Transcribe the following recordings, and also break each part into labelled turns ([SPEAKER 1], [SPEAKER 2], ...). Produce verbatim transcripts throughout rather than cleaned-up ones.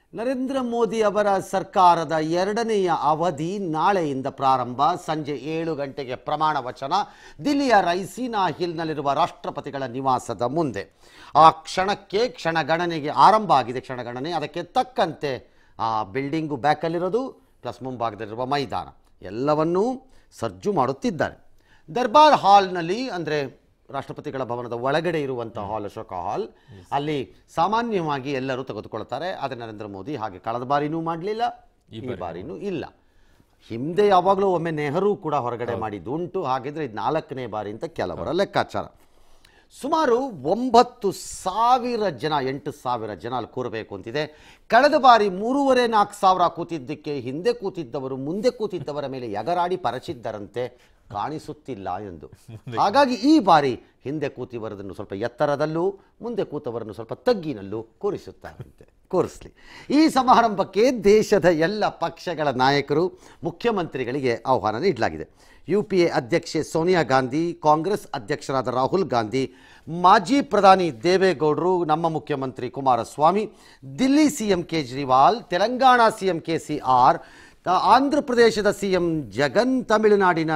[SPEAKER 1] ನರೇಂದ್ರ ಮೋದಿ ಅವರ ಸರ್ಕಾರದ ಎರಡನೆಯ ಅವಧಿ ನಾಳೆಯಿಂದ ಪ್ರಾರಂಭ. ಸಂಜೆ ಏಳು ಗಂಟೆಗೆ ಪ್ರಮಾಣ ವಚನ ದಿಲ್ಲಿಯ ರೈಸಿನಾ ಹಿಲ್ನಲ್ಲಿರುವ ರಾಷ್ಟ್ರಪತಿಗಳ ನಿವಾಸದ ಮುಂದೆ. ಆ ಕ್ಷಣಕ್ಕೆ ಕ್ಷಣಗಣನೆಗೆ ಆರಂಭ ಆಗಿದೆ. ಕ್ಷಣಗಣನೆ ಅದಕ್ಕೆ ತಕ್ಕಂತೆ ಆ ಬಿಲ್ಡಿಂಗು ಬ್ಯಾಕಲ್ಲಿರೋದು ಪ್ಲಸ್ ಮುಂಭಾಗದಲ್ಲಿರುವ ಮೈದಾನ ಎಲ್ಲವನ್ನೂ ಸರ್ಜು ಮಾಡುತ್ತಿದ್ದಾರೆ. ದರ್ಬಾರ್ ಹಾಲ್ನಲ್ಲಿ ಅಂದರೆ ರಾಷ್ಟ್ರಪತಿಗಳ ಭವನದ ಒಳಗಡೆ ಇರುವಂಥ ಹಾಲ್, ಅಶೋಕ ಹಾಲ್, ಅಲ್ಲಿ ಸಾಮಾನ್ಯವಾಗಿ ಎಲ್ಲರೂ ತೆಗೆದುಕೊಳ್ತಾರೆ. ಆದರೆ ನರೇಂದ್ರ ಮೋದಿ ಹಾಗೆ ಕಳೆದ ಬಾರಿನೂ ಮಾಡಲಿಲ್ಲ, ಈ ಬಾರಿನೂ ಇಲ್ಲ. ಹಿಂದೆ ಯಾವಾಗಲೂ ಒಮ್ಮೆ ನೆಹರು ಕೂಡ ಹೊರಗಡೆ ಮಾಡಿದ್ದು ಉಂಟು. ಹಾಗಿದ್ರೆ ಇದು ನಾಲ್ಕನೇ ಬಾರಿ ಅಂತ ಕೆಲವರ ಲೆಕ್ಕಾಚಾರ. ಸುಮಾರು ಒಂಬತ್ತು ಸಾವಿರ ಜನ ಎಂಟು ಸಾವಿರ ಜನ ಅಲ್ಲಿ ಕೂರಬೇಕು ಅಂತಿದೆ. ಕಳೆದ ಬಾರಿ ಮೂರುವರೆ ನಾಲ್ಕು ಸಾವಿರ ಕೂತಿದ್ದಕ್ಕೆ ಹಿಂದೆ ಕೂತಿದ್ದವರು ಮುಂದೆ ಕೂತಿದ್ದವರ ಮೇಲೆ ಎಗರಾಡಿ ಪರಚಿದ್ದರಂತೆ, ಕಾಣಿಸುತ್ತಿಲ್ಲ ಎಂದು. ಹಾಗಾಗಿ ಈ ಬಾರಿ ಹಿಂದೆ ಕೂತಿವರದನ್ನು ಸ್ವಲ್ಪ ಎತ್ತರದಲ್ಲೂ ಮುಂದೆ ಕೂತವರನ್ನು ಸ್ವಲ್ಪ ತಗ್ಗಿನಲ್ಲೂ ಕೂರಿಸುತ್ತಾರಂತೆ. ಕೂರಿಸಲಿ. ಈ ಸಮಾರಂಭಕ್ಕೆ ದೇಶದ ಎಲ್ಲ ಪಕ್ಷಗಳ ನಾಯಕರು, ಮುಖ್ಯಮಂತ್ರಿಗಳಿಗೆ ಆಹ್ವಾನ ನೀಡಲಾಗಿದೆ. ಯು ಪಿ ಎ ಅಧ್ಯಕ್ಷೆ ಸೋನಿಯಾ ಗಾಂಧಿ, ಕಾಂಗ್ರೆಸ್ ಅಧ್ಯಕ್ಷರಾದ ರಾಹುಲ್ ಗಾಂಧಿ, ಮಾಜಿ ಪ್ರಧಾನಿ ದೇವೇಗೌಡರು, ನಮ್ಮ ಮುಖ್ಯಮಂತ್ರಿ Kumaraswamy, Delhi C M Kejriwal, Telangana C M K C R, Andhra ಪ್ರದೇಶದ ಸಿ ಎಂ ಜಗನ್, ತಮಿಳುನಾಡಿನ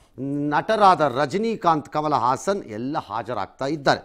[SPEAKER 1] ನಟರಾದ ರಜನಿಕಾಂತ್, ಕಮಲ ಹಾಸನ್ ಎಲ್ಲ ಹಾಜರಾಗ್ತಾ ಇದ್ದಾರೆ.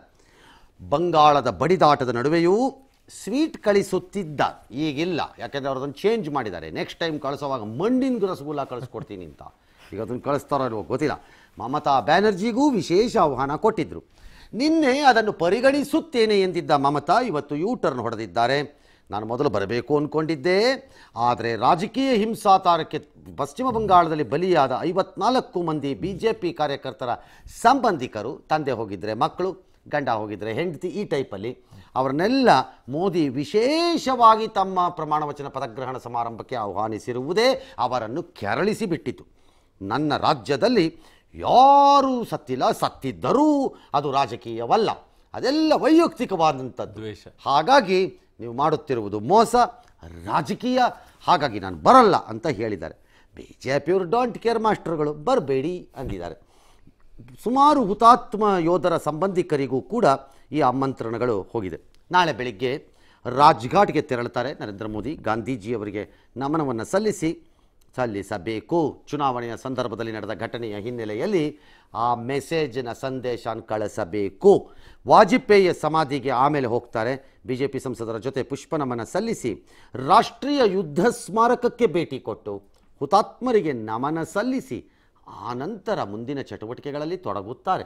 [SPEAKER 1] ಬಂಗಾಳದ ಬಡಿದಾಟದ ನಡುವೆಯೂ ಸ್ವೀಟ್ ಕಳಿಸುತ್ತಿದ್ದ, ಈಗಿಲ್ಲ, ಯಾಕೆಂದರೆ ಅವ್ರದನ್ನು ಚೇಂಜ್ ಮಾಡಿದ್ದಾರೆ. ನೆಕ್ಸ್ಟ್ ಟೈಮ್ ಕಳಿಸೋವಾಗ ಮಣ್ಣಿನ ರಸಗುಲ್ಲ ಕಳಿಸ್ಕೊಡ್ತೀನಿ ಅಂತ. ಈಗ ಅದನ್ನು ಕಳಿಸ್ತಾರೋ ಇಲ್ವೋ ಗೊತ್ತಿಲ್ಲ. ಮಮತಾ ಬ್ಯಾನರ್ಜಿಗೂ ವಿಶೇಷ ಆಹ್ವಾನ ಕೊಟ್ಟಿದ್ದರು. ನಿನ್ನೆ ಅದನ್ನು ಪರಿಗಣಿಸುತ್ತೇನೆ ಎಂದಿದ್ದ ಮಮತಾ ಇವತ್ತು ಯೂ ಟರ್ನ್ ಹೊಡೆದಿದ್ದಾರೆ. ನಾನು ಮೊದಲು ಬರಬೇಕು ಅಂದ್ಕೊಂಡಿದ್ದೆ, ಆದರೆ ರಾಜಕೀಯ ಹಿಂಸಾಚಾರಕ್ಕೆ ಪಶ್ಚಿಮ ಬಂಗಾಳದಲ್ಲಿ ಬಲಿಯಾದ ಐವತ್ನಾಲ್ಕು ಮಂದಿ ಬಿ ಜೆ ಪಿ ಕಾರ್ಯಕರ್ತರ ಸಂಬಂಧಿಕರು, ತಂದೆ ಹೋಗಿದ್ದರೆ ಮಕ್ಕಳು, ಗಂಡ ಹೋಗಿದ್ದರೆ ಹೆಂಡತಿ, ಈ ಟೈಪಲ್ಲಿ ಅವರನ್ನೆಲ್ಲ ಮೋದಿ ವಿಶೇಷವಾಗಿ ತಮ್ಮ ಪ್ರಮಾಣ ವಚನ ಪದಗ್ರಹಣ ಸಮಾರಂಭಕ್ಕೆ ಆಹ್ವಾನಿಸಿರುವುದೇ ಅವರನ್ನು ಕೆರಳಿಸಿ ಬಿಟ್ಟಿತು. ನನ್ನ ರಾಜ್ಯದಲ್ಲಿ ಯಾರೂ ಸತ್ತಿಲ್ಲ, ಸತ್ತಿದ್ದರೂ ಅದು ರಾಜಕೀಯವಲ್ಲ, ಅದೆಲ್ಲ ವೈಯಕ್ತಿಕವಾದಂಥದ್ದು. ಹಾಗಾಗಿ ನೀವು ಮಾಡುತ್ತಿರುವುದು ಮೋಸ, ರಾಜಕೀಯ, ಹಾಗಾಗಿ ನಾನು ಬರಲ್ಲ ಅಂತ ಹೇಳಿದ್ದಾರೆ. ಬಿ ಜೆ ಪಿಯವರು ಡೋಂಟ್ ಕೇರ್ ಮಾಸ್ಟರ್ಗಳು, ಬರಬೇಡಿ ಅಂದಿದ್ದಾರೆ. ಸುಮಾರು ಹುತಾತ್ಮ ಯೋಧರ ಸಂಬಂಧಿಕರಿಗೂ ಕೂಡ ಈ ಆಮಂತ್ರಣಗಳು ಹೋಗಿದೆ. ನಾಳೆ ಬೆಳಿಗ್ಗೆ ರಾಜ್ಘಾಟ್ಗೆ ತೆರಳುತ್ತಾರೆ ನರೇಂದ್ರ ಮೋದಿ. ಗಾಂಧೀಜಿಯವರಿಗೆ ನಮನವನ್ನು ಸಲ್ಲಿಸಿ ಸಲ್ಲಿಸಬೇಕು. ಚುನಾವಣೆಯ ಸಂದರ್ಭದಲ್ಲಿ ನಡೆದ ಘಟನೆಯ ಹಿನ್ನೆಲೆಯಲ್ಲಿ ಆ ಮೆಸೇಜಿನ ಸಂದೇಶ ಕಳಿಸಬೇಕು. ವಾಜಪೇಯಿ ಸಮಾಧಿಗೆ ಆಮೇಲೆ ಹೋಗ್ತಾರೆ. ಬಿ ಜೆ ಪಿ ಸಂಸದರ ಜೊತೆ ಪುಷ್ಪನಮನ ಸಲ್ಲಿಸಿ ರಾಷ್ಟ್ರೀಯ ಯುದ್ಧ ಸ್ಮಾರಕಕ್ಕೆ ಭೇಟಿ ಕೊಟ್ಟು ಹುತಾತ್ಮರಿಗೆ ನಮನ ಸಲ್ಲಿಸಿ ಆನಂತರ ಮುಂದಿನ ಚಟುವಟಿಕೆಗಳಲ್ಲಿ ತೊಡಗುತ್ತಾರೆ.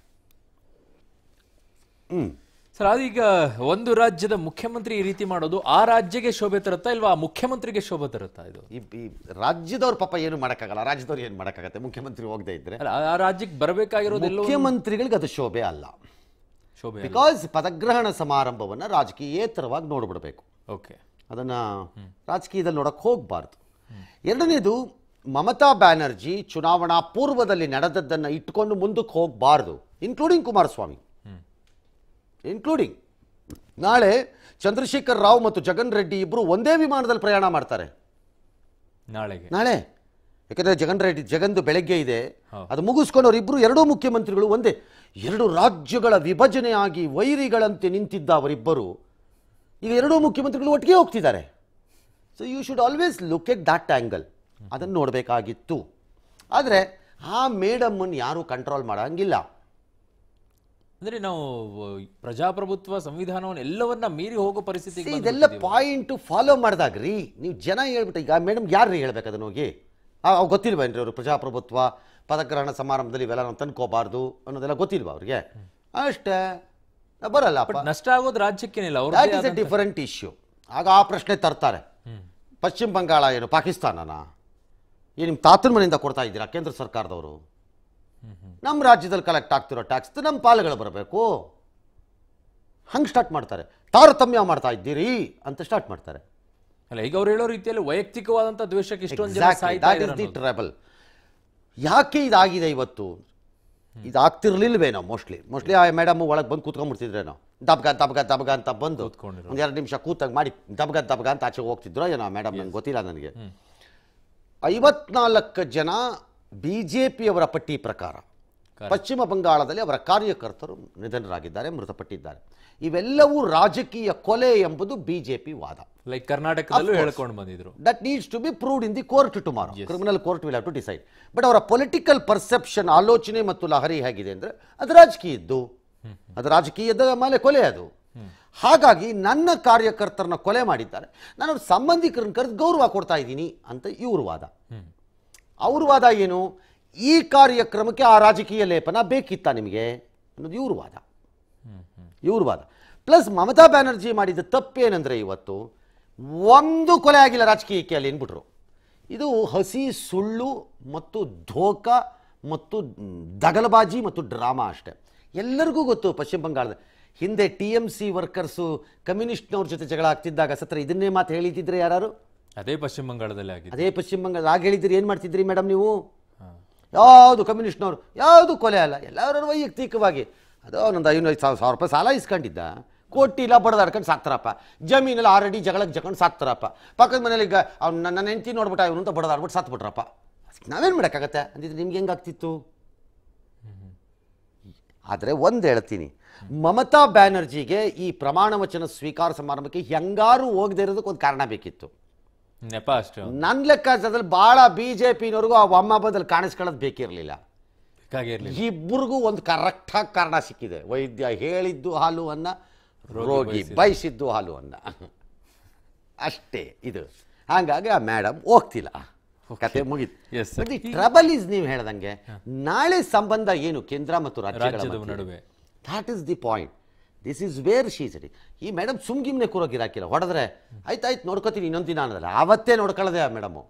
[SPEAKER 1] ಹ್ಮ್
[SPEAKER 2] ಸರ್, ಅದೀಗ ಒಂದು ರಾಜ್ಯದ ಮುಖ್ಯಮಂತ್ರಿ ಈ ರೀತಿ ಮಾಡೋದು ಆ ರಾಜ್ಯಕ್ಕೆ ಶೋಭೆ ತರುತ್ತಾ ಇಲ್ವಾ ಆ ಮುಖ್ಯಮಂತ್ರಿಗೆ ಶೋಭೆ ತರುತ್ತಾ? ಇದು
[SPEAKER 1] ಈ ರಾಜ್ಯದವ್ರ ಪಾಪ ಏನು ಮಾಡೋಕ್ಕಾಗಲ್ಲ. ರಾಜ್ಯದವ್ರು ಏನು ಮಾಡೋಕ್ಕಾಗತ್ತೆ? ಮುಖ್ಯಮಂತ್ರಿ ಹೋಗದೆ ಇದ್ರೆ
[SPEAKER 2] ಆ ರಾಜ್ಯಕ್ಕೆ ಬರಬೇಕಾಗಿರೋದು
[SPEAKER 1] ಮುಖ್ಯಮಂತ್ರಿಗಳಿಗೆ ಅದು ಶೋಭೆ ಅಲ್ಲ.
[SPEAKER 2] ಶೋಭೆ
[SPEAKER 1] ಬಿಕಾಸ್ ಪದಗ್ರಹಣ ಸಮಾರಂಭವನ್ನು ರಾಜಕೀಯೇತರವಾಗಿ ನೋಡ್ಬಿಡ್ಬೇಕು.
[SPEAKER 2] ಓಕೆ,
[SPEAKER 1] ಅದನ್ನು ರಾಜಕೀಯದಲ್ಲಿ ನೋಡಕ್ಕೆ ಹೋಗಬಾರ್ದು. ಎರಡನೇದು, ಮಮತಾ ಬ್ಯಾನರ್ಜಿ ಚುನಾವಣಾ ಪೂರ್ವದಲ್ಲಿ ನಡೆದದ್ದನ್ನು ಇಟ್ಕೊಂಡು ಮುಂದಕ್ಕೆ ಹೋಗಬಾರ್ದು, ಇನ್ಕ್ಲೂಡಿಂಗ್ ಕುಮಾರಸ್ವಾಮಿ, ಇನ್ಕ್ಲೂಡಿಂಗ್ ನಾಳೆ ಚಂದ್ರಶೇಖರ್ ರಾವ್ ಮತ್ತು ಜಗನ್ ರೆಡ್ಡಿ ಇಬ್ಬರು ಒಂದೇ ವಿಮಾನದಲ್ಲಿ ಪ್ರಯಾಣ ಮಾಡ್ತಾರೆ
[SPEAKER 2] ನಾಳೆಗೆ
[SPEAKER 1] ನಾಳೆ ಯಾಕಂದರೆ ಜಗನ್ ರೆಡ್ಡಿ ಜಗನ್ದು ಬೆಳಗ್ಗೆ ಇದೆ, ಅದು ಮುಗಿಸ್ಕೊಂಡು ಅವರಿಬ್ಬರು ಎರಡೂ ಮುಖ್ಯಮಂತ್ರಿಗಳು ಒಂದೇ. ಎರಡು ರಾಜ್ಯಗಳ ವಿಭಜನೆ ಆಗಿ ವೈರಿಗಳಂತೆ ನಿಂತಿದ್ದ ಅವರಿಬ್ಬರು ಈಗ ಎರಡೂ ಮುಖ್ಯಮಂತ್ರಿಗಳು ಒಟ್ಟಿಗೆ ಹೋಗ್ತಿದ್ದಾರೆ. So you should always look at that angle. ಅದನ್ನು ನೋಡಬೇಕಾಗಿತ್ತು. ಆದರೆ ಆ ಮೇಡಮ್ಮನ್ನು ಯಾರೂ ಕಂಟ್ರೋಲ್ ಮಾಡೋಂಗಿಲ್ಲ.
[SPEAKER 2] ಅಂದರೆ ನಾವು ಪ್ರಜಾಪ್ರಭುತ್ವ ಸಂವಿಧಾನವನ್ನು ಎಲ್ಲವನ್ನ ಮೀರಿ ಹೋಗೋ ಪರಿಸ್ಥಿತಿ
[SPEAKER 1] ಇದೆಲ್ಲ ಪಾಯಿಂಟು ಫಾಲೋ ಮಾಡಿದಾಗ್ರಿ ನೀವು ಜನ ಹೇಳ್ಬಿಟ್ಟು ಈಗ ಮೇಡಮ್ ಯಾರು ಹೇಳ್ಬೇಕು ಅದನ್ನು ಹೋಗಿ? ಅವು ಗೊತ್ತಿಲ್ವೇನ್ರಿ ಅವರು ಪ್ರಜಾಪ್ರಭುತ್ವ ಪದಗ್ರಹಣ ಸಮಾರಂಭದಲ್ಲಿ ಇವೆಲ್ಲ ನಾವು ತಂದ್ಕೋಬಾರ್ದು ಅನ್ನೋದೆಲ್ಲ ಗೊತ್ತಿಲ್ವಾ ಅವ್ರಿಗೆ? ಅಷ್ಟೇ, ಬರಲ್ಲ.
[SPEAKER 2] ನಷ್ಟ ಆಗೋದು ರಾಜ್ಯಕ್ಕೇನಿಲ್ಲ,
[SPEAKER 1] that is a different issue. ಆಗ ಆ ಪ್ರಶ್ನೆ ತರ್ತಾರೆ, ಪಶ್ಚಿಮ ಬಂಗಾಳ ಏನು ಪಾಕಿಸ್ತಾನನಾ? ಈ ನಿಮ್ಮ ತಾತನ ಮನೆಯಿಂದ ಕೊಡ್ತಾ ಇದ್ದೀರಾ ಕೇಂದ್ರ ಸರ್ಕಾರದವರು? ನಮ್ಮ ರಾಜ್ಯದಲ್ಲಿ ಕಲೆಕ್ಟ್ ಆಗ್ತಿರೋ ಟ್ಯಾಕ್ಸ್ ನಮ್ಮ ಪಾಲುಗಳು ಬರಬೇಕು. ಹಂಗೆ ಸ್ಟಾರ್ಟ್ ಮಾಡ್ತಾರೆ. ತಾರತಮ್ಯ ಮಾಡ್ತಾ ಇದ್ದೀರಿ ಅಂತ ಸ್ಟಾರ್ಟ್ ಮಾಡ್ತಾರೆ.
[SPEAKER 2] ಅಲ್ಲ, ಈಗ ಅವ್ರು ಹೇಳೋ ರೀತಿಯಲ್ಲಿ ವೈಯಕ್ತಿಕವಾದಂಥ ದ್ವೇಷಕ್ಕೆ ಇಷ್ಟೊಂದು ಜನ
[SPEAKER 1] ದಟ್ ಇಸ್ ದಿ ಟ್ರಬಲ್. ಯಾಕೆ ಇದಾಗಿದೆ ಇವತ್ತು? ಇದಾಗ್ತಿರ್ಲಿಲ್ವೇನೋ ಮೋಸ್ಟ್ಲಿ ಮೋಸ್ಟ್ಲಿ ಆ ಮೇಡಮ್ ಒಳಗೆ ಬಂದು ಕೂತ್ಕೊಂಡ್ಬಿಡ್ತಿದ್ರೇನೋ, ದಬ್ಗ ದಬ್ಗ ದಬ್ಗ ಅಂತ ಬಂದು ಒಂದು ಎರಡು ನಿಮಿಷ ಕೂತಾಗ ಮಾಡಿ ದಬ್ಗ ದಬ್ಗ ಅಂತ ಆಚೆ ಹೋಗ್ತಿದ್ರು ಏನೋ ಮೇಡಮ್, ನಂಗೆ ಗೊತ್ತಿಲ್ಲ. ನನಗೆ ಐವತ್ನಾಲ್ಕು ಜನ ಬಿ ಜೆ ಪಿಯವರ ಪಟ್ಟಿ ಪ್ರಕಾರ ಪಶ್ಚಿಮ ಬಂಗಾಳದಲ್ಲಿ ಅವರ ಕಾರ್ಯಕರ್ತರು ನಿಧನರಾಗಿದ್ದಾರೆ, ಮೃತಪಟ್ಟಿದ್ದಾರೆ. ಇವೆಲ್ಲವೂ ರಾಜಕೀಯ ಕೊಲೆ ಎಂಬುದು ಬಿಜೆಪಿ ವಾದ.
[SPEAKER 2] ಲೈಕ್ ಕರ್ನಾಟಕದಲ್ಲೂ ಹೇಳ್ಕೊಂಡು ಬಂದಿದ್ರು.
[SPEAKER 1] That needs to be proved in the court tomorrow. Criminal court will have to decide. But ಅವರ ಪೊಲಿಟಿಕಲ್ ಪರ್ಸೆಪ್ಷನ್, ಆಲೋಚನೆ ಮತ್ತು ಲಹರಿ ಹೇಗಿದೆ ಅಂದರೆ ಅದು ರಾಜಕೀಯದ್ದು, ಅದು ರಾಜಕೀಯದ ಮೇಲೆ ಕೊಲೆ ಅದು. ಹಾಗಾಗಿ ನನ್ನ ಕಾರ್ಯಕರ್ತರನ್ನ ಕೊಲೆ ಮಾಡಿದ್ದಾರೆ, ನಾನು ಅವ್ರ ಸಂಬಂಧಿಕರನ್ನ ಕರೆದು ಗೌರವ ಕೊಡ್ತಾ ಇದ್ದೀನಿ ಅಂತ ಇವ್ರ ವಾದ. ಅವ್ರ ವಾದ ಏನು, ಈ ಕಾರ್ಯಕ್ರಮಕ್ಕೆ ಆ ರಾಜಕೀಯ ಲೇಪನ ಬೇಕಿತ್ತ ನಿಮಗೆ ಅನ್ನೋದು ಇವ್ರ ವಾದ. ಇವ್ರ ವಾದ ಪ್ಲಸ್ ಮಮತಾ ಬ್ಯಾನರ್ಜಿ ಮಾಡಿದ ತಪ್ಪೇನೆಂದರೆ ಇವತ್ತು ಒಂದು ಕೊಲೆ ಆಗಿಲ್ಲ ರಾಜಕೀಯಕ್ಕೆ ಅಲ್ಲಿ ಏನ್ಬಿಟ್ರು. ಇದು ಹಸಿ ಸುಳ್ಳು ಮತ್ತು ಧೋಕ ಮತ್ತು ದಗಲಬಾಜಿ ಮತ್ತು ಡ್ರಾಮಾ ಅಷ್ಟೇ. ಎಲ್ಲರಿಗೂ ಗೊತ್ತು ಪಶ್ಚಿಮ ಬಂಗಾಳದ ಹಿಂದೆ ಟಿ ಎಮ್ ಸಿ ವರ್ಕರ್ಸು ಕಮ್ಯುನಿಸ್ಟ್ನವ್ರ ಜೊತೆ ಜಗಳ ಆಗ್ತಿದ್ದಾಗ ಸತ್ರ ಇದನ್ನೇ ಮಾತು ಹೇಳಿದ್ದಿದ್ರೆ ಯಾರು?
[SPEAKER 2] ಅದೇ ಪಶ್ಚಿಮ ಬಂಗಾಳದಲ್ಲಿ ಆಗಿದೆ.
[SPEAKER 1] ಅದೇ ಪಶ್ಚಿಮ ಬಂಗಾಳ ಆಗ ಹೇಳಿದ್ರಿ. ಏನು ಮಾಡ್ತಿದ್ರಿ ಮೇಡಮ್ ನೀವು? ಯಾವುದು ಕಮ್ಯುನಿಸ್ಟ್ನವ್ರು ಯಾವುದು ಕೊಲೆ ಅಲ್ಲ, ಎಲ್ಲರೂ ವೈಯಕ್ತಿಕವಾಗಿ ಅದು ಒಂದೊಂದು ಐನೂರು ಸಾವಿರ ಸಾವಿರ ರೂಪಾಯಿ ಸಾಲ ಇಸ್ಕೊಂಡಿದ್ದ, ಕೊಟ್ಟಿಲ್ಲ, ಬಡದಾಡ್ಕೊಂಡು ಸಾಕ್ತಾರಪ್ಪ. ಜಮೀನಲ್ಲಿ ಆಲ್ರೆಡಿ ಜಗಳಕ್ಕೆ ಜಕೊಂಡು ಸಾಕ್ತಾರಪ್ಪ. ಪಕ್ಕದ ಮನೇಲಿ ಈಗ ಅವ್ನು ನನ್ನ ಹೆಂಡತಿ ನೋಡ್ಬಿಟ್ಟ ಇವನು ಅಂತ ಬಡದಾಡ್ಬಿಟ್ಟು ಸಾತ್ಬಿಟ್ರಪ್ಪ. ನಾವೇನು ಮಾಡೋಕ್ಕಾಗತ್ತೆ ಅಂದಿದ್ರೆ ನಿಮ್ಗೆ ಹೆಂಗಾಗ್ತಿತ್ತು? ಆದರೆ ಒಂದು ಹೇಳ್ತೀನಿ, ಮಮತಾ ಬ್ಯಾನರ್ಜಿಗೆ ಈ ಪ್ರಮಾಣ ವಚನ ಸ್ವೀಕಾರ ಸಮಾರಂಭಕ್ಕೆ ಹೆಂಗಾರು ಹೋಗದೆ ಇರೋದಕ್ಕೆ ಒಂದು ಕಾರಣ ಬೇಕಿತ್ತು.
[SPEAKER 2] ನೆಪ ಅಷ್ಟೇ.
[SPEAKER 1] ನನ್ನ ಲೆಕ್ಕಾಚಾರದಲ್ಲಿ ಭಾಳ ಬಿ ಜೆ ಪಿನವ್ರಿಗೂ ಆ ಒಮ್ಮಬ್ಬದಲ್ಲಿ ಕಾಣಿಸ್ಕೊಳ್ಳೋದು ಬೇಕಿರಲಿಲ್ಲ. ಇಬ್ಬರಿಗೂ ಒಂದು ಕರೆಕ್ಟಾಗಿ ಕಾರಣ ಸಿಕ್ಕಿದೆ. ವೈದ್ಯ ಹೇಳಿದ್ದು ಹಾಲು ಅನ್ನ, ರೋಗಿ ಬಯಸಿದ್ದು ಹಾಲು ಅನ್ನ, ಅಷ್ಟೇ ಇದು. ಹಾಗಾಗಿ ಆ ಮೇಡಮ್ ಹೋಗ್ತಿಲ್ಲ, ಕತೆ ಮುಗಿತು. ಟ್ರಬಲ್ ಈಸ್ ನೀವು ಹೇಳ್ದಂಗೆ ನಾಳೆ ಸಂಬಂಧ ಏನು ಕೇಂದ್ರ ಮತ್ತು ರಾಜ್ಯಗಳ ನಡುವೆ, that is the point. This is where she's it. ಈ ಮೇಡಮ್ ಸುಮ್ಗಿಮ್ನೆ ಕೂರೋಗಿರಾಕಿಲ್ಲ, ಹೊಡೆದ್ರೆ ಆಯ್ತಾಯ್ತು ನೋಡ್ಕೋತೀನಿ ಇನ್ನೊಂದು ದಿನ ಅನ್ನೋದಲ್ಲ, ಆವತ್ತೇ ನೋಡ್ಕೊಳ್ಳೋದೆ ಆ madam.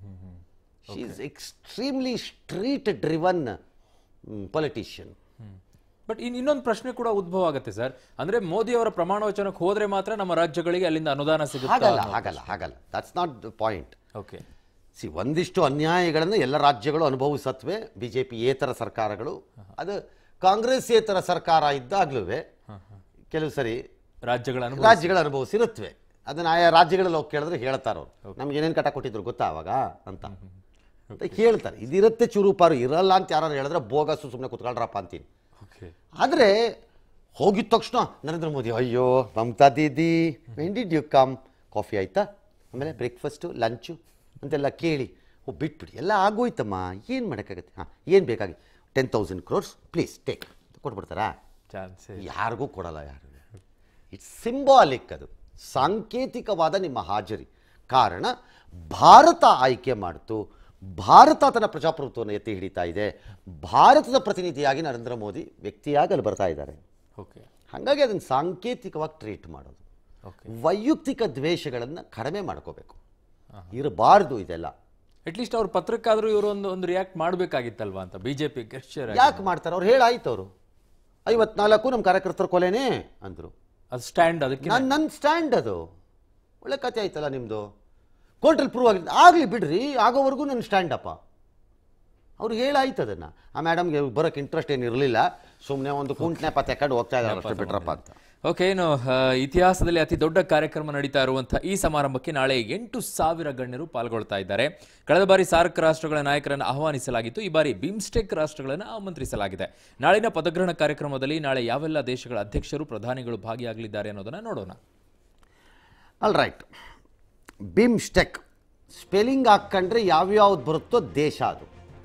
[SPEAKER 1] She is extremely street driven politician.
[SPEAKER 2] But in ಇನ್ನೊಂದು ಪ್ರಶ್ನೆ ಕೂಡ ಉದ್ಭವ ಆಗುತ್ತೆ ಸರ್, ಅಂದ್ರೆ ಮೋದಿ ಅವರ ಪ್ರಮಾಣ ವಚನಕ್ಕೆ ಹೋದ್ರೆ ಮಾತ್ರ ನಮ್ಮ ರಾಜ್ಯಗಳಿಗೆ ಅಲ್ಲಿಂದ ಅನುದಾನ ಸಿಗುತ್ತೆ.
[SPEAKER 1] ಹಾಗಲ್ಲ ಹಾಗಲ್ಲ ಹಾಗಲ್ಲ that's not the point.
[SPEAKER 2] Okay
[SPEAKER 1] see, ಒಂದಿಷ್ಟು ಅನ್ಯಾಯಗಳನ್ನು ಎಲ್ಲ ರಾಜ್ಯಗಳು ಅನುಭವಿಸತ್ವೆ, ಬಿ ಜೆ ಪಿ ಏತರ ಸರ್ಕಾರಗಳು. ಅದು ಕಾಂಗ್ರೆಸ್ ಏತರ ಸರ್ಕಾರ ಇದ್ದಾಗ್ಲೂ ಕೆಲವು ಸರಿ
[SPEAKER 2] ರಾಜ್ಯಗಳ
[SPEAKER 1] ರಾಜ್ಯಗಳ ಅನುಭವಿಸಿರುತ್ತವೆ. ಅದನ್ನ ಆಯಾ ರಾಜ್ಯಗಳಲ್ಲಿ ಹೋಗಿ ಕೇಳಿದ್ರೆ ಹೇಳ್ತಾರವ್ರು, ನಮ್ಗೆ ಏನೇನು ಕಟ ಕೊಟ್ಟಿದ್ರು ಗೊತ್ತಾ ಅವಾಗ ಅಂತ ಅಂತ ಹೇಳ್ತಾರೆ. ಇದಿರುತ್ತೆ ಚುರುಪಾರು, ಇರಲ್ಲ ಅಂತ ಯಾರು ಹೇಳಿದ್ರೆ ಬೋಗಸು, ಸುಮ್ಮನೆ ಕುತ್ಕೊಳ್ರಪ್ಪ ಅಂತೀನಿ. ಆದರೆ ಹೋಗಿದ ತಕ್ಷಣ ನರೇಂದ್ರ ಮೋದಿ, ಅಯ್ಯೋ Mamata Didi when did you come, coffee ಆಯ್ತಾ, ಆಮೇಲೆ ಬ್ರೇಕ್ಫಾಸ್ಟು ಲಂಚು ಅಂತೆಲ್ಲ ಕೇಳಿ ಓ ಬಿಟ್ಬಿಡಿ, ಎಲ್ಲ ಆಗೋಯ್ತಮ್ಮ, ಏನು ಮಾಡೋಕ್ಕಾಗತ್ತೆ, ಹಾಂ ಏನು ಬೇಕಾಗಿ ten thousand crores please take ಕೊಟ್ಬಿಡ್ತಾರಾ? ಯಾರಿಗೂ ಕೊಡಲ್ಲ, ಯಾರು. ಇಟ್ಸ್ ಸಿಂಬಾಲಿಕ್, ಅದು ಸಾಂಕೇತಿಕವಾದ ನಿಮ್ಮ ಹಾಜರಿ. ಕಾರಣ ಭಾರತ ಆಯ್ಕೆ ಮಾಡ್ತು, ಭಾರತ ತನ್ನ ಪ್ರಜಾಪ್ರಭುತ್ವವನ್ನು ಎತ್ತಿ ಹಿಡಿತಾ ಇದೆ, ಭಾರತದ ಪ್ರತಿನಿಧಿಯಾಗಿ ನರೇಂದ್ರ ಮೋದಿ ವ್ಯಕ್ತಿಯಾಗಿ ಅಲ್ಲಿ ಬರ್ತಾ ಇದ್ದಾರೆ.
[SPEAKER 2] ಓಕೆ,
[SPEAKER 1] ಹಾಗಾಗಿ ಅದನ್ನು ಸಾಂಕೇತಿಕವಾಗಿ ಟ್ರೀಟ್ ಮಾಡೋದು, ವೈಯಕ್ತಿಕ ದ್ವೇಷಗಳನ್ನು ಕಡಿಮೆ ಮಾಡ್ಕೋಬೇಕು, ಇರಬಾರ್ದು ಇದೆಲ್ಲ.
[SPEAKER 2] ಅಟ್ಲೀಸ್ಟ್ ಅವ್ರ ಪತ್ರಕ್ಕಾದ್ರೂ ಇವರು ಒಂದು ಒಂದು ರಿಯಾಕ್ಟ್ ಮಾಡಬೇಕಾಗಿತ್ತಲ್ವಾ ಅಂತ ಬಿಜೆಪಿ ಗೆಸ್ಚರ್
[SPEAKER 1] ಯಾಕೆ ಮಾಡ್ತಾರೆ? ಅವ್ರು ಹೇಳಾಯ್ತು, ಅವರು ಐವತ್ನಾಲ್ಕು ನಮ್ಮ ಕಾರ್ಯಕರ್ತರ ಕೊಲೆನೇ ಅಂದರು.
[SPEAKER 2] ಅದು ಸ್ಟ್ಯಾಂಡ್, ಅದಕ್ಕೆ
[SPEAKER 1] ನನ್ನ ನನ್ನ ಸ್ಟ್ಯಾಂಡ್, ಅದು ಒಳ್ಳೆ ಕತೆ ಆಯ್ತಲ್ಲ ನಿಮ್ಮದು. ಕೋರ್ಟಲ್ಲಿ ಪ್ರೂವ್ ಆಗಿದೆ, ಆಗಲಿ ಬಿಡ್ರಿ, ಆಗೋವರೆಗೂ ನನ್ನ ಸ್ಟ್ಯಾಂಡಪ್ಪ. ಅವ್ರು ಹೇಳಾಯ್ತು ಅದನ್ನು. ಆ ಮೇಡಮ್ಗೆ ಬರೋಕ್ಕೆ ಇಂಟ್ರೆಸ್ಟ್ ಏನು ಇರಲಿಲ್ಲ, ಸುಮ್ಮನೆ ಒಂದು ಕುಂಟನೆ ಪತ್ತೆ ಕಂಡು ಹೋಗ್ತಾ ಇದ್ದಾರೆ ಅಷ್ಟೇ, ಬಿಟ್ರಪ್ಪ ಅಂತ.
[SPEAKER 2] ಓಕೆ, ಏನು ಇತಿಹಾಸದಲ್ಲಿ ಅತಿ ದೊಡ್ಡ ಕಾರ್ಯಕ್ರಮ ನಡೀತಾ ಇರುವಂತಹ ಈ ಸಮಾರಂಭಕ್ಕೆ ನಾಳೆ ಎಂಟು ಸಾವಿರ ಗಣ್ಯರು ಪಾಲ್ಗೊಳ್ತಾ ಇದ್ದಾರೆ. ಕಳೆದ ಬಾರಿ ಸಾರ್ಕ್ ರಾಷ್ಟ್ರಗಳ ನಾಯಕರನ್ನು ಆಹ್ವಾನಿಸಲಾಗಿತ್ತು, ಈ ಬಾರಿ ಬಿಮ್ಸ್ಟೆಕ್ ರಾಷ್ಟ್ರಗಳನ್ನು ಆಮಂತ್ರಿಸಲಾಗಿದೆ. ನಾಳಿನ ಪದಗ್ರಹಣ ಕಾರ್ಯಕ್ರಮದಲ್ಲಿ ನಾಳೆ ಯಾವೆಲ್ಲ ದೇಶಗಳ ಅಧ್ಯಕ್ಷರು, ಪ್ರಧಾನಿಗಳು ಭಾಗಿಯಾಗಲಿದ್ದಾರೆ ಅನ್ನೋದನ್ನ ನೋಡೋಣ.
[SPEAKER 1] ಆಲ್ ರೈಟ್, ಬಿಮ್ಸ್ಟೆಕ್ ಸ್ಪೆಲ್ಲಿಂಗ್ ಹಾಕೊಂಡ್ರೆ ಯಾವ್ಯಾವ್ದು ಬರುತ್ತೋ ದೇಶ ಅದು.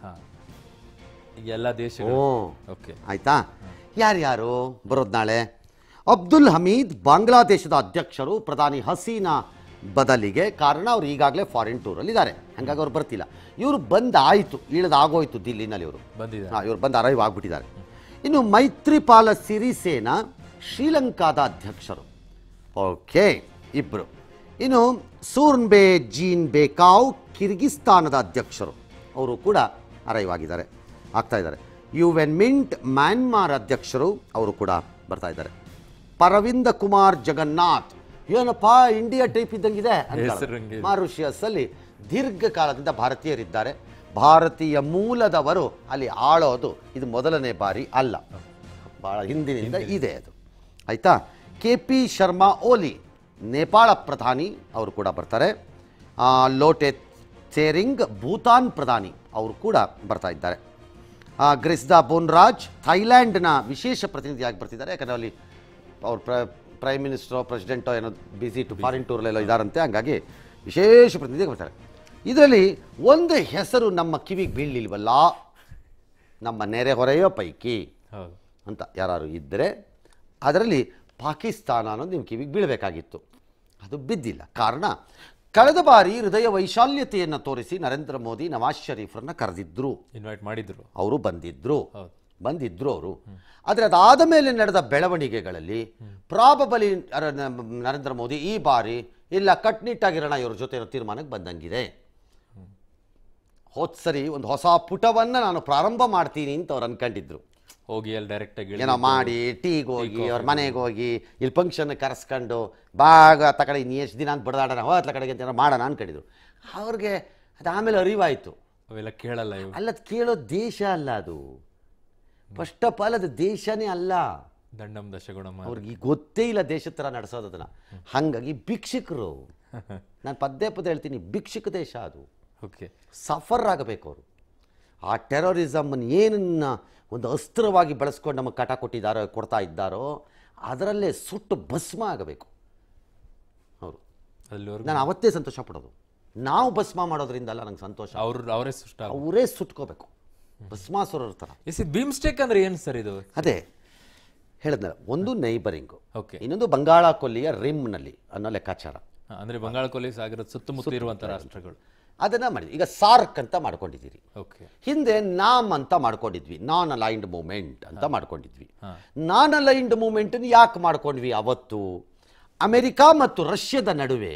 [SPEAKER 2] ಎಲ್ಲ ದೇಶಗಳು.
[SPEAKER 1] ಓಕೆ, ಆಯ್ತಾ? ಯಾರ್ಯಾರು ಬರೋದು ನಾಳೆ? ಅಬ್ದುಲ್ ಹಮೀದ್ ಬಾಂಗ್ಲಾದೇಶದ ಅಧ್ಯಕ್ಷರು, ಪ್ರಧಾನಿ ಹಸೀನಾ ಬದಲಿಗೆ. ಕಾರಣ ಅವ್ರು ಈಗಾಗಲೇ ಫಾರಿನ್ ಟೂರಲ್ಲಿ ಇದ್ದಾರೆ, ಹಾಗಾಗಿ ಅವ್ರು ಬರ್ತಿಲ್ಲ. ಇವರು ಬಂದಾಯಿತು, ಇಳಿದಾಗೋಯ್ತು ದಿಲ್ಲಿನಲ್ಲಿ, ಇವರು ಬಂದಿದ್ದಾರೆ. ಹಾಂ, ಇವರು ಬಂದು ಅರೈವ್ ಆಗಿಬಿಟ್ಟಿದ್ದಾರೆ. ಇನ್ನು ಮೈತ್ರಿಪಾಲ ಸಿರಿಸೇನಾ ಶ್ರೀಲಂಕಾದ ಅಧ್ಯಕ್ಷರು. ಓಕೆ, ಇಬ್ಬರು. ಇನ್ನು ಸೂರ್ನ್ಬೆ ಜೀನ್ ಬೇಕಾವ್ ಕಿರ್ಗಿಸ್ತಾನದ ಅಧ್ಯಕ್ಷರು, ಅವರು ಕೂಡ ಅರೈವ್ ಆಗಿದ್ದಾರೆ, ಆಗ್ತಾ ಇದ್ದಾರೆ. ಯು ವೆನ್ ಮಿಂಟ್ ಮ್ಯಾನ್ಮಾರ್ ಅಧ್ಯಕ್ಷರು, ಅವರು ಕೂಡ ಬರ್ತಾ ಇದ್ದಾರೆ. ಪರವಿಂದ ಕುಮಾರ್ ಜಗನ್ನಾಥ್, ಏನಪ್ಪ ಇಂಡಿಯಾ ಟೈಪ್ ಇದ್ದಂಗಿದೆ, ಮಾರಿಷಿಯಸ್ ಅಲ್ಲಿ ದೀರ್ಘಕಾಲದಿಂದ ಭಾರತೀಯರಿದ್ದಾರೆ, ಭಾರತೀಯ ಮೂಲದವರು ಅಲ್ಲಿ ಆಳೋದು ಇದು ಮೊದಲನೇ ಬಾರಿ ಅಲ್ಲ, ಭಾಳ ಹಿಂದಿನಿಂದ ಇದೆ ಅದು. ಆಯಿತಾ? ಕೆ ಪಿ ಶರ್ಮಾ ಓಲಿ ನೇಪಾಳ ಪ್ರಧಾನಿ, ಅವರು ಕೂಡ ಬರ್ತಾರೆ. ಲೋಟೆ tsering ಭೂತಾನ್ ಪ್ರಧಾನಿ, ಅವರು ಕೂಡ ಬರ್ತಾ ಇದ್ದಾರೆ. ಗ್ರಿಸ್ದಾ ಬೊನ್ರಾಜ್ ಥೈಲ್ಯಾಂಡ್ನ ವಿಶೇಷ ಪ್ರತಿನಿಧಿಯಾಗಿ ಬರ್ತಿದ್ದಾರೆ, ಯಾಕಂದರೆ ಅಲ್ಲಿ ಅವ್ರ ಪ್ರ ಪ್ರೈಮ್ ಮಿನಿಸ್ಟ್ರೋ ಪ್ರೆಸಿಡೆಂಟೋ ಏನೋ ಬಿಸಿ ಟು ಫಾರಿನ್ ಟೂರಲ್ಲೆಲ್ಲ ಇದ್ದಾರಂತೆ, ಹಂಗಾಗಿ ವಿಶೇಷ ಪ್ರತಿನಿಧಿ ಬರ್ತಾರೆ. ಇದರಲ್ಲಿ ಒಂದು ಹೆಸರು ನಮ್ಮ ಕಿವಿಗೆ ಬೀಳಲಿಲ್ವಲ್ಲ, ನಮ್ಮ ನೆರೆಹೊರೆಯ ಪೈಕಿ ಅಂತ ಯಾರು ಇದ್ದರೆ ಅದರಲ್ಲಿ ಪಾಕಿಸ್ತಾನ ಅನ್ನೋದು ನಿಮ್ಮ ಕಿವಿಗೆ ಬೀಳಬೇಕಾಗಿತ್ತು. ಅದು ಬಿದ್ದಿಲ್ಲ. ಕಾರಣ, ಕಳೆದ ಬಾರಿ ಹೃದಯ ವೈಶಾಲ್ಯತೆಯನ್ನು ತೋರಿಸಿ ನರೇಂದ್ರ ಮೋದಿ ನವಾಜ್ ಶರೀಫರನ್ನ ಕರೆದಿದ್ರು,
[SPEAKER 2] ಇನ್ವೈಟ್ ಮಾಡಿದ್ರು,
[SPEAKER 1] ಅವರು ಬಂದಿದ್ರು ಬಂದಿದ್ರು ಅವರು. ಆದರೆ ಅದಾದ ಮೇಲೆ ನಡೆದ ಬೆಳವಣಿಗೆಗಳಲ್ಲಿ ಪ್ರಾಬಬಲಿ ನರೇಂದ್ರ ಮೋದಿ ಈ ಬಾರಿ ಇಲ್ಲ ಕಟ್ನಿಟ್ಟಾಗಿರೋಣ ಇವ್ರ ಜೊತೆ ತೀರ್ಮಾನಕ್ಕೆ ಬಂದಂಗಿದೆ. ಹೋದ್ ಸರಿ ಒಂದು ಹೊಸ ಪುಟವನ್ನು ನಾನು ಪ್ರಾರಂಭ ಮಾಡ್ತೀನಿ ಅಂತ ಅವ್ರು ಅನ್ಕೊಂಡಿದ್ರು.
[SPEAKER 2] ಹೋಗಿ ಅಲ್ಲಿ ಡೈರೆಕ್ಟ್ ಆಗಿ
[SPEAKER 1] ಏನೋ ಮಾಡಿ ಟೀಗೆ ಹೋಗಿ ಅವ್ರ ಮನೆಗೆ ಹೋಗಿ ಇಲ್ಲಿ ಫಂಕ್ಷನ್ ಕರೆಸ್ಕೊಂಡು ಬಾಗ ಅತ್ತ ಕಡೆ ಇನ್ನು ಎಷ್ಟು ದಿನ ಅಂತ ಬಡದಾಡೋಣ ಹೋಗ್ಲ ಕಡೆಗೆ ಅಂತ ಏನೋ ಮಾಡೋಣ ಅನ್ಕೊಂಡಿದ್ರು. ಅವ್ರಿಗೆ ಅದು ಆಮೇಲೆ ಅರಿವಾಯಿತು,
[SPEAKER 2] ಅವೆಲ್ಲ ಕೇಳಲ್ಲ ಇವು.
[SPEAKER 1] ಅಲ್ಲದು ಕೇಳೋ ದೇಶ ಅಲ್ಲ ಅದು, ಫಸ್ಟ್ ಆಫ್ ಆಲ್ ಅದು ದೇಶನೇ ಅಲ್ಲ.
[SPEAKER 2] ದಂಡಂ ದಶಗುಣಂ
[SPEAKER 1] ಅವ್ರಿಗೆ ಗೊತ್ತೇ ಇಲ್ಲ ದೇಶದ ಥರ ನಡೆಸೋದು ಅದನ್ನು. ಹಾಗಾಗಿ ಭಿಕ್ಷುಕರು, ನಾನು ಪದೇ ಪದೇ ಹೇಳ್ತೀನಿ, ಭಿಕ್ಷುಕ ದೇಶ ಅದು.
[SPEAKER 2] ಓಕೆ,
[SPEAKER 1] ಸಫರ್ ಆಗಬೇಕು ಅವರು. ಆ ಟೆರರಿಸಮನ್ನು ಏನನ್ನ ಒಂದು ಅಸ್ತ್ರವಾಗಿ ಬಳಸ್ಕೊಂಡು ನಮಗೆ ಕಾಟ ಕೊಟ್ಟಿದ್ದಾರೋ ಕೊಡ್ತಾ ಇದ್ದಾರೋ ಅದರಲ್ಲೇ ಸುಟ್ಟು ಭಸ್ಮ ಆಗಬೇಕು ಅವರು. ನಾನು ಅವತ್ತೇ ಸಂತೋಷ ಪಡೋದು. ನಾವು ಭಸ್ಮ ಮಾಡೋದ್ರಿಂದ ಅಲ್ಲ ನಂಗೆ ಸಂತೋಷ,
[SPEAKER 2] ಅವ್ರು ಅವರೇ ಸುಷ್ಟ
[SPEAKER 1] ಅವರೇ ಸುಟ್ಕೋಬೇಕು ಭಸ್ಮಾಸುರರ ಥರ.
[SPEAKER 2] ಬೀಮ್ಸ್ಟೆಕ್ ಅಂದ್ರೆ ಏನು ಸರ್ ಇದು?
[SPEAKER 1] ಅದೇ ಹೇಳಿದ್ನಲ್ಲ, ಒಂದು ನೈಬರಿಂಗು,
[SPEAKER 2] ಓಕೆ,
[SPEAKER 1] ಇನ್ನೊಂದು ಬಂಗಾಳ ಕೊಲ್ಲಿಯ ರಿಮ್ನಲ್ಲಿ ಅನ್ನೋ ಲೆಕ್ಕಾಚಾರ.
[SPEAKER 2] ಅಂದ್ರೆ ಬಂಗಾಳ ಕೊಲ್ಲಿ ಸಾಗರದ ಸುತ್ತಮುತ್ತ ಇರುವಂತಹ ರಾಷ್ಟ್ರಗಳು.
[SPEAKER 1] ಅದನ್ನ ಮಾಡಿದ್ವಿ. ಈಗ ಸಾರ್ಕ್ ಅಂತ ಮಾಡ್ಕೊಂಡಿದ್ದೀರಿ,
[SPEAKER 2] ಓಕೆ.
[SPEAKER 1] ಹಿಂದೆ ನಾಮ್ ಅಂತ ಮಾಡ್ಕೊಂಡಿದ್ವಿ, ನಾನ್ ಅಲೈನ್ಡ್ ಮೂವ್ಮೆಂಟ್ ಅಂತ ಮಾಡ್ಕೊಂಡಿದ್ವಿ. ನಾನ್ ಅಲೈನ್ಡ್ ಮೂವ್ಮೆಂಟ್ ಯಾಕೆ ಮಾಡ್ಕೊಂಡ್ವಿ? ಅವತ್ತು ಅಮೆರಿಕ ಮತ್ತು ರಷ್ಯಾದ ನಡುವೆ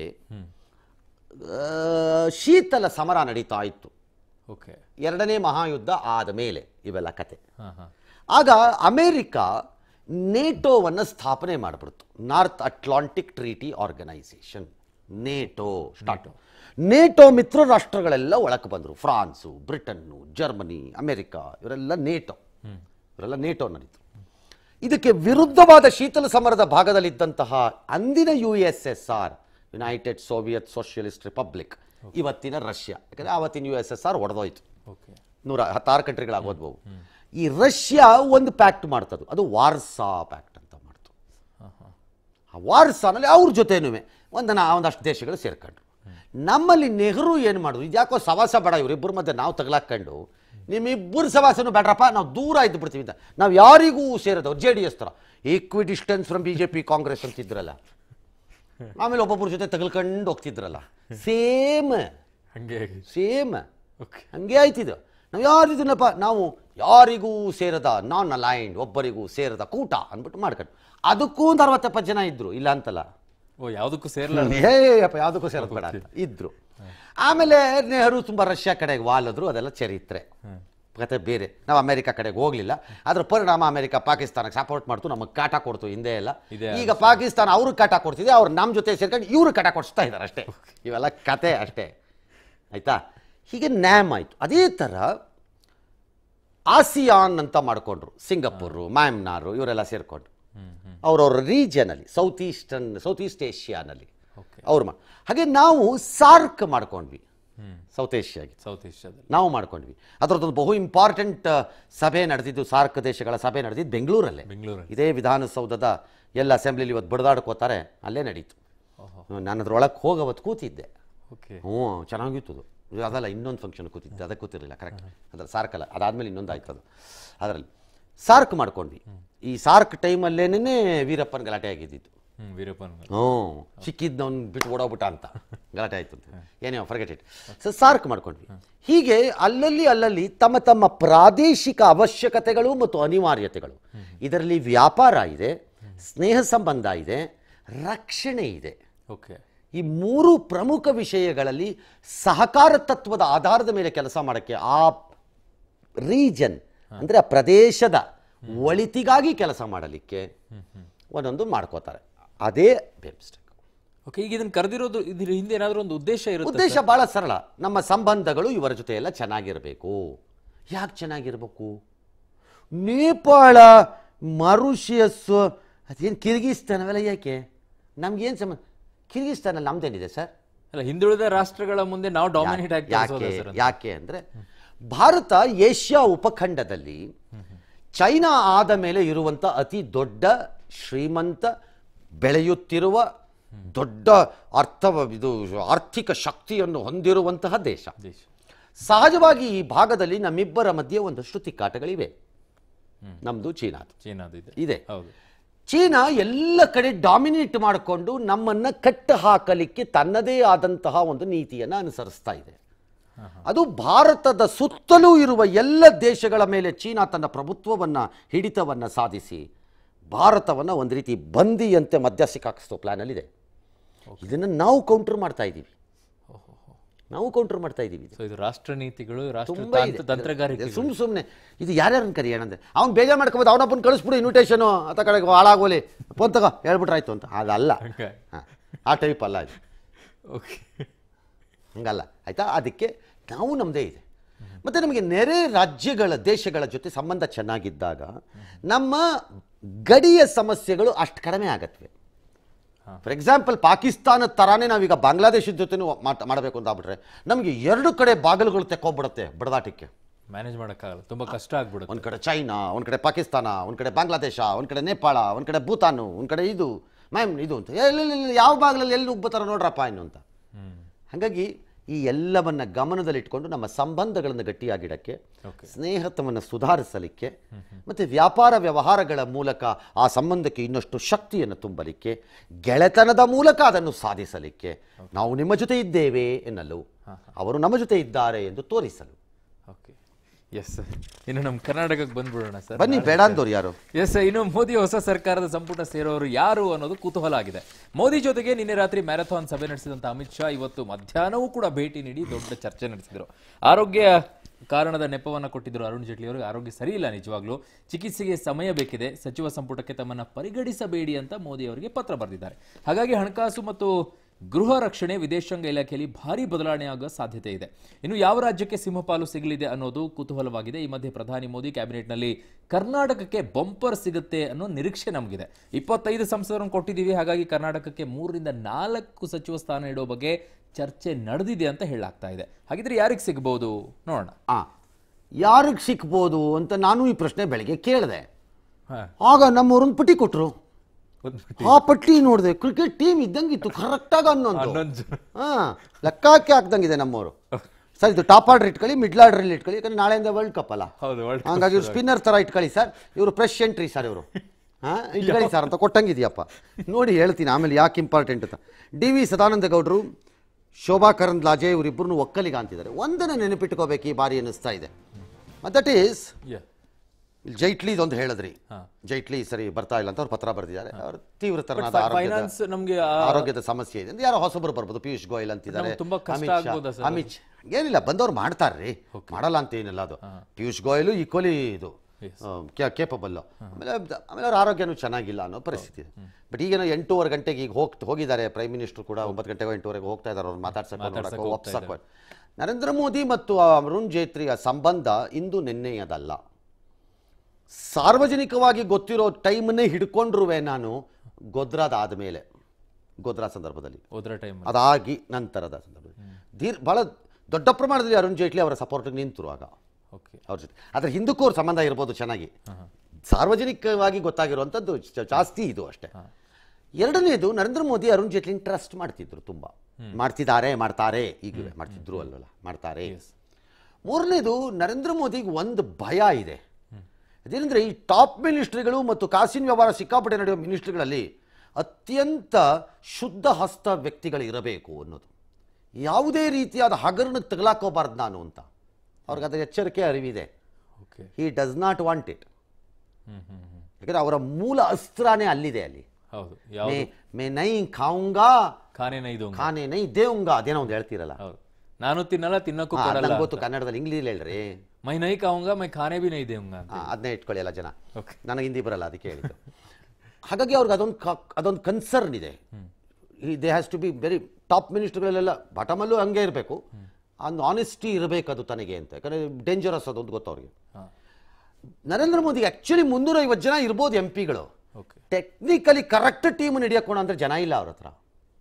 [SPEAKER 1] ಶೀತಲ ಸಮರ ನಡೀತಾ ಇತ್ತು.
[SPEAKER 2] ಓಕೆ,
[SPEAKER 1] ಎರಡನೇ ಮಹಾಯುದ್ಧ ಆದ ಮೇಲೆ ಇವೆಲ್ಲ ಕತೆ.
[SPEAKER 2] ಹಾ ಹಾ
[SPEAKER 1] ಆಗ ಅಮೆರಿಕ ನೇಟೋವನ್ನು ಸ್ಥಾಪನೆ ಮಾಡಿಬಿಡ್ತು, North Atlantic Treaty Organisation, NATO start. NATO ಮಿತ್ರ ರಾಷ್ಟ್ರಗಳೆಲ್ಲ ಒಳಕ್ಕೆ ಬಂದರು, ಫ್ರಾನ್ಸು, ಬ್ರಿಟನ್ನು, ಜರ್ಮನಿ, ಅಮೆರಿಕ, ಇವರೆಲ್ಲ ನೇಟೋ ಇವರೆಲ್ಲ ನೇಟೋ ನಡೀತು. ಇದಕ್ಕೆ ವಿರುದ್ಧವಾದ ಶೀತಲ ಸಮರದ ಭಾಗದಲ್ಲಿದ್ದಂತಹ ಅಂದಿನ U S S R, United Soviet Socialist Republic, ಇವತ್ತಿನ ರಷ್ಯಾ, ಯಾಕಂದರೆ ಆವತ್ತಿನ ಯು ಎಸ್ ಎಸ್ ಆರ್ ಒಡೆದೋಯ್ತು, ನೂರ ಹತ್ತಾರು ಕಂಟ್ರಿಗಳಾಗೋದ್ಬೋದು. ಈ ರಷ್ಯಾ ಒಂದು ಪ್ಯಾಕ್ಟ್ ಮಾಡ್ತದ್ದು, ಅದು ವಾರ್ಸಾ ಪ್ಯಾಕ್ಟ್ ಅಂತ ಮಾಡ್ತು. ಆ ವಾರ್ಸಾನಲ್ಲಿ ಅವ್ರ ಜೊತೆನೂ ಒಂದನ ಒಂದಷ್ಟು ದೇಶಗಳು ಸೇರ್ಕೊಂಡ್ರು. ನಮ್ಮಲ್ಲಿ ನೆಹರು ಏನು ಮಾಡಿದ್ರು, ಇದ್ಯಾಕೋ ಸವಾಸ ಬೇಡ ಇವರಿಬ್ಬರ ಮಧ್ಯೆ ನಾವು ತಗಲಾಕೊಂಡು, ನಿಮ್ಮಿಬ್ಬರು ಸವಾಸನೂ ಬೇಡ್ರಪ್ಪ, ನಾವು ದೂರ ಇದ್ದು ಬಿಡ್ತೀವಿ ಅಂತ. ನಾವು ಯಾರಿಗೂ ಸೇರೋದವ್ರು ಜೆ ಡಿ ಎಸ್ ಥರ equidistance from B J P Congress ಅಂತಿದ್ರಲ್ಲ, ಆಮೇಲೆ ಒಬ್ಬೊಬ್ಬರ ಜೊತೆ ತಗಲ್ಕೊಂಡು ಹೋಗ್ತಿದ್ರಲ್ಲ, ಸೇಮ್
[SPEAKER 2] ಹಂಗೆ
[SPEAKER 1] ಸೇಮ್ ಹಂಗೆ ಆಯ್ತಿದ್ದು. ನಾವು ಯಾರಿದ್ದೀನಪ್ಪ, ನಾವು ಯಾರಿಗೂ ಸೇರದ ನಾನ್ ಅಲೈನ್ಡ್, ಒಬ್ಬರಿಗೂ ಸೇರದ ಕೂಟ ಅಂದ್ಬಿಟ್ಟು ಮಾಡ್ಕೊಂಡು, ಅದಕ್ಕೂ ಒಂದು ಅರವತ್ತೆಪ್ಪತ್ತು ಜನ ಇದ್ರು, ಇಲ್ಲ ಅಂತಲ್ಲ.
[SPEAKER 2] ಓ, ಯಾವುದಕ್ಕೂ ಸೇರಲ್ಲ,
[SPEAKER 1] ಹೇಯಪ್ಪ ಯಾವುದಕ್ಕೂ ಸೇರೋದು ಬೇಡ ಅಂತ ಇದ್ರು. ಆಮೇಲೆ ನೆಹರು ತುಂಬ ರಷ್ಯಾ ಕಡೆಗೆ ವಾಲಿದ್ರು, ಅದೆಲ್ಲ ಚರಿತ್ರೆ ಕತೆ ಬೇರೆ. ನಾವು ಅಮೆರಿಕ ಕಡೆಗೆ ಹೋಗ್ಲಿಲ್ಲ, ಅದ್ರ ಪರಿಣಾಮ ಅಮೆರಿಕ ಪಾಕಿಸ್ತಾನಕ್ಕೆ ಸಪೋರ್ಟ್ ಮಾಡ್ತು, ನಮಗೆ ಕಾಟ ಕೊಡ್ತು ಹಿಂದೆ ಎಲ್ಲ. ಈಗ ಪಾಕಿಸ್ತಾನ ಅವ್ರಿಗೆ ಕಾಟ ಕೊಡ್ತಿದೆ, ಅವ್ರು ನಮ್ಮ ಜೊತೆ ಸೇರ್ಕೊಂಡು ಇವ್ರು ಕಾಟ ಕೊಡಿಸ್ತಾ ಇದ್ದಾರೆ ಅಷ್ಟೇ. ಇವೆಲ್ಲ ಕತೆ ಅಷ್ಟೇ, ಆಯ್ತಾ? ಹೀಗೆ ನ್ಯಾಮ್ ಆಯಿತು. ಅದೇ ಥರ ಆಸಿಯಾನ್ ಅಂತ ಮಾಡಿಕೊಂಡ್ರು, ಸಿಂಗಪುರು, ಮ್ಯಾನ್ಮಾರು ಇವರೆಲ್ಲ ಸೇರಿಕೊಂಡ್ರು ಅವ್ರವ್ರ ರೀಜನಲ್ಲಿ, ಸೌತ್ ಈಸ್ಟರ್ನ್ ಸೌತ್ ಈಸ್ಟ್ ಏಷ್ಯಾನಲ್ಲಿ ಅವ್ರು ಮಾಡಿ. ಹಾಗೆ ನಾವು ಸಾರ್ಕ್ ಮಾಡ್ಕೊಂಡ್ವಿ, ಸೌತ್ ಏಷ್ಯಾಗೆ
[SPEAKER 2] ಸೌತ್ ಏಷ್ಯಾದಲ್ಲಿ
[SPEAKER 1] ನಾವು ಮಾಡ್ಕೊಂಡ್ವಿ. ಅದರದ್ದೊಂದು ಬಹು ಇಂಪಾರ್ಟೆಂಟ್ ಸಭೆ ನಡೆದಿದ್ದು, ಸಾರ್ಕ್ ದೇಶಗಳ ಸಭೆ ನಡೆದಿದ್ದು ಬೆಂಗಳೂರಲ್ಲೇ.
[SPEAKER 2] ಬೆಂಗಳೂರಲ್ಲಿ
[SPEAKER 1] ಇದೇ ವಿಧಾನಸೌಧದ ಎಲ್ಲ ಅಸೆಂಬ್ಲಿಲಿ ಇವತ್ತು ಬಡ್ದಾಡ್ಕೋತಾರೆ, ಅಲ್ಲೇ ನಡೀತು. ನಾನು ಅದ್ರೊಳಗೆ ಹೋಗಿ ಅವತ್ತು ಕೂತಿದ್ದೆ. ಹ್ಞೂ, ಚೆನ್ನಾಗಿತ್ತು. ಅದಲ್ಲ, ಇನ್ನೊಂದು ಫಂಕ್ಷನ್ ಕೂತಿದ್ದೆ, ಅದಕ್ಕೆ ಕೂತಿರಲಿಲ್ಲ, ಕರೆಕ್ಟ್. ಅದ್ರ ಸಾರ್ಕ್ ಅಲ್ಲ, ಅದಾದಮೇಲೆ ಇನ್ನೊಂದು ಆಯ್ತು ಅದು. ಅದರಲ್ಲಿ ಸಾರ್ಕ್ ಮಾಡ್ಕೊಂಡ್ವಿ. ಈ ಸಾರ್ಕ್ ಟೈಮಲ್ಲೇನೇ ವೀರಪ್ಪನ ಗಲಾಟೆ ಆಗಿದ್ದಿತ್ತು.
[SPEAKER 2] ವೀರಪ್ಪನ
[SPEAKER 1] ಹ್ಞೂ, ಸಿಕ್ಕಿದ್ದವನು ಬಿಟ್ಟು ಓಡೋಗ್ಬಿಟ್ಟ ಅಂತ ಗಲಾಟೆ ಆಯಿತು ಅಂತ, ಏನೇ ಫರ್ಗೆಟ್ ಇಟ್. ಸೊ ಸಾರ್ಕ್ ಮಾಡ್ಕೊಂಡ್ವಿ. ಹೀಗೆ ಅಲ್ಲಲ್ಲಿ ಅಲ್ಲಲ್ಲಿ ತಮ್ಮ ತಮ್ಮ ಪ್ರಾದೇಶಿಕ ಅವಶ್ಯಕತೆಗಳು ಮತ್ತು ಅನಿವಾರ್ಯತೆಗಳು, ಇದರಲ್ಲಿ ವ್ಯಾಪಾರ ಇದೆ, ಸ್ನೇಹ ಸಂಬಂಧ ಇದೆ, ರಕ್ಷಣೆ ಇದೆ.
[SPEAKER 2] ಓಕೆ,
[SPEAKER 1] ಈ ಮೂರು ಪ್ರಮುಖ ವಿಷಯಗಳಲ್ಲಿ ಸಹಕಾರ ತತ್ವದ ಆಧಾರದ ಮೇಲೆ ಕೆಲಸ ಮಾಡೋಕ್ಕೆ, ಆ ರೀಜನ್ ಅಂದರೆ ಆ ಪ್ರದೇಶದ ಒಳಿತಿಗಾಗಿ ಕೆಲಸ ಮಾಡಲಿಕ್ಕೆ ಒಂದೊಂದು ಮಾಡ್ಕೋತಾರೆ. ಅದೇ ಬಿಮ್ಸ್ಟೆಕ್.
[SPEAKER 2] ಓಕೆ, ಈಗ ಇದನ್ನು ಕರೆದಿರೋದು ಇದ್ರ ಹಿಂದೆ ಏನಾದರೂ ಒಂದು ಉದ್ದೇಶ ಇರುತ್ತೆ?
[SPEAKER 1] ಉದ್ದೇಶ ಭಾಳ ಸರಳ, ನಮ್ಮ ಸಂಬಂಧಗಳು ಇವರ ಜೊತೆ ಎಲ್ಲ ಚೆನ್ನಾಗಿರಬೇಕು. ಯಾಕೆ ಚೆನ್ನಾಗಿರ್ಬೇಕು? ನೇಪಾಳ, ಮಾರಿಷಿಯಸ್, ಅದೇನು ಕಿರ್ಗಿಸ್ತಾನ್ ಅವೆಲ್ಲ ಯಾಕೆ? ನಮ್ಗೇನು ಸಂಬಂಧ? ಕಿರ್ಗಿಸ್ತಾನಲ್ಲಿ ನಮ್ದೇನಿದೆ ಸರ್?
[SPEAKER 2] ಅಲ್ಲ, ಹಿಂದುಳಿದ ರಾಷ್ಟ್ರಗಳ ಮುಂದೆ ನಾವು ಡಾಮಿನೇಟ್ ಆಗಿ
[SPEAKER 1] ಯಾಕೆ ಯಾಕೆ ಅಂದರೆ, ಭಾರತ ಏಷ್ಯಾ ಉಪಖಂಡದಲ್ಲಿ ಚೈನಾ ಆದ ಮೇಲೆ ಇರುವಂಥ ಅತಿ ದೊಡ್ಡ ಶ್ರೀಮಂತ ಬೆಳೆಯುತ್ತಿರುವ ದೊಡ್ಡ ಅರ್ಥವ ಇದು ಆರ್ಥಿಕ ಶಕ್ತಿಯನ್ನು ಹೊಂದಿರುವಂತಹ ದೇಶ.
[SPEAKER 2] ದೇಶ
[SPEAKER 1] ಸಹಜವಾಗಿ ಈ ಭಾಗದಲ್ಲಿ ನಮ್ಮಿಬ್ಬರ ಮಧ್ಯೆ ಒಂದಷ್ಟು ತಿಕ್ಕಾಟಗಳಿವೆ. ನಮ್ಮದು ಚೀನಾದು
[SPEAKER 2] ಚೀನಾದು
[SPEAKER 1] ಇದೆ.
[SPEAKER 2] ಹೌದು.
[SPEAKER 1] ಚೀನಾ ಎಲ್ಲ ಕಡೆ ಡಾಮಿನೇಟ್ ಮಾಡಿಕೊಂಡು ನಮ್ಮನ್ನು ಕಟ್ಟು ಹಾಕಲಿಕ್ಕೆ ತನ್ನದೇ ಆದಂತಹ ಒಂದು ನೀತಿಯನ್ನು ಅನುಸರಿಸ್ತಾ ಇದೆ. ಅದು ಭಾರತದ ಸುತ್ತಲೂ ಇರುವ ಎಲ್ಲ ದೇಶಗಳ ಮೇಲೆ ಚೀನಾ ತನ್ನ ಪ್ರಭುತ್ವವನ್ನು ಹಿಡಿತವನ್ನು ಸಾಧಿಸಿ ಭಾರತವನ್ನು ಒಂದು ರೀತಿ ಬಂದಿಯಂತೆ ಮಧ್ಯ ಸಿಕ್ಕಾಕಿಸೋ ಪ್ಲಾನಲ್ಲಿದೆ. ಇದನ್ನು ನಾವು ಕೌಂಟರ್ ಮಾಡ್ತಾ ಇದ್ದೀವಿ ನಾವು ಕೌಂಟರ್ ಮಾಡ್ತಾ ಇದ್ದೀವಿ
[SPEAKER 2] ಇದು ರಾಷ್ಟ್ರ ನೀತಿಗಳು,
[SPEAKER 1] ತುಂಬಾ ಇದೆ.
[SPEAKER 2] ತಂತ್ರಗಾರಿಕೆ.
[SPEAKER 1] ಸುಮ್ ಸುಮ್ಮನೆ ಇದು ಯಾರ್ಯಾರನ್ನ ಕರೆಯೋಣ ಅಂದ್ರೆ ಅವ್ನು ಬೇಜಾರು ಮಾಡ್ಕೋಬೋದು, ಅವನೊಬ್ಬನ ಕಳಿಸ್ಬಿಡು ಇನ್ವಿಟೇಷನು ಅತ್ತ ಕಡೆಗೆ ಹಾಳಾಗೋಲಿ ಫೋನ್ ತಗೋ ಹೇಳ್ಬಿಟ್ರಾಯ್ತು ಅಂತ. ಅದಲ್ಲ, ಹಾಂ ಆ ಟೈಪ್ ಅಲ್ಲ ಇದು.
[SPEAKER 2] ಓಕೆ,
[SPEAKER 1] ಹಂಗಲ್ಲ ಆಯಿತಾ. ಅದಕ್ಕೆ ನಾವು ನಮ್ಮದೇ ಇದೆ. ಮತ್ತು ನಮಗೆ ನೆರೆ ರಾಜ್ಯಗಳ ದೇಶಗಳ ಜೊತೆ ಸಂಬಂಧ ಚೆನ್ನಾಗಿದ್ದಾಗ ನಮ್ಮ ಗಡಿಯ ಸಮಸ್ಯೆಗಳು ಅಷ್ಟು ಕಡಿಮೆ ಆಗತ್ವೆ. ಫಾರ್ ಎಕ್ಸಾಂಪಲ್ ಪಾಕಿಸ್ತಾನದ ಥರಾನೇ ನಾವೀಗ ಬಾಂಗ್ಲಾದೇಶದ ಜೊತೆನೂ ಮಾಡಬೇಕು ಅಂತ ಆಗ್ಬಿಟ್ರೆ ನಮಗೆ ಎರಡು ಕಡೆ ಬಾಗಿಲುಗಳು ತೆಕ್ಕೋಗ್ಬಿಡುತ್ತೆ ಬಡದಾಟಕ್ಕೆ.
[SPEAKER 2] ಮ್ಯಾನೇಜ್ ಮಾಡೋಕ್ಕಾಗಲ್ಲ, ತುಂಬ ಕಷ್ಟ ಆಗ್ಬಿಡುತ್ತೆ.
[SPEAKER 1] ಒಂದು ಕಡೆ ಚೈನಾ, ಒಂದು ಕಡೆ ಪಾಕಿಸ್ತಾನ, ಒಂದು ಕಡೆ ಬಾಂಗ್ಲಾದೇಶ, ಒಂದು ಕಡೆ ನೇಪಾಳ, ಒಂದು ಕಡೆ ಭೂತಾನು, ಒಂದು ಕಡೆ ಇದು ಮ್ಯಾಮ್ ಇದು ಅಂತ ಎಲ್ಲಿ ಯಾವ ಬಾಗಿಲಲ್ಲಿ ಎಲ್ಲಿ ಉಬ್ಬತಾರ ನೋಡ್ರಪ್ಪ ಇನ್ನು ಅಂತ. ಹಾಗಾಗಿ ಈ ಎಲ್ಲವನ್ನ ಗಮನದಲ್ಲಿಟ್ಕೊಂಡು ನಮ್ಮ ಸಂಬಂಧಗಳನ್ನು ಗಟ್ಟಿಯಾಗಿಡಕ್ಕೆ, ಸ್ನೇಹತವನ್ನು ಸುಧಾರಿಸಲಿಕ್ಕೆ ಮತ್ತು ವ್ಯಾಪಾರ ವ್ಯವಹಾರಗಳ ಮೂಲಕ ಆ ಸಂಬಂಧಕ್ಕೆ ಇನ್ನಷ್ಟು ಶಕ್ತಿಯನ್ನು ತುಂಬಲಿಕ್ಕೆ, ಗೆಳೆತನದ ಮೂಲಕ ಅದನ್ನು ಸಾಧಿಸಲಿಕ್ಕೆ ನಾವು ನಿಮ್ಮ ಜೊತೆ ಇದ್ದೇವೆ ಎನ್ನಲು, ಅವರು ನಮ್ಮ ಜೊತೆ ಇದ್ದಾರೆ ಎಂದು ತೋರಿಸಲು.
[SPEAKER 2] Okay, yes sir. ಇನ್ನು ನಮ್ಮ ಕರ್ನಾಟಕಕ್ಕೆ ಬಂದ್ಬಿಡೋಣ ಸರ್.
[SPEAKER 1] ಬನ್ನಿ, ಬೇಡ ಅಂದವ್ರು ಯಾರು?
[SPEAKER 2] ಎಸ್, ಇನ್ನು ಮೋದಿ ಹೊಸ ಸರ್ಕಾರದ ಸಂಪುಟ ಸೇರೋರು ಯಾರು ಅನ್ನೋದು ಕುತೂಹಲ ಆಗಿದೆ. ಮೋದಿ ಜೊತೆಗೆ ನಿನ್ನೆ ರಾತ್ರಿ ಮ್ಯಾರಥಾನ್ ಸಭೆ ನಡೆಸಿದಂತ ಅಮಿತ್ ಶಾ ಇವತ್ತು ಮಧ್ಯಾಹ್ನವೂ ಕೂಡ ಭೇಟಿ ನೀಡಿ ದೊಡ್ಡ ಚರ್ಚೆ ನಡೆಸಿದರು. ಆರೋಗ್ಯ ಕಾರಣದ ನೆಪವನ್ನು ಕೊಟ್ಟಿದ್ದರು ಅರುಣ್ ಜೇಟ್ಲಿ ಅವರು. ಆರೋಗ್ಯ ಸರಿ ಇಲ್ಲ, ನಿಜವಾಗ್ಲೂ ಚಿಕಿತ್ಸೆಗೆ ಸಮಯ ಬೇಕಿದೆ, ಸಚಿವ ಸಂಪುಟಕ್ಕೆ ತಮ್ಮನ್ನ ಪರಿಗಣಿಸಬೇಡಿ ಅಂತ ಮೋದಿ ಅವರಿಗೆ ಪತ್ರ ಬರೆದಿದ್ದಾರೆ. ಹಾಗಾಗಿ ಹಣಕಾಸು ಮತ್ತು ಗೃಹ ರಕ್ಷಣೆ, ವಿದೇಶಾಂಗ ಇಲಾಖೆಯಲ್ಲಿ ಭಾರಿ ಬದಲಾವಣೆ ಆಗುವ ಸಾಧ್ಯತೆ ಇದೆ. ಇನ್ನು ಯಾವ ರಾಜ್ಯಕ್ಕೆ ಸಿಂಹಪಾಲು ಸಿಗಲಿದೆ ಅನ್ನೋದು ಕುತೂಹಲವಾಗಿದೆ. ಈ ಮಧ್ಯೆ ಪ್ರಧಾನಿ ಮೋದಿ ಕ್ಯಾಬಿನೆಟ್ನಲ್ಲಿ ಕರ್ನಾಟಕಕ್ಕೆ ಬಂಪರ್ ಸಿಗುತ್ತೆ ಅನ್ನೋ ನಿರೀಕ್ಷೆ ನಮಗಿದೆ. ಇಪ್ಪತ್ತೈದು ಸಂಸದರನ್ನು ಕೊಟ್ಟಿದ್ದೀವಿ, ಹಾಗಾಗಿ ಕರ್ನಾಟಕಕ್ಕೆ ಮೂರರಿಂದ ನಾಲ್ಕು ಸಚಿವ ಸ್ಥಾನ ನೀಡೋ ಬಗ್ಗೆ ಚರ್ಚೆ ನಡೆದಿದೆ ಅಂತ ಹೇಳಲಾಗ್ತಾ ಇದೆ. ಹಾಗಿದ್ರೆ ಯಾರಿಗೆ ಸಿಗಬಹುದು ನೋಡೋಣ.
[SPEAKER 1] ಆ ಯಾರಿಗೆ ಸಿಕ್ಬೋದು ಅಂತ ನಾನು ಈ ಪ್ರಶ್ನೆ ಬೆಳಗ್ಗೆ ಕೇಳಿದೆ. ಆಗ ನಮ್ಮವ್ರೊಂದು ಪಟ್ಟಿ ಕೊಟ್ಟರು. ಆ ಪಟ್ಟಿ ನೋಡಿದೆ, ಕ್ರಿಕೆಟ್ ಟೀಮ್ ಇದ್ದಂಗಿತ್ತು ಕರೆಕ್ಟಾಗಿ ಅನ್ನೊಂದು. ಹಾ, ಲೆಕ್ಕಕ್ಕೆ ಹಾಕ್ದಂಗಿದೆ ನಮ್ಮವರು. ಸರ್ ಇದು ಟಾಪ್ ಆರ್ಡರ್ ಇಟ್ಕೊಳ್ಳಿ, ಮಿಡ್ಲ್ ಆರ್ಡರ್ ಇಟ್ಕೊಳ್ಳಿ, ಯಾಕಂದ್ರೆ ನಾಳೆಯಿಂದ ವರ್ಲ್ಡ್ ಕಪ್ ಅಲ್ಲ. ಹಂಗಾಗಿ ಇವ್ರು ಸ್ಪಿನ್ನರ್ ತರ ಇಟ್ಕೊಳ್ಳಿ ಸರ್, ಇವರು ಫ್ರೆಶ್ ಎಂಟ್ರಿ ಸರ್ ಇವರು, ಹಾ ಇಟ್ಕೊಳ್ಳಿ ಸರ್ ಅಂತ ಕೊಟ್ಟಂಗಿದೆಯಪ್ಪ. ನೋಡಿ ಹೇಳ್ತೀನಿ ಆಮೇಲೆ ಯಾಕೆ ಇಂಪಾರ್ಟೆಂಟ್ ಅಂತ. ಡಿ ವಿ ಸದಾನಂದ ಗೌಡರು, ಶೋಭಾ ಕರಂದ್ಲಾಜೆ ಇವರಿಬ್ಬರನ್ನು ಒಕ್ಕಲಿಗ ಅಂತಿದ್ದಾರೆ. ಒಂದನ್ನು ನೆನಪಿಟ್ಕೋಬೇಕು ಈ ಬಾರಿ ಅನ್ನಿಸ್ತಾ ಇದೆ. ದಟ್ ಈಸ್ ಜೈಟ್ಲಿ ಒಂದು ಹೇಳಿದ್ರಿ, ಜೈಟ್ಲಿ ಸರಿ ಬರ್ತಾ ಇಲ್ಲ ಅಂತ ಅವ್ರು ಪತ್ರ ಬರೆದಿದ್ದಾರೆ. ಅವರು ತೀವ್ರ ತರನಾದ ಆರೋಗ್ಯದ ಸಮಸ್ಯೆ ಇದೆ. ಯಾರೋ ಹೊಸಬರು ಬರ್ಬೋದು, ಪಿಯೂಷ್ ಗೋಯಲ್ ಅಂತಿದ್ದಾರೆ, ಅಮಿತ್ ಶಾ ಏನಿಲ್ಲ ಬಂದವ್ರು ಮಾಡ್ತಾರ್ರಿ, ಮಾಡಲ್ಲ ಅಂತ ಏನಿಲ್ಲ. ಅದು ಪಿಯೂಷ್ ಗೋಯಲು ಈಕ್ವಲಿ ಇದು ಕೇಪಬಲ್. ಆಮೇಲೆ ಆಮೇಲೆ ಅವ್ರ ಆರೋಗ್ಯನೂ ಚೆನ್ನಾಗಿಲ್ಲ ಅನ್ನೋ ಪರಿಸ್ಥಿತಿ ಇದೆ. ಬಟ್ ಈಗ ಎಂಟೂವರೆ ಗಂಟೆಗೆ ಈಗ ಹೋಗ್ ಹೋಗಿದ್ದಾರೆ ಪ್ರೈಮ್ ಮಿನಿಸ್ಟರ್ ಕೂಡ, ಒಂಬತ್ತು ಗಂಟೆಗೆ ಎಂಟೂವರೆಗೆ ಹೋಗ್ತಾ ಇದ್ದಾರೆ ಅವ್ರು ಮಾತಾಡ್ಸಕ್ಕೆ ಒಪ್ಸಕ್ಕೆ. ನರೇಂದ್ರ ಮೋದಿ ಮತ್ತು ಅರುಣ್ ಜೇಟ್ಲಿಯ ಸಂಬಂಧ ಇಂದು ನಿನ್ನೆಯದಲ್ಲ. ಸಾರ್ವಜನಿಕವಾಗಿ ಗೊತ್ತಿರೋ ಟೈಮನ್ನೇ ಹಿಡ್ಕೊಂಡ್ರುವೆ ನಾನು ಗೋಧ್ರಾದ ಆದಮೇಲೆ, ಗೋಧ್ರಾ ಸಂದರ್ಭದಲ್ಲಿ ಅದಾಗಿ ನಂತರದ ಸಂದರ್ಭದಲ್ಲಿ ದೀರ್ ಭಾಳ ದೊಡ್ಡ ಪ್ರಮಾಣದಲ್ಲಿ ಅರುಣ್ ಜೇಟ್ಲಿ ಅವರ ಸಪೋರ್ಟಿಗೆ ನಿಂತರು ಆಗ ಅವ್ರ ಜೊತೆ. ಅದರ ಹಿಂದಕ್ಕೂ ಅವ್ರ ಸಂಬಂಧ ಇರ್ಬೋದು ಚೆನ್ನಾಗಿ, ಸಾರ್ವಜನಿಕವಾಗಿ ಗೊತ್ತಾಗಿರುವಂಥದ್ದು ಜಾಸ್ತಿ ಇದು ಅಷ್ಟೇ. ಎರಡನೇದು, ನರೇಂದ್ರ ಮೋದಿ ಅರುಣ್ ಜೇಟ್ಲಿನ ಟ್ರಸ್ಟ್ ಮಾಡ್ತಿದ್ರು, ತುಂಬ ಮಾಡ್ತಿದ್ದಾರೆ, ಮಾಡ್ತಾರೆ, ಈಗಲೇ ಮಾಡ್ತಿದ್ರು ಅಲ್ವಲ್ಲ, ಮಾಡ್ತಾರೆ. ಮೂರನೇದು, ನರೇಂದ್ರ ಮೋದಿಗೆ ಒಂದು ಭಯ ಇದೆ. ಅದೇನೆಂದರೆ ಈ ಟಾಪ್ ಮಿನಿಸ್ಟ್ರಿಗಳು ಮತ್ತು ಕಾಸಿನ ವ್ಯವಹಾರ ಸಿಕ್ಕಾಪಟ್ಟೆ ನಡೆಯುವ ಮಿನಿಸ್ಟ್ರಿಗಳಲ್ಲಿ ಅತ್ಯಂತ ಶುದ್ಧ ಹಸ್ತ ವ್ಯಕ್ತಿಗಳು ಇರಬೇಕು ಅನ್ನೋದು. ಯಾವುದೇ ರೀತಿಯಾದ ಹಗರಣಕ್ಕೆ ತಗಲಾಕೋಬಾರ್ದು ನಾನು ಅಂತ ಅವ್ರಿಗೆ ಅದರ ಎಚ್ಚರಿಕೆ ಅರಿವಿದೆ. He does not want it. ಯಾಕಂದರೆ ಅವರ ಮೂಲ ಅಸ್ತ್ರನೇ ಅಲ್ಲಿದೆ. ಅಲ್ಲಿ ಮೇ ನೈ ಖಾऊंगा ಖಾನೆ ನೈ ದೇऊंगा ಅದೇನೋ ಒಂದು ಹೇಳ್ತಿರಲ್ಲ,
[SPEAKER 2] ನಾನು ತಿನ್ನಲ್ಲ ತಿನ್ನಕ್ಕೂ
[SPEAKER 1] ಗೊತ್ತು. ಕನ್ನಡದಲ್ಲಿ ಇಂಗ್ಲೀಷ್ ಹೇಳ್ರಿ,
[SPEAKER 2] ಮೈ ನೈ ಖಾऊंगा ಮೈ ಖಾನೆ ಭಿ ನೈ ದೇऊंगा.
[SPEAKER 1] ಅದನ್ನೇ ಇಟ್ಕೊಳ್ಳಿ ಎಲ್ಲ ಜನ, ನನಗೆ ಹಿಂದಿ ಬರಲ್ಲ ಅದಕ್ಕೆ ಹೇಳಿದ್ದು. ಹಾಗಾಗಿ ಅವ್ರಿಗೆ ಅದೊಂದು ಅದೊಂದು ಕನ್ಸರ್ನ್ ಇದೆ. They has to be very top ಮಿನಿಸ್ಟರ್ಗಳೆಲ್ಲ ಬಾಟಮಲ್ಲೂ ಹಂಗೆ ಇರಬೇಕು, ಒಂದು ಆನೆಸ್ಟಿ ಇರಬೇಕು ಅದು ತನಗೆ ಅಂತ. ಯಾಕಂದರೆ ಡೇಂಜರಸ್ ಅದೊಂದು ಗೊತ್ತು ಅವ್ರಿಗೆ. ನರೇಂದ್ರ ಮೋದಿಗೆ ಆ್ಯಕ್ಚುಲಿ ಮುನ್ನೂರ ಐವತ್ತು ಜನ ಇರ್ಬೋದು ಎಂ ಪಿಗಳು. ಟೆಕ್ನಿಕಲಿ ಕರೆಕ್ಟ್ ಟೀಮ್ ಹಿಡಿಯೋಕೋಣ ಅಂದ್ರೆ ಜನ ಇಲ್ಲ ಅವ್ರ ಹತ್ರ.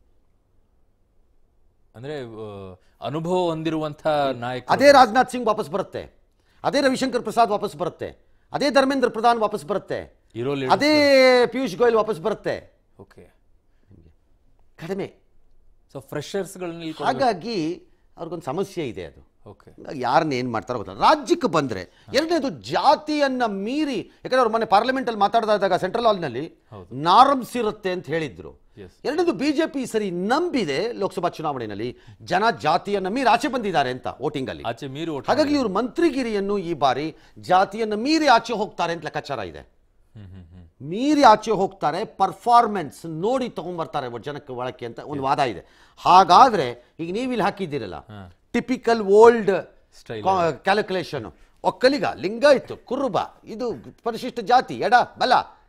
[SPEAKER 2] ಅಂದ್ರೆ ಅನುಭವ ಹೊಂದಿರುವಂಥ ನಾಯಕ.
[SPEAKER 1] ಅದೇ ರಾಜನಾಥ್ ಸಿಂಗ್ ವಾಪಸ್ ಬರುತ್ತೆ, ಅದೇ ರವಿಶಂಕರ್ ಪ್ರಸಾದ್ ವಾಪಸ್ ಬರುತ್ತೆ, ಅದೇ ಧರ್ಮೇಂದ್ರ ಪ್ರಧಾನ್ ವಾಪಸ್ ಬರುತ್ತೆ,
[SPEAKER 2] ಇರೋ
[SPEAKER 1] ಅದೇ ಪಿಯೂಷ್ ಗೋಯಲ್ ವಾಪಸ್ ಬರುತ್ತೆ.
[SPEAKER 2] ಓಕೆ,
[SPEAKER 1] ಕಡಿಮೆ.
[SPEAKER 2] ಸೊ ಫ್ರೆಶರ್ಸ್ಗಳನ್ನ
[SPEAKER 1] ಹಾಗಾಗಿ ಅವ್ರಿಗೊಂದು ಸಮಸ್ಯೆ ಇದೆ. ಅದು
[SPEAKER 2] ಓಕೆ,
[SPEAKER 1] ಯಾರನ್ನ ಏನು ಮಾಡ್ತಾರೋ ಗೊತ್ತಿಲ್ಲ. ರಾಜ್ಯಕ್ಕೆ ಬಂದರೆ ಎರಡನೇದು ಜಾತಿಯನ್ನ ಮೀರಿ, ಯಾಕಂದ್ರೆ ಅವ್ರು ಮೊನ್ನೆ ಪಾರ್ಲಿಮೆಂಟಲ್ಲಿ ಮಾತಾಡ್ತಾ ಇದ್ದಾಗ ಸೆಂಟ್ರಲ್ ಹಾಲ್ನಲ್ಲಿ ನಾರ್ಮ್ಸ್ ಇರುತ್ತೆ ಅಂತ ಹೇಳಿದ್ರು. ಎರಡನೇದು ಬಿಜೆಪಿ ಸರಿ ನಂಬಿದೆ ಲೋಕಸಭಾ ಚುನಾವಣೆಯಲ್ಲಿ ಜನ ಜಾತಿಯನ್ನ ಮೀರಿ ಆಚೆ ಬಂದಿದ್ದಾರೆ ಅಂತ ವೋಟಿಂಗ್ ಅಲ್ಲಿ. ಹಾಗಾಗಿ ಇವರು ಮಂತ್ರಿಗಿರಿಯನ್ನು ಈ ಬಾರಿ ಜಾತಿಯನ್ನ ಮೀರಿ ಆಚೆ ಹೋಗ್ತಾರೆ ಅಂತ ಲೆಕ್ಕಾಚಾರ ಇದೆ. ಮೀರಿ ಆಚೆ ಹೋಗ್ತಾರೆ, ಪರ್ಫಾರ್ಮೆನ್ಸ್ ನೋಡಿ ತಗೊಂಡ್ಬರ್ತಾರೆ ಜನಕ್ಕೆ ಒಳಕ್ಕೆ ಅಂತ ಒಂದು ವಾದ ಇದೆ. ಹಾಗಾದ್ರೆ ಈಗ ನೀವು ಇಲ್ಲಿ ಹಾಕಿದ್ದೀರಲ್ಲ typical old calculation, Vokkaliga, Lingayat, Kuruba, ಇದು ಪರಿಶಿಷ್ಟ ಜಾತಿ, ಎಡ ಬಲ,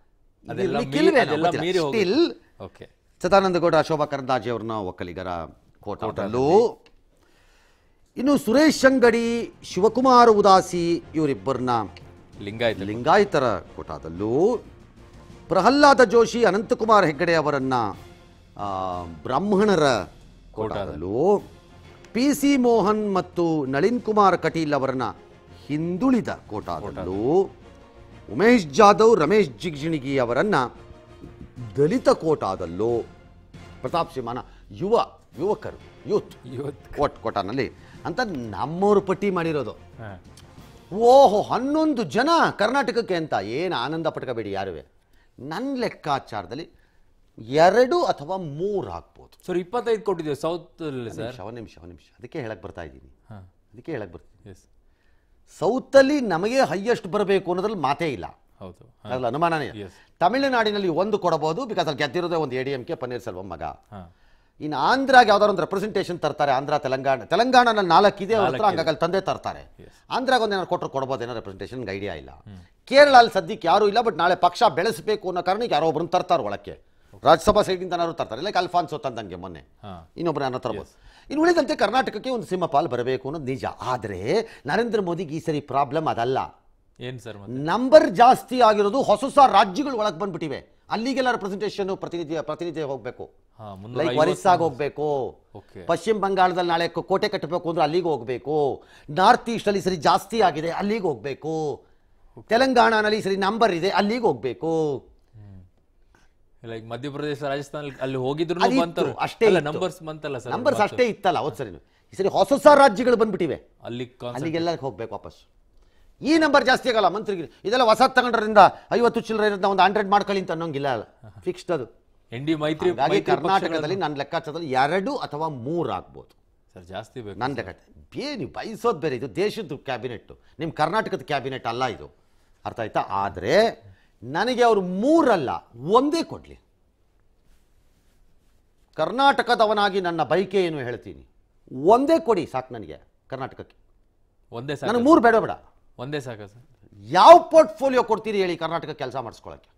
[SPEAKER 1] ಸ್ಟಿಲ್ ಸದಾನಂದ ಗೌಡ, ಶೋಭಾ ಕರಂದ್ಲಾಜೆ ಅವ್ರನ್ನ ಒಕ್ಕಲಿಗರ ಕೋಟಾದಲ್ಲೂ, ಇನ್ನು ಸುರೇಶ್ ಅಂಗಡಿ, ಶಿವಕುಮಾರ್ ಉದಾಸಿ ಇವರಿಬ್ಬರನ್ನ
[SPEAKER 2] ಲಿಂಗಾಯತ
[SPEAKER 1] ಲಿಂಗಾಯತರ ಕೋಟಾದಲ್ಲೂ, ಪ್ರಹ್ಲಾದ ಜೋಶಿ, ಅನಂತಕುಮಾರ್ ಹೆಗ್ಗಡೆ ಅವರನ್ನ ಬ್ರಾಹ್ಮಣರ ಕೋಟಾದಲ್ಲೂ, ಪಿ ಸಿ ಮೋಹನ್ ಮತ್ತು ನಳಿನ್ ಕುಮಾರ್ ಕಟೀಲ್ ಅವರನ್ನ ಹಿಂದುಳಿದ ಕೋಟಾದಲ್ಲೂ, ಉಮೇಶ್ ಜಾಧವ್, ರಮೇಶ್ ಜಿಗಜಿಣಗಿ ಅವರನ್ನ ದಲಿತ ಕೋಟಾದಲ್ಲೂ, ಪ್ರತಾಪ್ ಸಿಂಹನ ಯುವ ಯುವಕರು ಯೂತ್ ಯೂತ್ ಕೋಟ್ ಕೋಟಾನಲ್ಲಿ ಅಂತ ನಮ್ಮವರು ಪಟ್ಟಿ ಮಾಡಿರೋದು. ಓಹೋ, ಹನ್ನೊಂದು ಜನ ಕರ್ನಾಟಕಕ್ಕೆ ಅಂತ ಏನು ಆನಂದ ಪಟ್ಕೋಬೇಡಿ ಯಾರುವೆ. ನನ್ನ ಲೆಕ್ಕಾಚಾರದಲ್ಲಿ ಎರಡು ಅಥವಾ ಮೂರು ಆಗ್ಬೋದು
[SPEAKER 2] ಸರ್. ಇಪ್ಪತ್ತೈದು ಕೊಟ್ಟಿದ್ದೀವಿ ಸೌತ್ ಸರ್.
[SPEAKER 1] ಶವ ನಿಮಿಷ ಶವ ನಿಮಿಷ ಅದಕ್ಕೆ ಹೇಳಕ್ ಬರ್ತಾ ಇದ್ದೀನಿ ಅದಕ್ಕೆ ಹೇಳಕ್ ಬರ್ತೀನಿ ಸೌತಲ್ಲಿ ನಮಗೆ ಹೈಯೆಸ್ಟ್ ಬರಬೇಕು ಅನ್ನೋದ್ರಲ್ಲಿ ಮಾತೇ ಇಲ್ಲ.
[SPEAKER 2] ಹೌದು,
[SPEAKER 1] ಅದ್ರಲ್ಲಿ ಅನುಮಾನನೇ. ತಮಿಳುನಾಡಿನಲ್ಲಿ ಒಂದು ಕೊಡಬಹುದು, ಬಿಕಾಸ್ ಅಲ್ಲಿ ಗೆದ್ದಿರೋದೇ ಒಂದು A D M K Panneerselvam ಮಗ. ಇನ್ನು ಆಂಧ್ರಾಗೆ ಯಾವ್ದಾದ್ರು ಒಂದು ರೆಪ್ರೆಸೆಂಟೇಷನ್ ತರ್ತಾರೆ, ಆಂಧ್ರ ತೆಲಂಗಾಣ ತೆಲಂಗಾಣನಲ್ಲಿ ನಾಲ್ಕಿದೆ ಅವ್ರ ಹತ್ರ, ಹಂಗಾಗಿ ಅಲ್ಲಿ ತಂದೆ ತರ್ತಾರೆ. ಆಂಧ್ರಾಗ ಒಂದು ಏನಾರು ಕೊಟ್ಟರು ಕೊಡ್ಬೋದೇನೋ ರೆಪ್ರೆಸೆಂಟೇಷನ್, ಐಡಿಯಾ ಇಲ್ಲ. ಕೇರಳ ಅಲ್ಲಿ ಸದ್ಯಕ್ಕೆ ಯಾರೂ ಇಲ್ಲ, ಬಟ್ ನಾಳೆ ಪಕ್ಷ ಬೆಳೆಸಬೇಕು ಅನ್ನೋ ಕಾರಣಕ್ಕೆ ಯಾರೋ ಒಬ್ಬರನ್ನ ತರ್ತಾರೆ ಒಳಕ್ಕೆ, ರಾಜ್ಯಸಭಾ ಸೈಡಿಂದ ಏನಾದ್ರು ತರ್ತಾರೆ, ಲೈಕ್ ಅಲ್ಫಾನ್ಸೋ ತಂದಂಗೆ ಮೊನ್ನೆ ಇನ್ನೊಬ್ಬರು ಏನೋ ತರ್ಬೋದು. ಇನ್ನು ಉಳಿದಂತೆ ಕರ್ನಾಟಕಕ್ಕೆ ಒಂದು ಸಿಂಹಪಾಲ್ ಬರಬೇಕು ಅನ್ನೋದು ನಿಜ. ಆದರೆ ನರೇಂದ್ರ ಮೋದಿಗೆ ಈ ಸರಿ ಪ್ರಾಬ್ಲಮ್ ಅದಲ್ಲ.
[SPEAKER 2] ಏನು ಸರ್,
[SPEAKER 1] ನಂಬರ್ ಜಾಸ್ತಿ ಆಗಿರೋದು ಹೊಸ ಹೊಸ ರಾಜ್ಯಗಳು ಒಳಗೆ ಬಂದ್ಬಿಟ್ಟಿವೆ. ಅಲ್ಲಿಗೆಲ್ಲ ರೆಪ್ರೆಸೆಂಟೇಷನ್ ಪ್ರತಿನಿಧಿ ಪ್ರತಿನಿಧಿ ಹೋಗ್ಬೇಕು, ಲೈಕ್ ಒರಿಸ್ಸಾಗ ಹೋಗ್ಬೇಕು, ಪಶ್ಚಿಮ ಬಂಗಾಳದಲ್ಲಿ ನಾಳೆ ಕೋಟೆ ಕಟ್ಟಬೇಕು ಅಂದ್ರೆ ಅಲ್ಲಿಗೆ ಹೋಗ್ಬೇಕು, ನಾರ್ತ್ ಈಸ್ಟ್ ಅಲ್ಲಿ ಸರಿ ಜಾಸ್ತಿ ಆಗಿದೆ ಅಲ್ಲಿಗೆ ಹೋಗ್ಬೇಕು, ತೆಲಂಗಾಣನಲ್ಲಿ ಸರಿ ನಂಬರ್ ಇದೆ ಅಲ್ಲಿಗೆ ಹೋಗ್ಬೇಕು.
[SPEAKER 2] ಲೈಕ್ ಮಧ್ಯಪ್ರದೇಶ, ರಾಜಸ್ಥಾನ ಅಲ್ಲಿ ಹೋಗಿದ್ರು
[SPEAKER 1] ಅಷ್ಟೇ
[SPEAKER 2] ನಂಬರ್ಸ್ ಬಂತಲ್ಲ ಸರ್,
[SPEAKER 1] ನಂಬರ್ಸ್ ಅಷ್ಟೇ ಇತ್ತಲ್ಲ ಅವತ್ತು ಸರಿ. ಈ ಸರಿ ಹೊಸ ಹೊಸ ರಾಜ್ಯಗಳು ಬಂದ್ಬಿಟ್ಟಿವೆ, ಅಲ್ಲಿ ಅಲ್ಲಿಗೆಲ್ಲ ಹೋಗ್ಬೇಕು ವಾಪಸ್. ಈ ನಂಬರ್ ಜಾಸ್ತಿ ಆಗಲ್ಲ ಮಂತ್ರಿಗಿರಿ. ಇದೆಲ್ಲ ಹೊಸ ತಗೊಂಡ್ರಿಂದ ಐವತ್ತು ಚಿಲ್ಲರೆ ಇರೋದನ್ನ ಒಂದು ಹಂಡ್ರೆಡ್ ಮಾಡ್ಕೊಳ್ಳಿ ಅಂತ ಅನ್ನೋಂಗಿಲ್ಲ, ಫಿಕ್ಸ್ಡ್ ಅದು.
[SPEAKER 2] ಎನ್ ಡಿ ಮೈತ್ರಿ
[SPEAKER 1] ಕರ್ನಾಟಕದಲ್ಲಿ ನನ್ನ ಲೆಕ್ಕಾಚಾರದಲ್ಲಿ ಎರಡು ಅಥವಾ ಮೂರು ಆಗ್ಬೋದು
[SPEAKER 2] ಸರ್, ಜಾಸ್ತಿ ಬೇಕು
[SPEAKER 1] ನನ್ನ ಲೆಕ್ಕಾಚಾರ. ಬೇ ನೀವು ಬಯಸೋದು ಬೇರೆ, ಇದು ದೇಶದ ಕ್ಯಾಬಿನೆಟ್, ನಿಮ್ಮ ಕರ್ನಾಟಕದ ಕ್ಯಾಬಿನೆಟ್ ಅಲ್ಲ ಇದು, ಅರ್ಥ ಆಯ್ತಾ? ಆದರೆ ನನಗೆ ಅವರು ಮೂರಲ್ಲ ಒಂದೇ ಕೊಡ್ಲಿ. ಕರ್ನಾಟಕದವನಾಗಿ ನನ್ನ ಬೈಕೆ ಏನು ಹೇಳ್ತೀನಿ, ಒಂದೇ ಕೊಡಿ ಸಾಕು ನನಗೆ ಕರ್ನಾಟಕಕ್ಕೆ.
[SPEAKER 2] ಒಂದೇ ಸಾಕು,
[SPEAKER 1] ನನಗೆ ಮೂರು ಬೇಡ ಬೇಡ,
[SPEAKER 2] ಒಂದೇ ಸಾಕ ಸರ್.
[SPEAKER 1] ಯಾವ ಪೋರ್ಟ್ಫೋಲಿಯೋ ಕೊಡ್ತೀರಿ ಹೇಳಿ ಕರ್ನಾಟಕ ಕೆಲಸ ಮಾಡಿಸ್ಕೊಳ್ಳೋಕ್ಕೆ?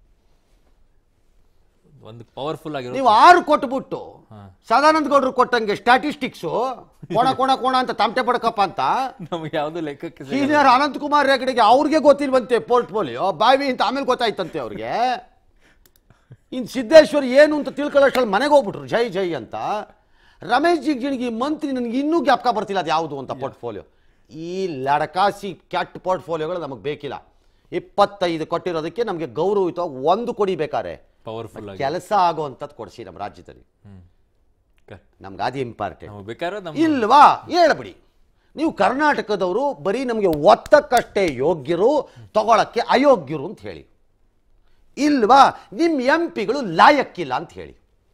[SPEAKER 2] ಒಂದು ಪವರ್ಫುಲ್ ಆಗಿರೋ
[SPEAKER 1] ನೀವು ಆರು ಕೊಟ್ಬಿಟ್ಟು ಸದಾನಂದ ಗೌಡರು ಕೊಟ್ಟಂಗೆ ಸ್ಟ್ಯಾಟಿಸ್ಟಿಕ್ಸು ಕೋಣ ಕೋಣ ಕೋಣ ಅಂತ ತಮಟೆ ಪಡ್ಕಪ್ಪ ಅಂತ
[SPEAKER 2] ನಮ್ಗೆ ಯಾವ್ದು ಲೆಕ್ಕಕ್ಕೆ
[SPEAKER 1] ಸೀನಿಯರ್ ಅನಂತ್ ಕುಮಾರ್ ಹೆಗಡೆಗೆ ಅವ್ರಿಗೆ ಗೊತ್ತಿಲ್ವಂತೆ ಪೋರ್ಟ್ಫೋಲಿಯೋ ಬಾವಿ ಅಂತ, ಆಮೇಲೆ ಗೊತ್ತಾಯ್ತಂತೆ ಅವ್ರಿಗೆ. ಇನ್ನು ಸಿದ್ದೇಶ್ವರ್ ಏನು ಅಂತ ತಿಳ್ಕೊಳ್ಳೋಷ್ಟರಲ್ಲಿ ಮನೆಗೆ ಹೋಗ್ಬಿಟ್ರು ಜೈ ಜೈ ಅಂತ. ರಮೇಶ್ ಜಿಗಜಿಣಗಿ ಮಂತ್ರಿ ನನಗೆ ಇನ್ನೂ ಜ್ಞಾಪಕ ಬರ್ತಿಲ್ಲ ಅದು ಯಾವುದು ಅಂತ ಪೋರ್ಟ್ಫೋಲಿಯೋ. ಈ ಲಡಕಾಸಿ ಕ್ಯಾಟ್ ಪೋರ್ಟ್ಫೋಲಿಯೋಗಳು ನಮಗೆ ಬೇಕಿಲ್ಲ. ಇಪ್ಪತ್ತೈದು ಕೊಟ್ಟಿರೋದಕ್ಕೆ ನಮಗೆ ಗೌರವಯುತವಾಗಿ ಒಂದು ಕೊಡಿ ಬೇಕಾರೆ,
[SPEAKER 2] ಪವರ್ಫುಲ್
[SPEAKER 1] ಕೆಲಸ ಆಗೋವಂಥದ್ದು ಕೊಡಿಸಿ ನಮ್ಮ ರಾಜ್ಯದಲ್ಲಿ. ನಮ್ಗೆ ಅದು ಇಂಪಾರ್ಟೆಂಟ್ ಇಲ್ವಾ? ಹೇಳ್ಬಿಡಿ. ನೀವು ಕರ್ನಾಟಕದವರು ಬರೀ ನಮಗೆ ಒತ್ತಕ್ಕಷ್ಟೇ ಯೋಗ್ಯರು, ತಗೊಳಕ್ಕೆ ಅಯೋಗ್ಯರು ಅಂತ ಹೇಳಿ. ಇಲ್ವಾ? ನಿಮ್ಮ ಎಂ ಪಿಗಳು ಲಾಯಕ್ಕಿಲ್ಲ ಅಂತ ಹೇಳಿ,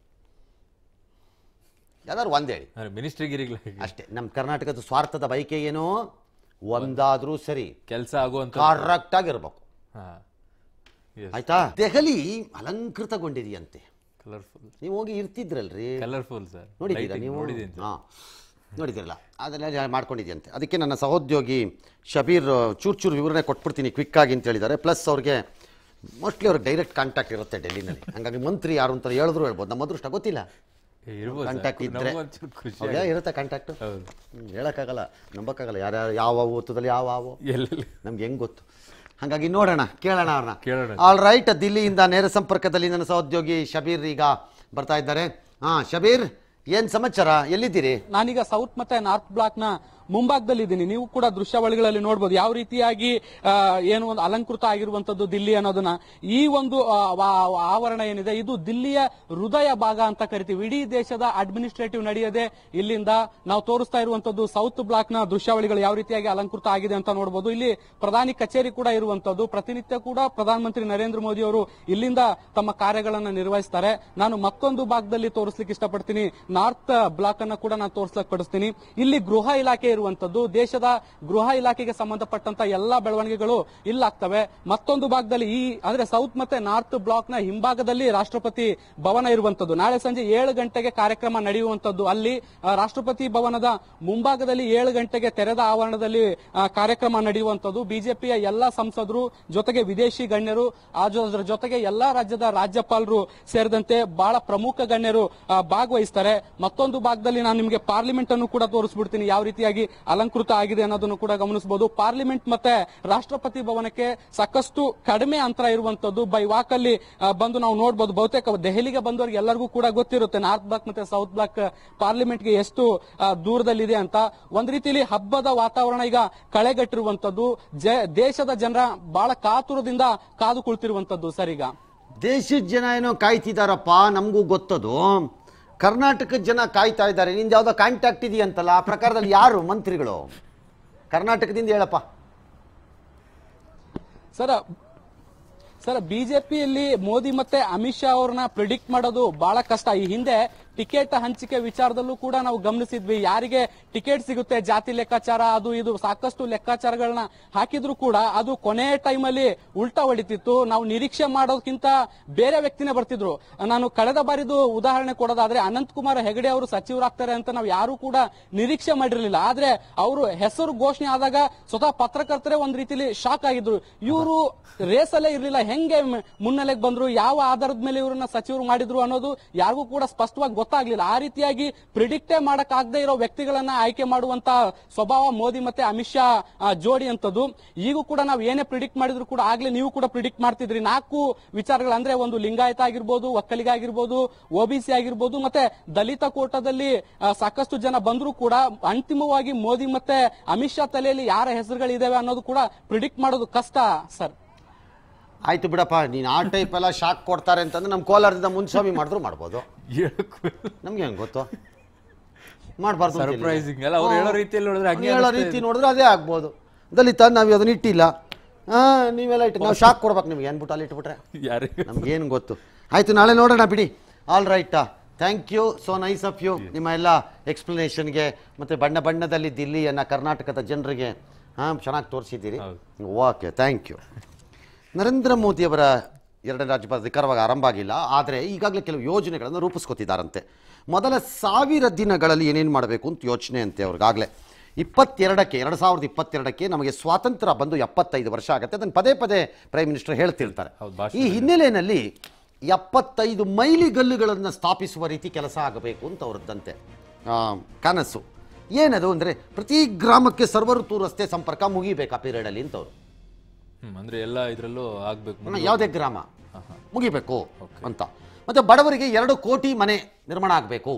[SPEAKER 1] ಯಾವ್ದಾದ್ರು ಒಂದ್ ಹೇಳಿ.
[SPEAKER 2] ಮಿನಿಸ್ಟ್ರಿಗಿರಿ
[SPEAKER 1] ಅಷ್ಟೇ. ನಮ್ಮ ಕರ್ನಾಟಕದ ಸ್ವಾರ್ಥದ ಬಯಕೆ ಏನೋ ಒಂದಾದ್ರೂ ಸರಿ
[SPEAKER 2] ಕೆಲಸ ಆಗುವಂತ
[SPEAKER 1] ಕರೆಕ್ಟ್ ಆಗಿರ್ಬೇಕು, ಆಯ್ತಾ? ದೆಹಲಿ ಅಲಂಕೃತಗೊಂಡಿದೆಯಂತೆ,
[SPEAKER 2] ಕಲರ್ಫುಲ್.
[SPEAKER 1] ನೀವು ಹೋಗಿ ಇರ್ತಿದ್ರಲ್ರಿ,
[SPEAKER 2] ಕಲರ್ಫುಲ್ ಸರ್,
[SPEAKER 1] ನೋಡಿದ್ದೀರಾ ನೀವು? ಹಾಂ, ನೋಡಿದಿರಲ್ಲ, ಅದನ್ನೆಲ್ಲ ಮಾಡ್ಕೊಂಡಿದೆಯಂತೆ. ಅದಕ್ಕೆ ನನ್ನ ಸಹೋದ್ಯೋಗಿ ಶಬೀರ್ ಚೂರು ಚೂರು ವಿವರಣೆ ಕೊಟ್ಬಿಡ್ತೀನಿ ಕ್ವಿಕ್ ಆಗಿ ಅಂತ ಹೇಳಿದ್ದಾರೆ. ಪ್ಲಸ್ ಅವ್ರಿಗೆ ಮೋಸ್ಟ್ಲಿ ಅವ್ರಿಗೆ ಡೈರೆಕ್ಟ್ ಕಾಂಟ್ಯಾಕ್ಟ್ ಇರುತ್ತೆ ಡೆಲ್ಲಿನಲ್ಲಿ, ಹಂಗಾಗಿ ಮಂತ್ರಿ ಯಾರು ಅಂತ ಹೇಳಿದ್ರು ಹೇಳ್ಬೋದು. ನಮ್ಮ ಅದೃಷ್ಟ ಗೊತ್ತಿಲ್ಲ, ಕಾಂಟ್ಯಾಕ್ಟ್ ಇದ್ರೆ ಇರುತ್ತೆ ಕಾಂಟ್ಯಾಕ್ಟ್, ಹೇಳಕ್ಕಾಗಲ್ಲ, ನಂಬಕ್ಕಾಗಲ್ಲ ಯಾರ್ಯಾರು ಯಾವ ಓತದಲ್ಲಿ ಯಾವ ಯಾವ ನಮ್ಗೆ ಹೆಂಗ್ ಗೊತ್ತು. ಹಾಗಾಗಿ ನೋಡೋಣ, ಕೇಳೋಣ ಅವ್ರನ್ನ. ಆಲ್ ರೈಟ್, ದಿಲ್ಲಿಯಿಂದ ನೇರ ಸಂಪರ್ಕದಲ್ಲಿ ನನ್ನ ಸಹೋದ್ಯೋಗಿ ಶಬೀರ್ ಈಗ ಬರ್ತಾ ಇದ್ದಾರೆ. ಹಾ ಶಬೀರ್, ಏನ್ ಸಮಾಚಾರ, ಎಲ್ಲಿದ್ದೀರಿ?
[SPEAKER 3] ನಾನೀಗ ಸೌತ್ ಮತ್ತೆ ನಾರ್ತ್ ಬ್ಲಾಕ್ ನ ಮುಂಭಾಗದಲ್ಲಿ ಇದ್ದೀನಿ. ನೀವು ಕೂಡ ದೃಶ್ಯಾವಳಿಗಳಲ್ಲಿ ನೋಡಬಹುದು ಯಾವ ರೀತಿಯಾಗಿ ಏನು ಒಂದು ಅಲಂಕೃತ ಆಗಿರುವಂತದ್ದು ದಿಲ್ಲಿ ಅನ್ನೋದನ್ನ. ಈ ಒಂದು ಆವರಣ ಏನಿದೆ ಇದು ದಿಲ್ಲಿಯ ಹೃದಯ ಭಾಗ ಅಂತ ಕರಿತೀವಿ. ಇಡೀ ದೇಶದ ಅಡ್ಮಿನಿಸ್ಟ್ರೇಟಿವ್ ನಡೆಯದೆ ಇಲ್ಲಿಂದ ನಾವು ತೋರಿಸ್ತಾ ಇರುವಂತದ್ದು ಸೌತ್ ಬ್ಲಾಕ್ ನ ದೃಶ್ಯಾವಳಿಗಳು ಯಾವ ರೀತಿಯಾಗಿ ಅಲಂಕೃತ ಆಗಿದೆ ಅಂತ ನೋಡಬಹುದು. ಇಲ್ಲಿ ಪ್ರಧಾನಿ ಕಚೇರಿ ಕೂಡ ಇರುವಂತದ್ದು. ಪ್ರತಿನಿತ್ಯ ಕೂಡ ಪ್ರಧಾನಮಂತ್ರಿ ನರೇಂದ್ರ ಮೋದಿ ಅವರು ಇಲ್ಲಿಂದ ತಮ್ಮ ಕಾರ್ಯಗಳನ್ನು ನಿರ್ವಹಿಸ್ತಾರೆ. ನಾನು ಮತ್ತೊಂದು ಭಾಗದಲ್ಲಿ ತೋರಿಸಲಿಕ್ಕೆ ಇಷ್ಟಪಡ್ತೀನಿ. ನಾರ್ತ್ ಬ್ಲಾಕ್ ಅನ್ನ ಕೂಡ ನಾನು ತೋರಿಸಲಿಕ್ಕೆ ಪಡಿಸ್ತೀನಿ. ಇಲ್ಲಿ ಗೃಹ ಇಲಾಖೆ ಇರುವಂತದ್ದು. ದೇಶದ ಗೃಹ ಇಲಾಖೆಗೆ ಸಂಬಂಧಪಟ್ಟಂತ ಎಲ್ಲಾ ಬೆಳವಣಿಗೆಗಳು ಇಲ್ಲಾಗ್ತವೆ. ಮತ್ತೊಂದು ಭಾಗದಲ್ಲಿ ಈ ಅಂದ್ರೆ ಸೌತ್ ಮತ್ತೆ ನಾರ್ತ್ ಬ್ಲಾಕ್ ನ ಹಿಂಭಾಗದಲ್ಲಿ ರಾಷ್ಟ್ರಪತಿ ಭವನ ಇರುವಂತದ್ದು. ನಾಳೆ ಸಂಜೆ ಏಳು ಗಂಟೆಗೆ ಕಾರ್ಯಕ್ರಮ ನಡೆಯುವಂತದ್ದು. ಅಲ್ಲಿ ರಾಷ್ಟ್ರಪತಿ ಭವನದ ಮುಂಭಾಗದಲ್ಲಿ ಏಳು ಗಂಟೆಗೆ ತೆರೆದ ಆವರಣದಲ್ಲಿ ಕಾರ್ಯಕ್ರಮ ನಡೆಯುವಂತದ್ದು. ಬಿಜೆಪಿಯ ಎಲ್ಲಾ ಸಂಸದರು ಜೊತೆಗೆ ವಿದೇಶಿ ಗಣ್ಯರು ಅದರ ಜೊತೆಗೆ ಎಲ್ಲಾ ರಾಜ್ಯದ ರಾಜ್ಯಪಾಲರು ಸೇರಿದಂತೆ ಬಹಳ ಪ್ರಮುಖ ಗಣ್ಯರು ಭಾಗವಹಿಸ್ತಾರೆ. ಮತ್ತೊಂದು ಭಾಗದಲ್ಲಿ ನಾನು ನಿಮಗೆ ಪಾರ್ಲಿಮೆಂಟ್ ಅನ್ನು ಕೂಡ ತೋರಿಸ್ಬಿಡ್ತೀನಿ ಯಾವ ರೀತಿಯಾಗಿ ಅಲಂಕೃತ ಆಗಿದೆ ಅನ್ನೋದನ್ನು ಕೂಡ ಗಮನಿಸಬಹುದು. ಪಾರ್ಲಿಮೆಂಟ್ ಮತ್ತೆ ರಾಷ್ಟ್ರಪತಿ ಭವನಕ್ಕೆ ಸಾಕಷ್ಟು ಕಡಿಮೆ ಅಂತರ ಇರುವಂತದ್ದು. ಬೈ ವಾಕ್ ಅಲ್ಲಿ ಬಂದು ನಾವು ನೋಡಬಹುದು. ಬಹುತೇಕ ದೆಹಲಿಗೆ ಬಂದವರಿಗೆ ಎಲ್ಲರಿಗೂ ಕೂಡ ಗೊತ್ತಿರುತ್ತೆ ನಾರ್ತ್ ಬ್ಲಾಕ್ ಮತ್ತೆ ಸೌತ್ ಬ್ಲಾಕ್ ಪಾರ್ಲಿಮೆಂಟ್ಗೆ ಎಷ್ಟು ದೂರದಲ್ಲಿದೆ ಅಂತ. ಒಂದ್ ರೀತಿಯಲ್ಲಿ ಹಬ್ಬದ ವಾತಾವರಣ ಈಗ ಕಳೆಗಟ್ಟಿರುವಂತದ್ದು. ದೇಶದ ಜನರ ಬಹಳ ಕಾತುರದಿಂದ ಕಾದು ಕುಳಿತಿರುವಂತದ್ದು. ಸರ್, ಈಗ
[SPEAKER 1] ದೇಶದ ಜನ ಏನೋ ಕಾಯ್ತಿದಾರಪ್ಪ, ನಮಗೂ ಗೊತ್ತದು. ಕರ್ನಾಟಕದ ಜನ ಕಾಯ್ತಾ ಇದ್ದಾರೆ. ನಿಂದ ಯಾವ್ದೋ ಕಾಂಟ್ಯಾಕ್ಟ್ ಇದೆಯಂತಲ್ಲ, ಆ ಪ್ರಕಾರದಲ್ಲಿ ಯಾರು ಮಂತ್ರಿಗಳು ಕರ್ನಾಟಕದಿಂದ ಹೇಳಪ್ಪ.
[SPEAKER 3] ಸರ್ ಸರ್ ಬಿಜೆಪಿಯಲ್ಲಿ ಮೋದಿ ಮತ್ತೆ ಅಮಿತ್ ಶಾ ಅವ್ರನ್ನ ಪ್ರಿಡಿಕ್ಟ್ ಮಾಡೋದು ಬಹಳ ಕಷ್ಟ. ಈ ಹಿಂದೆ ಟಿಕೆಟ್ ಹಂಚಿಕೆ ವಿಚಾರದಲ್ಲೂ ಕೂಡ ನಾವು ಗಮನಿಸಿದ್ವಿ. ಯಾರಿಗೆ ಟಿಕೆಟ್ ಸಿಗುತ್ತೆ, ಜಾತಿ ಲೆಕ್ಕಾಚಾರ ಅದು ಇದು ಸಾಕಷ್ಟು ಲೆಕ್ಕಾಚಾರಗಳನ್ನ ಹಾಕಿದ್ರು ಕೂಡ ಅದು ಕೊನೆ ಟೈಮ್ ಅಲ್ಲಿ ಉಲ್ಟಾ ಹೊಡಿತಿತ್ತು. ನಾವು ನಿರೀಕ್ಷೆ ಮಾಡೋದಕ್ಕಿಂತ ಬೇರೆ ವ್ಯಕ್ತಿನೇ ಬರ್ತಿದ್ರು. ನಾನು ಕಳೆದ ಬಾರಿದು ಉದಾಹರಣೆ ಕೊಡೋದಾದ್ರೆ ಅನಂತ್ ಕುಮಾರ್ ಹೆಗಡೆ ಅವರು ಸಚಿವರಾಗ್ತಾರೆ ಅಂತ ನಾವು ಯಾರು ಕೂಡ ನಿರೀಕ್ಷೆ ಮಾಡಿರಲಿಲ್ಲ. ಆದ್ರೆ ಅವರು ಹೆಸರು ಘೋಷಣೆ ಆದಾಗ ಸ್ವತಃ ಪತ್ರಕರ್ತರೇ ಒಂದ್ ರೀತಿಯಲ್ಲಿ ಶಾಕ್ ಆಗಿದ್ರು. ಇವರು ರೇಸಲ್ಲೇ ಇರ್ಲಿಲ್ಲ, ಹೆಂಗೆ ಮುನ್ನೆಲೆಗೆ ಬಂದ್ರು, ಯಾವ ಆಧಾರದ ಮೇಲೆ ಇವರನ್ನ ಸಚಿವರು ಮಾಡಿದ್ರು ಅನ್ನೋದು ಯಾರಿಗೂ ಕೂಡ ಸ್ಪಷ್ಟವಾಗಿ ಗೊತ್ತಾಗ್ಲಿಲ್ಲ. ಆ ರೀತಿಯಾಗಿ ಪ್ರಿಡಿಕ್ಟೇ ಮಾಡಕ್ ಆಗದೆ ಇರೋ ವ್ಯಕ್ತಿಗಳನ್ನ ಆಯ್ಕೆ ಮಾಡುವಂತ ಸ್ವಭಾವ ಮೋದಿ ಮತ್ತೆ ಅಮಿತ್ ಶಾ ಜೋಡಿ ಅಂತದ್ದು. ಈಗೂ ಕೂಡ ನಾವು ಏನೇ ಪ್ರಿಡಿಕ್ಟ್ ಮಾಡಿದ್ರು ಕೂಡ ಆಗ್ಲೇ ನೀವು ಕೂಡ ಪ್ರಿಡಿಕ್ಟ್ ಮಾಡ್ತಿದ್ರಿ. ನಾಲ್ಕು ವಿಚಾರಗಳು ಅಂದ್ರೆ ಒಂದು ಲಿಂಗಾಯತ ಆಗಿರ್ಬೋದು, ಒಕ್ಕಲಿಗ ಆಗಿರ್ಬೋದು, ಒಬಿಸಿ ಆಗಿರ್ಬೋದು ಮತ್ತೆ ದಲಿತ ಕೋಟಾದಲ್ಲಿ ಸಾಕಷ್ಟು ಜನ ಬಂದ್ರು ಕೂಡ ಅಂತಿಮವಾಗಿ ಮೋದಿ ಮತ್ತೆ ಅಮಿತ್ ಶಾ ತಲೆಯಲ್ಲಿ ಯಾರ ಹೆಸರುಗಳಿದಾವೆ ಅನ್ನೋದು ಕೂಡ ಪ್ರಿಡಿಕ್ಟ್ ಮಾಡೋದು ಕಷ್ಟ. ಸರ್
[SPEAKER 1] ಆಯ್ತು ಬಿಡಪ್ಪ, ನೀನು ಆ ಟೈಪ್ ಎಲ್ಲ ಶಾಕ್ ಕೊಡ್ತಾರೆ ಅಂತಂದ್ರೆ ನಮ್ಮ ಕೋಲಾರದಿಂದ ಮುನ್ಸ್ವಾಮಿ ಮಾಡಿದ್ರು ಮಾಡ್ಬೋದು. ನಮ್ಗೆ ಹೆಂಗೆ ಗೊತ್ತು, ಮಾಡಬಾರ್ದು.
[SPEAKER 2] ಸರ್ಪ್ರೈಸಿಂಗ್ ಅಲ್ಲ, ಅವ್ರು ಹೇಳೋ ರೀತಿಯಲ್ಲಿ ನೋಡಿದ್ರೆ ಹಂಗೆ
[SPEAKER 1] ಹೇಳೋ ರೀತಿ ನೋಡಿದ್ರೆ ಅದೇ ಆಗ್ಬೋದು. ದಲಿತ ನಾವು ಅದನ್ನ ಇಟ್ಟಿಲ್ಲ, ಹಾಂ ನೀವೆಲ್ಲ ಇಟ್ಟು ನಾವು ಶಾಕ್ ಕೊಡ್ಬೇಕು ನಿಮ್ಗೆ ಏನ್ಬಿಟ್ಟು ಅಲ್ಲಿ ಇಟ್ಬಿಟ್ರೆ
[SPEAKER 2] ಯಾರಿಗೆ
[SPEAKER 1] ನಮ್ಗೇನು ಗೊತ್ತು. ಆಯಿತು, ನಾಳೆ ನೋಡೋಣ ಬಿಡಿ. ಆಲ್ ರೈಟಾ, thank you, so nice of you. ನಿಮ್ಮ ಎಲ್ಲ ಎಕ್ಸ್ಪ್ಲನೇಷನ್ಗೆ ಮತ್ತು ಬಣ್ಣ ಬಣ್ಣದಲ್ಲಿ ದಿಲ್ಲಿಯನ್ನು ಕರ್ನಾಟಕದ ಜನರಿಗೆ ಹಾಂ ಚೆನ್ನಾಗಿ ತೋರಿಸಿದ್ದೀರಿ. Okay, thank you. ನರೇಂದ್ರ ಮೋದಿಯವರ ಎರಡನೇ ರಾಜ್ಯಪಾಲ ಅಧಿಕಾರವಾಗಿ ಆರಂಭ ಆಗಿಲ್ಲ, ಆದರೆ ಈಗಾಗಲೇ ಕೆಲವು ಯೋಜನೆಗಳನ್ನು ರೂಪಿಸ್ಕೊತಿದ್ದಾರಂತೆ. ಮೊದಲ ಸಾವಿರ ದಿನಗಳಲ್ಲಿ ಏನೇನು ಮಾಡಬೇಕು ಅಂತ ಯೋಚನೆ ಅಂತೆ ಅವ್ರಿಗಾಗಲೇ. ಇಪ್ಪತ್ತೆರಡಕ್ಕೆ ಎರಡು ಸಾವಿರದ ಇಪ್ಪತ್ತೆರಡಕ್ಕೆ ನಮಗೆ ಸ್ವಾತಂತ್ರ್ಯ ಬಂದು ಎಪ್ಪತ್ತೈದು ವರ್ಷ ಆಗುತ್ತೆ. ಅದನ್ನು ಪದೇ ಪದೇ ಪ್ರೈಮ್ ಮಿನಿಸ್ಟರ್ ಹೇಳ್ತಿರ್ತಾರೆ. ಈ ಹಿನ್ನೆಲೆಯಲ್ಲಿ ಎಪ್ಪತ್ತೈದು ಮೈಲಿಗಲ್ಲುಗಳನ್ನು ಸ್ಥಾಪಿಸುವ ರೀತಿ ಕೆಲಸ ಆಗಬೇಕು ಅಂತ ಅವ್ರದ್ದಂತೆ ಕನಸು. ಏನದು ಅಂದರೆ ಪ್ರತಿ ಗ್ರಾಮಕ್ಕೆ ಸರ್ವಋತು ರಸ್ತೆ ಸಂಪರ್ಕ ಮುಗಿಬೇಕು ಆ ಪೀರಿಯಡಲ್ಲಿ ಅಂತವ್ರು.
[SPEAKER 2] ಅಂದ್ರೆ ಎಲ್ಲ ಇದರಲ್ಲೂ ಆಗ್ಬೇಕು,
[SPEAKER 1] ಯಾವುದೇ ಗ್ರಾಮ ಮುಗಿಬೇಕು ಅಂತ. ಮತ್ತೆ ಬಡವರಿಗೆ ಎರಡು ಕೋಟಿ ಮನೆ ನಿರ್ಮಾಣ ಆಗಬೇಕು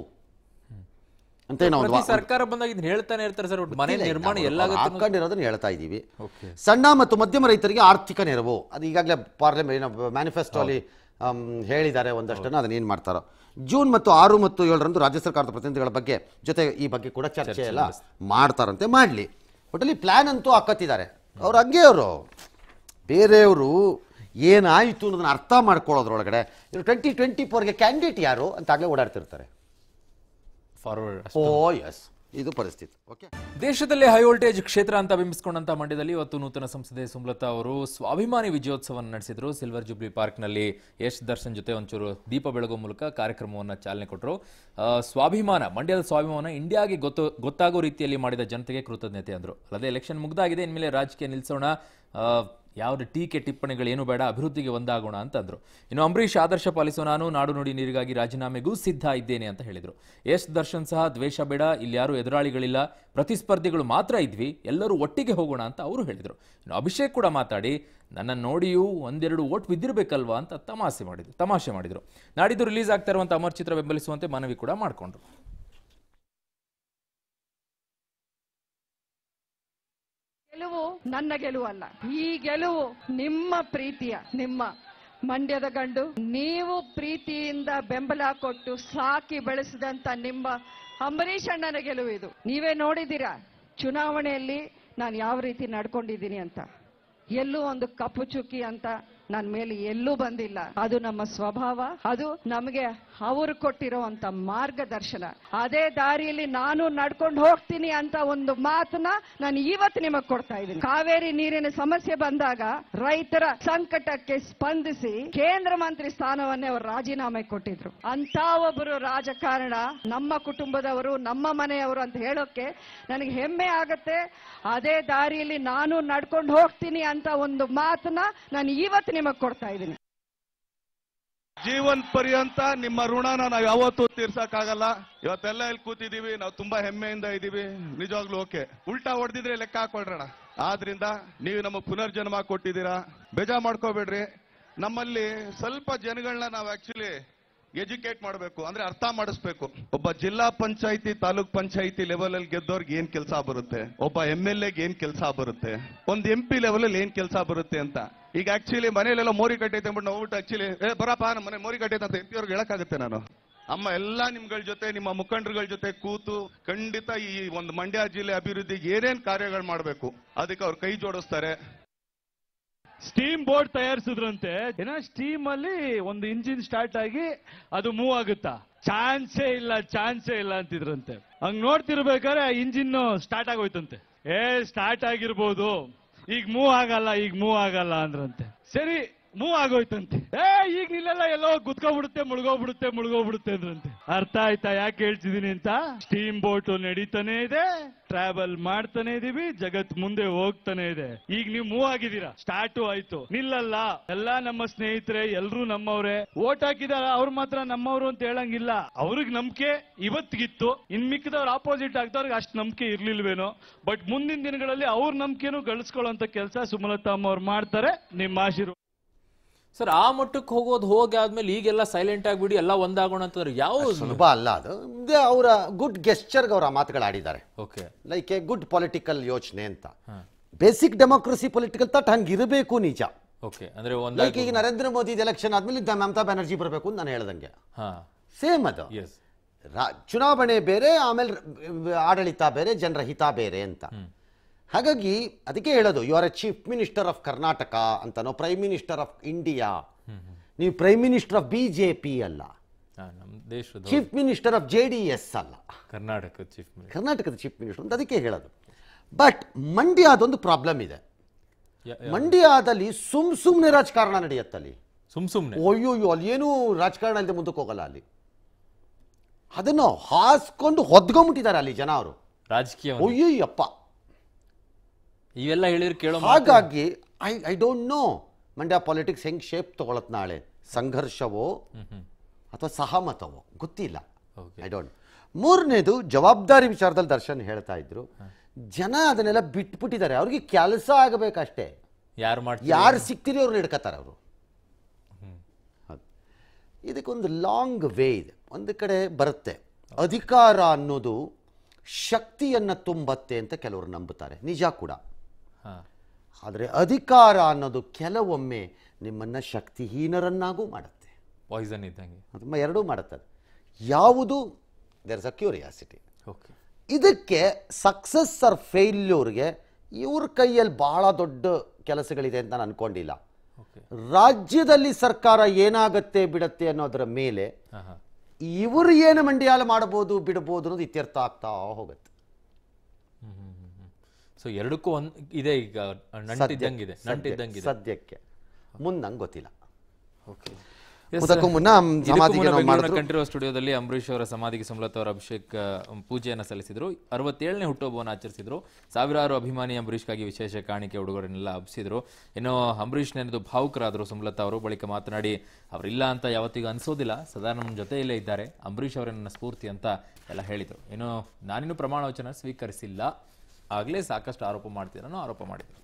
[SPEAKER 1] ಅಂತ ನಾವು
[SPEAKER 2] ಸರ್ಕಾರ ಬಂದಾಗ ಇದನ್ನ ಹೇಳ್ತಾನೆ ಇರ್ತಾರೆ ಸರ್. ಮನೆ ನಿರ್ಮಾಣ ಎಲ್ಲ
[SPEAKER 1] ಹಾಕೊಂಡಿರೋದನ್ನ ಹೇಳ್ತಾ ಇದ್ದೀವಿ. ಸಣ್ಣ ಮತ್ತು ಮಧ್ಯಮ ರೈತರಿಗೆ ಆರ್ಥಿಕ ನೆರವು, ಅದು ಈಗಾಗಲೇ ಪಾರ್ಲಿಮೆಂಟ್ ಮ್ಯಾನಿಫೆಸ್ಟೋ ಅಲ್ಲಿ ಹೇಳಿದ್ದಾರೆ ಒಂದಷ್ಟನ್ನು. ಅದನ್ನ ಏನು ಮಾಡ್ತಾರೋ. ಜೂನ್ ಮತ್ತು ಆರು ಮತ್ತು ಏಳರಂದು ರಾಜ್ಯ ಸರ್ಕಾರದ ಪ್ರತಿನಿಧಿಗಳ ಬಗ್ಗೆ ಜೊತೆ ಈ ಬಗ್ಗೆ ಕೂಡ ಚರ್ಚೆ ಎಲ್ಲ ಮಾಡ್ತಾರಂತೆ. ಮಾಡಲಿ, ಒಟ್ಟಲ್ಲಿ ಪ್ಲಾನ್ ಅಂತೂ ಹಾಕತ್ತಿದ್ದಾರೆ ಅವ್ರು. ಹಂಗೆ ಅವರು ಬೇರೆಯವರು ಏನಾಯಿತು ಅನ್ನೋದನ್ನ ಅರ್ಥ ಮಾಡ್ಕೊಳ್ಳೋದ್ರೊಳಗಡೆ ಇವರು ಟ್ವೆಂಟಿ ಟ್ವೆಂಟಿ ಫೋರ್ಗೆ ಕ್ಯಾಂಡಿಡೇಟ್ ಯಾರು ಅಂತ ಆಗಲೇ ಓಡಾಡ್ತಿರ್ತಾರೆ.
[SPEAKER 2] ಫಾರ್ವರ್ಡ್.
[SPEAKER 1] ಓ ಎಸ್, ಇದು ಪರಿಸ್ಥಿತಿ. ಓಕೆ,
[SPEAKER 2] ದೇಶದಲ್ಲಿ ಹೈ ವೋಲ್ಟೇಜ್ ಕ್ಷೇತ್ರ ಅಂತ ಬಿಂಬಿಸಿಕೊಂಡಂತ ಮಂಡ್ಯದಲ್ಲಿ ಇವತ್ತು ನೂತನ ಸಂಸದೆ ಸುಮಲತಾ ಅವರು ಸ್ವಾಭಿಮಾನಿ ವಿಜಯೋತ್ಸವವನ್ನು ನಡೆಸಿದ್ರು. ಸಿಲ್ವರ್ ಜುಬ್ಲಿ ಪಾರ್ಕ್ನಲ್ಲಿ ಯಶ್ ದರ್ಶನ್ ಜೊತೆ ಒಂಚೂರು ದೀಪ ಬೆಳಗೋ ಮೂಲಕ ಕಾರ್ಯಕ್ರಮವನ್ನು ಚಾಲನೆ ಕೊಟ್ಟರು. ಸ್ವಾಭಿಮಾನ, ಮಂಡ್ಯದ ಸ್ವಾಭಿಮಾನ ಇಂಡಿಯಾಗೆ ಗೊತ್ತು ಗೊತ್ತಾಗೋ ರೀತಿಯಲ್ಲಿ ಮಾಡಿದ ಜನತೆಗೆ ಕೃತಜ್ಞತೆ ಅಂದರು. ಅಲ್ಲದೆ ಎಲೆಕ್ಷನ್ ಮುಗ್ದಾಗಿದೆ, ಇನ್ಮೇಲೆ ರಾಜಕೀಯ ನಿಲ್ಲಿಸೋಣ, ಯಾವುದೇ ಟೀಕೆ ಟಿಪ್ಪಣಿಗಳೇನು ಬೇಡ, ಅಭಿವೃದ್ಧಿಗೆ ಒಂದಾಗೋಣ ಅಂತಂದ್ರು. ಇನ್ನು ಅಂಬರೀಷ್ ಆದರ್ಶ ಪಾಲಿಸೋ ನಾನು ನಾಡು ನುಡಿ ನೀರಿಗಾಗಿ ರಾಜೀನಾಮೆಗೂ ಸಿದ್ಧ ಇದ್ದೇನೆ ಅಂತ ಹೇಳಿದ್ರು. ಎಸ್ ದರ್ಶನ್ ಸಹ ದ್ವೇಷ ಬೇಡ, ಇಲ್ಲಿ ಯಾರು ಎದುರಾಳಿಗಳಿಲ್ಲ, ಪ್ರತಿಸ್ಪರ್ಧಿಗಳು ಮಾತ್ರ ಇದ್ವಿ, ಎಲ್ಲರೂ ಒಟ್ಟಿಗೆ ಹೋಗೋಣ ಅಂತ ಅವರು ಹೇಳಿದರು. ಇನ್ನು ಅಭಿಷೇಕ್ ಕೂಡ ಮಾತಾಡಿ ನನ್ನ ನೋಡಿಯೂ ಒಂದೆರಡು ಓಟ್ ಬಿದ್ದಿರಬೇಕಲ್ವಾ ಅಂತ ತಮಾಷೆ ಮಾಡಿದ್ರು ತಮಾಷೆ ಮಾಡಿದ್ರು ನಾಡಿದ್ದು ರಿಲೀಸ್ ಆಗ್ತಾ ಇರುವಂಥ ಅಮರ್ ಚಿತ್ರ ಬೆಂಬಲಿಸುವಂತೆ ಮನವಿ ಕೂಡ ಮಾಡಿಕೊಂಡ್ರು.
[SPEAKER 4] ಗೆಲುವು ನನ್ನ ಗೆಲುವಲ್ಲ, ಈ ಗೆಲುವು ನಿಮ್ಮ ಪ್ರೀತಿಯ, ನಿಮ್ಮ ಮಂಡ್ಯದ ಗಂಡು, ನೀವು ಪ್ರೀತಿಯಿಂದ ಬೆಂಬಲ ಕೊಟ್ಟು ಸಾಕಿ ಬೆಳೆಸಿದಂತ ನಿಮ್ಮ ಅಂಬರೀಷ್ ಅಣ್ಣನ ಗೆಲುವು ಇದು. ನೀವೇ ನೋಡಿದ್ದೀರಾ ಚುನಾವಣೆಯಲ್ಲಿ ನಾನು ಯಾವ ರೀತಿ ನಡ್ಕೊಂಡಿದ್ದೀನಿ ಅಂತ. ಎಲ್ಲೂ ಒಂದು ಕಪ್ಪು ಚುಕ್ಕಿ ಅಂತ ನನ್ನ ಮೇಲೆ ಎಲ್ಲೂ ಬಂದಿಲ್ಲ. ಅದು ನಮ್ಮ ಸ್ವಭಾವ, ಅದು ನಮಗೆ ಅವರು ಕೊಟ್ಟಿರುವಂತ ಮಾರ್ಗದರ್ಶನ. ಅದೇ ದಾರಿಯಲ್ಲಿ ನಾನು ನಡ್ಕೊಂಡು ಹೋಗ್ತೀನಿ ಅಂತ ಒಂದು ಮಾತನ್ನ ನಾನು ಇವತ್ತು ನಿಮಗೆ ಕೊಡ್ತಾ ಇದ್ದೀನಿ. ಕಾವೇರಿ ನೀರಿನ ಸಮಸ್ಯೆ ಬಂದಾಗ ರೈತರ ಸಂಕಟಕ್ಕೆ ಸ್ಪಂದಿಸಿ ಕೇಂದ್ರ ಮಂತ್ರಿ ಸ್ಥಾನವನ್ನೇ ಅವರು ರಾಜೀನಾಮೆ ಕೊಟ್ಟಿದ್ರು. ಅಂತ ಒಬ್ಬರು ರಾಜಕಾರಣ ನಮ್ಮ ಕುಟುಂಬದವರು, ನಮ್ಮ ಮನೆಯವರು ಅಂತ ಹೇಳೋಕೆ ನನಗೆ ಹೆಮ್ಮೆ ಆಗತ್ತೆ. ಅದೇ ದಾರಿಯಲ್ಲಿ ನಾನು ನಡ್ಕೊಂಡು ಹೋಗ್ತೀನಿ ಅಂತ ಒಂದು ಮಾತನ್ನ ನಾನು ಇವತ್ತು ನಿಮಗೆ ಕೊಡ್ತಾ ಇದ್ದೀನಿ.
[SPEAKER 5] ಜೀವನ್ ಪರ್ಯಂತ ನಿಮ್ಮ ಋಣನ ನಾವು ಯಾವತ್ತೂ ತೀರ್ಸಕ್ಕಾಗಲ್ಲ. ಇವತ್ತೆಲ್ಲ ಇಲ್ಲಿ ಕೂತಿದೀವಿ, ನಾವು ತುಂಬಾ ಹೆಮ್ಮೆಯಿಂದ ಇದೀವಿ, ನಿಜವಾಗ್ಲೂ ಓಕೆ. ಉಲ್ಟಾ ಹೊಡೆದಿದ್ರೆ ಲೆಕ್ಕ ಹಾಕೊಳ್ರಣ. ಆದ್ರಿಂದ ನೀವು ನಮಗೆ ಪುನರ್ಜನ್ಮ ಕೊಟ್ಟಿದ್ದೀರಾ, ಬೇಜಾರ್ ಮಾಡ್ಕೋಬೇಡ್ರಿ. ನಮ್ಮಲ್ಲಿ ಸ್ವಲ್ಪ ಜನಗಳನ್ನ ನಾವು ಆಕ್ಚುಲಿ ಎಜುಕೇಟ್ ಮಾಡಬೇಕು, ಅಂದ್ರೆ ಅರ್ಥ ಮಾಡಿಸ್ಬೇಕು. ಒಬ್ಬ ಜಿಲ್ಲಾ ಪಂಚಾಯತಿ ತಾಲೂಕ್ ಪಂಚಾಯತಿ ಲೆವೆಲ್ ಅಲ್ಲಿ ಗೆದ್ದವ್ರಿಗೆ ಏನ್ ಕೆಲಸ ಬರುತ್ತೆ, ಒಬ್ಬ ಎಂ ಎಲ್ ಎಗೆ ಏನ್ ಕೆಲಸ ಬರುತ್ತೆ, ಒಂದ್ ಎಂ ಪಿ ಲೆವೆಲ್ ಅಲ್ಲಿ ಏನ್ ಕೆಲಸ ಬರುತ್ತೆ ಅಂತ. ಈಗ ಆಕ್ಚುಲಿ ಮನೇಲೆಲ್ಲ ಮೋರಿ ಕಟ್ಟೈತೆ ಅಂದ್ಬಿಟ್ಟು ನಾವು ಆಕ್ಚುಲಿ ಏ ಬರಪ್ಪ ನಮ್ಮ ಮನೆ ಮೋರಿ ಕಟ್ಟೈತೆ ಅಂತ ಎಂ ಪಿ ಅವ್ರಿಗೆ ಹೇಳಕ್ಕಾಗುತ್ತೆ ನಾನು? ಅಮ್ಮ ಎಲ್ಲಾ ನಿಮ್ಗಳ ಜೊತೆ, ನಿಮ್ಮ ಮುಖಂಡರುಗಳ ಜೊತೆ ಕೂತು ಖಂಡಿತ ಈ ಒಂದು ಮಂಡ್ಯ ಜಿಲ್ಲೆ ಅಭಿವೃದ್ಧಿಗೆ ಏನೇನ್ ಕಾರ್ಯಗಳು ಮಾಡಬೇಕು ಅದಕ್ಕೆ ಅವ್ರು ಕೈ ಜೋಡಿಸ್ತಾರೆ.
[SPEAKER 6] ಸ್ಟೀಮ್ ಬೋಟ್ ತಯಾರಿಸಿದ್ರಂತೆ, ಏನೋ ಸ್ಟೀಮ್ ಅಲ್ಲಿ ಒಂದು ಇಂಜಿನ್ ಸ್ಟಾರ್ಟ್ ಆಗಿ ಅದು ಮೂವ್ ಆಗುತ್ತಾ? ಚಾನ್ಸೇ ಇಲ್ಲ, ಚಾನ್ಸೇ ಇಲ್ಲ ಅಂತಿದ್ರಂತೆ. ಹಂಗ್ ನೋಡ್ತಿರ್ಬೇಕಾದ್ರೆ ಆ ಇಂಜಿನ್ ಸ್ಟಾರ್ಟ್ ಆಗೋಯ್ತಂತೆ. ಏ ಸ್ಟಾರ್ಟ್ ಆಗಿರ್ಬೋದು, ಈಗ ಮೂವ್ ಆಗಲ್ಲ, ಈಗ ಮೂವ್ ಆಗಲ್ಲ ಅಂದ್ರಂತೆ. ಸರಿ ಮೂವ್ ಆಗೋಯ್ತಂತೆ. ಏ ಈಗ ಇಲ್ಲೆಲ್ಲ ಎಲ್ಲೋ ಗುದ್ಕೋಬಿಡುತ್ತೆ, ಮುಳುಗೋಗ್ಬಿಡುತ್ತೆ ಮುಳುಗೋಗ್ಬಿಡುತ್ತೆ ಅಂದ್ರಂತೆ. ಅರ್ಥ ಆಯ್ತಾ ಯಾಕೆ ಹೇಳ್ತಿದೀನಿ ಅಂತ? ಸ್ಟೀಮ್ ಬೋಟ್ ನಡೀತಾನೆ ಇದೆ, ಟ್ರಾವೆಲ್ ಮಾಡ್ತಾನೆ ಇದೀವಿ, ಜಗತ್ ಮುಂದೆ ಹೋಗ್ತಾನೆ ಇದೆ. ಈಗ ನೀವು ಮೂವ್ ಆಗಿದ್ದೀರಾ, ಸ್ಟಾರ್ಟು ಆಯ್ತು, ನಿಲ್ಲಲ್ಲ. ಎಲ್ಲಾ ನಮ್ಮ ಸ್ನೇಹಿತರೆ, ಎಲ್ರು ನಮ್ಮವ್ರೆ. ಓಟ್ ಹಾಕಿದಾರ, ಅವ್ರು ಮಾತ್ರ ನಮ್ಮವ್ರು ಅಂತ ಹೇಳಂಗಿಲ್ಲ. ಅವ್ರಿಗೆ ನಂಬಿಕೆ ಇವತ್ತಿಗಿತ್ತು, ಇನ್ ಮಿಕ್ಕಿದವ್ರು ಆಪೋಸಿಟ್ ಆಗ್ದವ್ರಿಗೆ ಅಷ್ಟು ನಂಬಿಕೆ ಇರ್ಲಿಲ್ವೇನೋ. ಬಟ್ ಮುಂದಿನ ದಿನಗಳಲ್ಲಿ ಅವ್ರ ನಂಬಿಕೆನೂ ಗಳಿಸ್ಕೊಳ್ಳೋಂತ ಕೆಲಸ ಸುಮಲತಾ ಅಮ್ಮ ಅವ್ರು ಮಾಡ್ತಾರೆ. ನಿಮ್ಮ ಆಶೀರ್ವಾದ
[SPEAKER 2] ಸರ್. ಆ ಮಟ್ಟಕ್ಕೆ ಹೋಗೋದು ಹೋಗಿ ಆದ್ಮೇಲೆ ಈಗೆಲ್ಲ ಸೈಲೆಂಟ್ ಆಗಿಬಿಡಿ ಎಲ್ಲ ಒಂದಾಗೋಣ ಅಂತಂದ್ರೆ ಯಾವ
[SPEAKER 1] ಸುಲಭ ಅಲ್ಲ ಅದು. ಅವರ ಗುಡ್ ಗೆಸ್ಚರ್ಗೆ ಅವರ ಮಾತುಗಳಾಡಿದ್ದಾರೆ.
[SPEAKER 2] Okay,
[SPEAKER 1] like a good political ಯೋಚನೆ ಅಂತ. ಬೇಸಿಕ್ ಡೆಮೋಕ್ರಸಿ ಪೊಲಿಟಿಕಲ್ ಥಾಟ್ ಹಂಗಿರಬೇಕು ನಿಜ.
[SPEAKER 2] ಓಕೆ, ಅಂದ್ರೆ ಒಂದು
[SPEAKER 1] ಲೈಕ್ ಈಗ ನರೇಂದ್ರ ಮೋದಿ ಎಲೆಕ್ಷನ್ ಆದ್ಮೇಲೆ ಮಮತಾ ಬ್ಯಾನರ್ಜಿ ಬರಬೇಕು ಅಂತ ನಾನು ಹೇಳ್ದಂಗೆ ಸೇಮ್ ಅದು. ಚುನಾವಣೆ ಬೇರೆ, ಆಮೇಲೆ ಆಡಳಿತ ಬೇರೆ, ಜನರ ಹಿತ ಬೇರೆ ಅಂತ. ಹಾಗಾಗಿ ಅದಕ್ಕೆ ಹೇಳೋದು, you are a chief minister of Karnataka ಅಂತನೋ ಪ್ರೈಮ್ ಮಿನಿಸ್ಟರ್ ಆಫ್ ಇಂಡಿಯಾ. ನೀವು prime minister of B J P ಅಲ್ಲ,
[SPEAKER 2] ನಮ್ಮ ದೇಶದ
[SPEAKER 1] chief minister of J D S ಅಲ್ಲ,
[SPEAKER 2] ಕರ್ನಾಟಕದ ಚೀಫ್ ಮಿನಿಸ್ಟರ್,
[SPEAKER 1] ಕರ್ನಾಟಕದ ಚೀಫ್ ಮಿನಿಸ್ಟರ್ ಅಂತ ಅದಕ್ಕೆ ಹೇಳೋದು. ಬಟ್ ಮಂಡ್ಯದೊಂದು ಪ್ರಾಬ್ಲಮ್ ಇದೆ. ಮಂಡ್ಯದಲ್ಲಿ ಸುಮ್ ಸುಮ್ಮನೆ ರಾಜಕಾರಣ ನಡೆಯುತ್ತಲ್ಲಿ,
[SPEAKER 2] ಸುಮ್ ಸುಮ್ಮನೆ.
[SPEAKER 1] ಅಯ್ಯೋ ಅಲ್ಲಿ ಏನೂ ರಾಜಕಾರಣ ಇಲ್ಲದೆ ಮುಂದಕ್ಕೆ ಹೋಗಲ್ಲ ಅಲ್ಲಿ. ಅದನ್ನು ಹಾಸ್ಕೊಂಡು ಹೊದ್ಕೊಂಡ್ಬಿಟ್ಟಿದ್ದಾರೆ ಅಲ್ಲಿ ಜನ ಅವರು,
[SPEAKER 2] ರಾಜಕೀಯ.
[SPEAKER 1] ಅಯ್ಯಯ್ಯಪ್ಪ,
[SPEAKER 2] ಇವೆಲ್ಲ ಹೇಳಿದ್ರೆ ಕೇಳೋ.
[SPEAKER 1] ಹಾಗಾಗಿ I I don't know Mandya politics ಹೆಂಗ್ ಶೇಪ್ ತಗೊಳತ್ ನಾಳೆ, ಸಂಘರ್ಷವೋ ಅಥವಾ ಸಹಮತವೋ ಗೊತ್ತಿಲ್ಲ. I don't. ಮೂರನೇದು ಜವಾಬ್ದಾರಿ ವಿಚಾರದಲ್ಲಿ ದರ್ಶನ್ ಹೇಳ್ತಾ ಇದ್ರು, ಜನ ಅದನ್ನೆಲ್ಲ ಬಿಟ್ಬಿಟ್ಟಿದ್ದಾರೆ. ಅವ್ರಿಗೆ ಕೆಲಸ ಆಗಬೇಕಷ್ಟೇ,
[SPEAKER 2] ಯಾರು ಮಾಡ್ತಾರೆ,
[SPEAKER 1] ಯಾರು ಸಿಗ್ತೀರಿ ಅವ್ರನ್ನ ಹಿಡ್ಕತ್ತಾರೆ ಅವರು. ಇದಕ್ಕೊಂದು ಲಾಂಗ್ ವೇ ಇದೆ. ಒಂದು ಕಡೆ ಬರುತ್ತೆ, ಅಧಿಕಾರ ಅನ್ನೋದು ಶಕ್ತಿಯನ್ನು ತುಂಬತ್ತೆ ಅಂತ ಕೆಲವರು ನಂಬುತ್ತಾರೆ, ನಿಜ ಕೂಡ. ಆದರೆ ಅಧಿಕಾರ ಅನ್ನೋದು ಕೆಲವೊಮ್ಮೆ ನಿಮ್ಮನ್ನು ಶಕ್ತಿಹೀನರನ್ನಾಗೂ ಮಾಡುತ್ತೆ,
[SPEAKER 2] ಪಾಯ್ಸನ್ ಇದ್ದಂಗೆ.
[SPEAKER 1] ಅದು ಎರಡೂ ಮಾಡುತ್ತದೆ. ಯಾವುದು there is a curiosity.
[SPEAKER 2] Okay,
[SPEAKER 1] ಇದಕ್ಕೆ ಸಕ್ಸಸ್ ಆರ್ ಫೇಲ್ಯೂರ್ಗೆ ಇವ್ರ ಕೈಯಲ್ಲಿ ಬಹಳ ದೊಡ್ಡ ಕೆಲಸಗಳಿದೆ ಅಂತ ನಾನು ಅನ್ಕೊಂಡಿಲ್ಲ. ರಾಜ್ಯದಲ್ಲಿ ಸರ್ಕಾರ ಏನಾಗತ್ತೆ ಬಿಡತ್ತೆ ಅನ್ನೋದರ ಮೇಲೆ ಇವರು ಏನು ಮಂಡ್ಯಾಲ ಮಾಡಬಹುದು ಬಿಡಬಹುದು ಅನ್ನೋದು ಇತ್ಯರ್ಥ ಆಗ್ತಾ ಹೋಗುತ್ತೆ.
[SPEAKER 2] ಸೊ ಎರಡಕ್ಕೂ ಒಂದ್ ಇದೆ, ಈಗ ನಂಟಿದ್ದಂಗಿದೆ ನಂಟಿದ್ದಂಗಿದೆ
[SPEAKER 1] ಸದ್ಯಕ್ಕೆ. ಮುಂದೆ ನಂಗೆ ಗೊತ್ತಿಲ್ಲ.
[SPEAKER 2] ಓಕೆ,
[SPEAKER 1] ಇದಕ್ಕೂ ಮುನ್ನ
[SPEAKER 2] ಕಂಠೀರವ ಸ್ಟುಡಿಯೋದಲ್ಲಿ ಅಂಬರೀಷ್ ಅವರ ಸಮಾಧಿಗೆ ಸುಮಲತಾ ಅವರ ಅಭಿಷೇಕ್ ಪೂಜೆಯನ್ನು ಸಲ್ಲಿಸಿದ್ರು. ಅರವತ್ತೇಳನೇ ಹುಟ್ಟುಹಬ್ಬವನ್ನು ಆಚರಿಸಿದ್ರು. ಸಾವಿರಾರು ಅಭಿಮಾನಿ ಅಂಬರೀಷ್ಗಾಗಿ ವಿಶೇಷ ಕಾಣಿಕೆ ಉಡುಗೊರೆನೆಲ್ಲ ಹಬ್ಬಿಸಿದ್ರು. ಇನ್ನು ಅಂಬರೀಷ್ ನೆನೆದು ಭಾವುಕರಾದರು ಸುಮಲತಾ ಅವರು. ಬಳಿಕ ಮಾತನಾಡಿ, ಅವರಿಲ್ಲ ಅಂತ ಯಾವತ್ತಿಗೂ ಅನ್ಸೋದಿಲ್ಲ, ಸದಾ ನಮ್ಮ ಜೊತೆಯಲ್ಲೇ ಇದ್ದಾರೆ, ಅಂಬರೀಷ್ ಅವರೇ ನನ್ನ ಸ್ಫೂರ್ತಿ ಅಂತ ಎಲ್ಲ ಹೇಳಿದರು. ಇನ್ನು ನಾನಿನ್ನು ಪ್ರಮಾಣ ವಚನ ಸ್ವೀಕರಿಸಿಲ್ಲ, ಆಗಲೇ ಸಾಕಷ್ಟು ಆರೋಪ ಮಾಡ್ತೀರನ್ನೋ ಆರೋಪ ಮಾಡಿದ್ರು.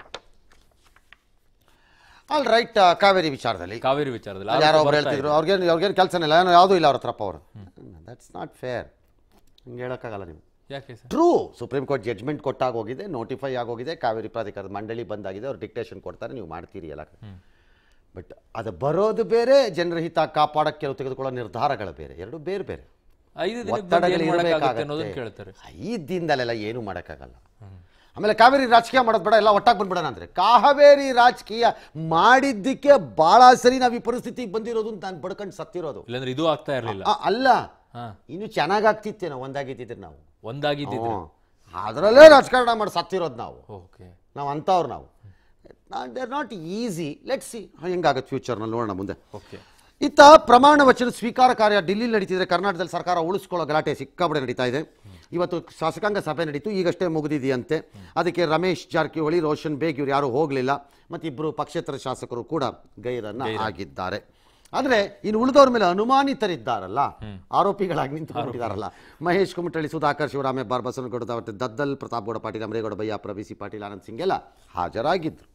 [SPEAKER 1] All right. ಕಾವೇರಿ ವಿಚಾರದಲ್ಲಿ
[SPEAKER 2] ಕಾವೇರಿ ವಿಚಾರದಲ್ಲಿ
[SPEAKER 1] ಯಾರೋ ಒಬ್ರು ಹೇಳ್ತಿದ್ರು, ಅವ್ರಿಗೇನು ಅವ್ರಿಗೇನು ಕೆಲಸನೇ ಇಲ್ಲ, ಏನೋ ಯಾವುದೂ ಇಲ್ಲ ಅವ್ರ ಹತ್ರಪ್ಪ ಅವರು. That's not fair. ಹಿಂಗೆ ಹೇಳೋಕ್ಕಾಗಲ್ಲ ನೀವು.
[SPEAKER 2] ಯಾಕೆ sir?
[SPEAKER 1] True, supreme court judgement ಕೊಟ್ಟಾಗ ಹೋಗಿದೆ, ನೋಟಿಫೈ ಆಗೋಗಿದೆ, ಕಾವೇರಿ ಪ್ರಾಧಿಕಾರದ ಮಂಡಳಿ ಬಂದಾಗಿದೆ, ಅವ್ರು ಡಿಕ್ಟೇಷನ್ ಕೊಡ್ತಾರೆ, ನೀವು ಮಾಡ್ತೀರಿ ಎಲ್ಲ. ಬಟ್ ಅದು ಬರೋದು ಬೇರೆ, ಜನರ ಹಿತ ಕಾಪಾಡಕ್ಕೆ ಕೆಲವು ತೆಗೆದುಕೊಳ್ಳೋ ನಿರ್ಧಾರಗಳು ಬೇರೆ, ಎರಡು ಬೇರೆ ಬೇರೆ.
[SPEAKER 2] ಐದು ದಿನಕ್ಕೆ ಕೇಳ್ತಾರೆ.
[SPEAKER 1] ಐದು ದಿನದಲ್ಲೆಲ್ಲ ಏನು ಮಾಡೋಕ್ಕಾಗಲ್ಲ. ಆಮೇಲೆ ಕಾವೇರಿ ರಾಜಕೀಯ ಮಾಡೋದು ಬೇಡ, ಎಲ್ಲ ಒಟ್ಟಾಗಿ ಬಂದ್ಬಿಡೋಣ ಅಂದರೆ ಕಾವೇರಿ ರಾಜಕೀಯ ಮಾಡಿದ್ದಕ್ಕೆ ಭಾಳ ಸರಿ ನಾವು ಈ ಪರಿಸ್ಥಿತಿಗೆ ಬಂದಿರೋದು ಅಂತ ನಾನು ಬಡ್ಕೊಂಡು ಸತ್ತಿರೋದು.
[SPEAKER 2] ಇಲ್ಲಾಂದ್ರೆ ಇದು ಆಗ್ತಾ ಇರಲಿಲ್ಲ.
[SPEAKER 1] ಅಲ್ಲ, ಇನ್ನು ಚೆನ್ನಾಗಿ ಆಗ್ತಿತ್ತೇ ನಾವು ಒಂದಾಗಿದ್ದಿದ್ರೆ, ನಾವು
[SPEAKER 2] ಒಂದಾಗಿದ್ದಿದ್ರೆ
[SPEAKER 1] ಅದರಲ್ಲೇ ರಾಜಕಾರಣ ಮಾಡಿ ಸತ್ತಿರೋದು ನಾವು.
[SPEAKER 2] ಓಕೆ,
[SPEAKER 1] ನಾವು ಅಂಥವ್ರು ನಾವು. They are not easy. Let's see ಹೆಂಗಾಗತ್ತೆ ಫ್ಯೂಚರ್ನಲ್ಲಿ, ನೋಡೋಣ ಮುಂದೆ.
[SPEAKER 2] ಓಕೆ.
[SPEAKER 1] ಇತ್ತ ಪ್ರಮಾಣ ವಚನ ಸ್ವೀಕಾರ ಕಾರ್ಯ ಡಿಲ್ಲಿಲಿ ನಡೀತಿದ್ರೆ, ಕರ್ನಾಟಕದಲ್ಲಿ ಸರ್ಕಾರ ಉಳಿಸ್ಕೊಳ್ಳೋ ಗಲಾಟೆ ಸಿಕ್ಕಾಪಟ್ಟೆ ನಡೀತಾ ಇದೆ. ಇವತ್ತು ಶಾಸಕಾಂಗ ಸಭೆ ನಡೀತು, ಈಗಷ್ಟೇ ಮುಗಿದಿದೆಯಂತೆ. ಅದಕ್ಕೆ ರಮೇಶ್ ಜಾರಕಿಹೊಳಿ, ರೋಷನ್ ಬೇಗ್ ಇವ್ರು ಯಾರೂ ಹೋಗಲಿಲ್ಲ, ಮತ್ತು ಇಬ್ಬರು ಪಕ್ಷೇತರ ಶಾಸಕರು ಕೂಡ ಗೈರನ್ನ ಆಗಿದ್ದಾರೆ. ಆದರೆ ಇನ್ನು ಉಳಿದವ್ರ ಮೇಲೆ ಅನುಮಾನಿತರಿದ್ದಾರಲ್ಲ, ಆರೋಪಿಗಳಾಗಿ ನಿಂತುಕೊಂಡಿದ್ದಾರಲ್ಲ, ಮಹೇಶ್ ಕುಮಟಳ್ಳಿ, ಸುಧಾಕರ್, ಶಿವರಾಮ ಹೆಬ್ಬಾರ್, ಬಸವನಗೌಡ ದದ್ದಲ್, ಪ್ರತಾಪ್ ಗೌಡ ಪಾಟೀಲ್, ಅಮರೇಗೌಡ ಬಯ್ಯಾಪುರ, ಬಿ ಸಿ ಪಾಟೀಲ್, ಆನಂದ್ ಸಿಂಗ್ ಎಲ್ಲ ಹಾಜರಾಗಿದ್ದರು.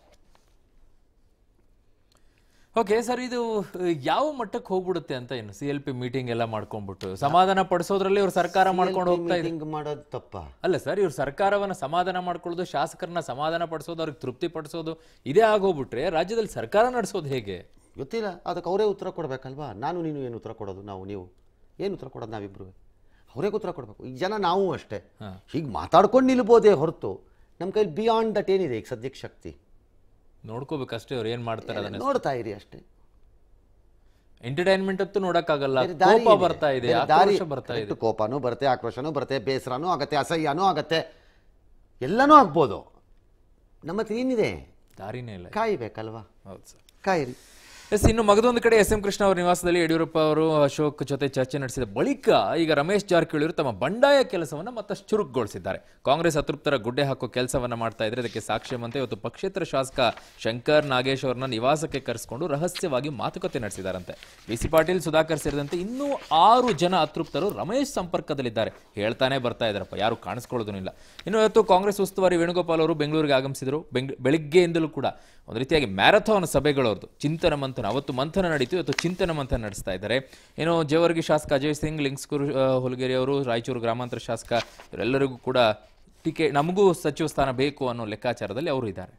[SPEAKER 2] ಓಕೆ ಸರ್, ಇದು ಯಾವ ಮಟ್ಟಕ್ಕೆ ಹೋಗ್ಬಿಡುತ್ತೆ ಅಂತ ಏನು ಸಿ ಎಲ್ ಪಿ ಮೀಟಿಂಗ್ ಎಲ್ಲ ಮಾಡ್ಕೊಂಡ್ಬಿಟ್ಟು ಸಮಾಧಾನ ಪಡಿಸೋದ್ರಲ್ಲಿ ಇವ್ರು ಸರ್ಕಾರ ಮಾಡ್ಕೊಂಡು ಹೋಗ್ತಾ ಇದೆ.
[SPEAKER 1] ಮಾಡೋದು ತಪ್ಪ
[SPEAKER 2] ಅಲ್ಲ ಸರ್, ಇವ್ರು ಸರ್ಕಾರವನ್ನ ಸಮಾಧಾನ ಮಾಡ್ಕೊಳ್ಳೋದು, ಶಾಸಕರನ್ನ ಸಮಾಧಾನ ಪಡಿಸೋದು, ಅವ್ರಿಗೆ ತೃಪ್ತಿ ಪಡಿಸೋದು ಇದೇ ಆಗೋಗ್ಬಿಟ್ರೆ ರಾಜ್ಯದಲ್ಲಿ ಸರ್ಕಾರ ನಡೆಸೋದು ಹೇಗೆ
[SPEAKER 1] ಗೊತ್ತಿಲ್ಲ. ಅದಕ್ಕೆ ಅವರೇ ಉತ್ತರ ಕೊಡಬೇಕಲ್ವಾ? ನಾನು ನೀನು ಏನು ಉತ್ತರ ಕೊಡೋದು? ನಾವು ನೀವು ಏನು ಉತ್ತರ ಕೊಡೋದು? ನಾವಿಬ್ರು ಅವರೇ ಉತ್ತರ ಕೊಡಬೇಕು. ಈಗ ಜನ ನಾವು ಅಷ್ಟೇ ಹೀಗೆ ಮಾತಾಡ್ಕೊಂಡು ನಿಲ್ಬೋದೇ ಹೊರತು ನಮ್ಮ ಕೈಲಿ ಬಿಯಾಂಡ್ ದಟ್ ಏನಿದೆ ಈಗ ಸದ್ಯಕ್ಕೆ ಶಕ್ತಿ
[SPEAKER 2] ನೋಡ್ಕೋಬೇಕಷ್ಟೇ. ಅವ್ರು ಏನ್ ಮಾಡ್ತಾರೆ ಅದನ್ನ
[SPEAKER 1] ನೋಡ್ತಾ ಇರಿ ಅಷ್ಟೇ.
[SPEAKER 2] ಎಂಟರ್ಟೈನ್ಮೆಂಟ್ ಅಂತೂ ನೋಡಕ್ಕಾಗಲ್ಲ, ಕೋಪ ಬರ್ತಾ ಇದೆ, ಆಕ್ರೋಶ ಬರ್ತಾ ಇದೆ.
[SPEAKER 1] ಕೋಪನೂ ಬರುತ್ತೆ, ಆಕ್ರೋಶನೂ ಬರುತ್ತೆ, ಬೇಸರನೂ ಆಗತ್ತೆ, ಅಸಹ್ಯನೂ ಆಗತ್ತೆ, ಎಲ್ಲನೂ ಆಗ್ಬೋದು. ನಮ್ಮ ಹತ್ರ ಏನಿದೆ?
[SPEAKER 2] ದಾರಿನೇ ಇಲ್ಲ,
[SPEAKER 1] ಕಾಯ್ಬೇಕಲ್ವಾ?
[SPEAKER 2] ಹೌದು ಸರ್,
[SPEAKER 1] ಕಾಯಿರಿ.
[SPEAKER 2] ಎಸ್, ಇನ್ನು ಮಗದೊಂದು ಕಡೆ ಎಸ್ ಎಂ ಕೃಷ್ಣ ಅವರ ನಿವಾಸದಲ್ಲಿ ಯಡಿಯೂರಪ್ಪ ಅವರು ಅಶೋಕ್ ಜೊತೆ ಚರ್ಚೆ ನಡೆಸಿದ ಬಳಿಕ ಈಗ ರಮೇಶ್ ಜಾರಕಿಹೊಳಿ ಅವರು ತಮ್ಮ ಬಂಡಾಯ ಕೆಲಸವನ್ನ ಮತ್ತಷ್ಟು ಚುರುಕುಗೊಳಿಸಿದ್ದಾರೆ. ಕಾಂಗ್ರೆಸ್ ಅತೃಪ್ತರ ಗುಡ್ಡೆ ಹಾಕೋ ಕೆಲಸವನ್ನ ಮಾಡ್ತಾ ಇದ್ರೆ ಅದಕ್ಕೆ ಸಾಕ್ಷ್ಯವಂತೆ ಇವತ್ತು ಪಕ್ಷೇತರ ಶಾಸಕ ಶಂಕರ್ ನಾಗೇಶ್ ಅವರನ್ನ ನಿವಾಸಕ್ಕೆ ಕರೆಸಿಕೊಂಡು ರಹಸ್ಯವಾಗಿ ಮಾತುಕತೆ ನಡೆಸಿದಾರಂತೆ. ಬಿ ಸಿ ಪಾಟೀಲ್, ಸುಧಾಕರ್ ಸೇರಿದಂತೆ ಇನ್ನೂ ಆರು ಜನ ಅತೃಪ್ತರು ರಮೇಶ್ ಸಂಪರ್ಕದಲ್ಲಿದ್ದಾರೆ. ಹೇಳ್ತಾನೆ ಬರ್ತಾ ಇದ್ದಾರಪ್ಪ, ಯಾರು ಕಾಣಿಸ್ಕೊಳ್ಳೋದು ಇಲ್ಲ. ಇನ್ನು ಇವತ್ತು ಕಾಂಗ್ರೆಸ್ ಉಸ್ತುವಾರಿ ವೇಣುಗೋಪಾಲ್ ಅವರು ಬೆಂಗಳೂರಿಗೆ ಆಗಮಿಸಿದರು. ಬೆಂಗ್ ಬೆಳಿಗ್ಗೆಯಿಂದಲೂ ಕೂಡ ಒಂದು ರೀತಿಯಾಗಿ ಮ್ಯಾರಥಾನ್ ಸಭೆಗಳವ್ರದ್ದು, ಚಿಂತನ ಮಂಥನ. ಅವತ್ತು ಮಂಥನ ನಡೀತು, ಇವತ್ತು ಚಿಂತನ ಮಂಥನ ನಡೆಸ್ತಾ ಇದ್ದಾರೆ. ಏನೋ ಜೇವರ್ಗಿ ಶಾಸಕ ಅಜಯ್ ಸಿಂಗ್, ಲಿಂಗ್ಸ್ಕೂರು ಹುಲಗೇರಿ ಅವರು, ರಾಯಚೂರು ಗ್ರಾಮಾಂತರ ಶಾಸಕ, ಇವರೆಲ್ಲರಿಗೂ ಕೂಡ ಟಿಕೆಟ್, ನಮಗೂ ಸಚಿವ ಸ್ಥಾನ ಬೇಕು ಅನ್ನೋ ಲೆಕ್ಕಾಚಾರದಲ್ಲಿ ಅವರು ಇದ್ದಾರೆ.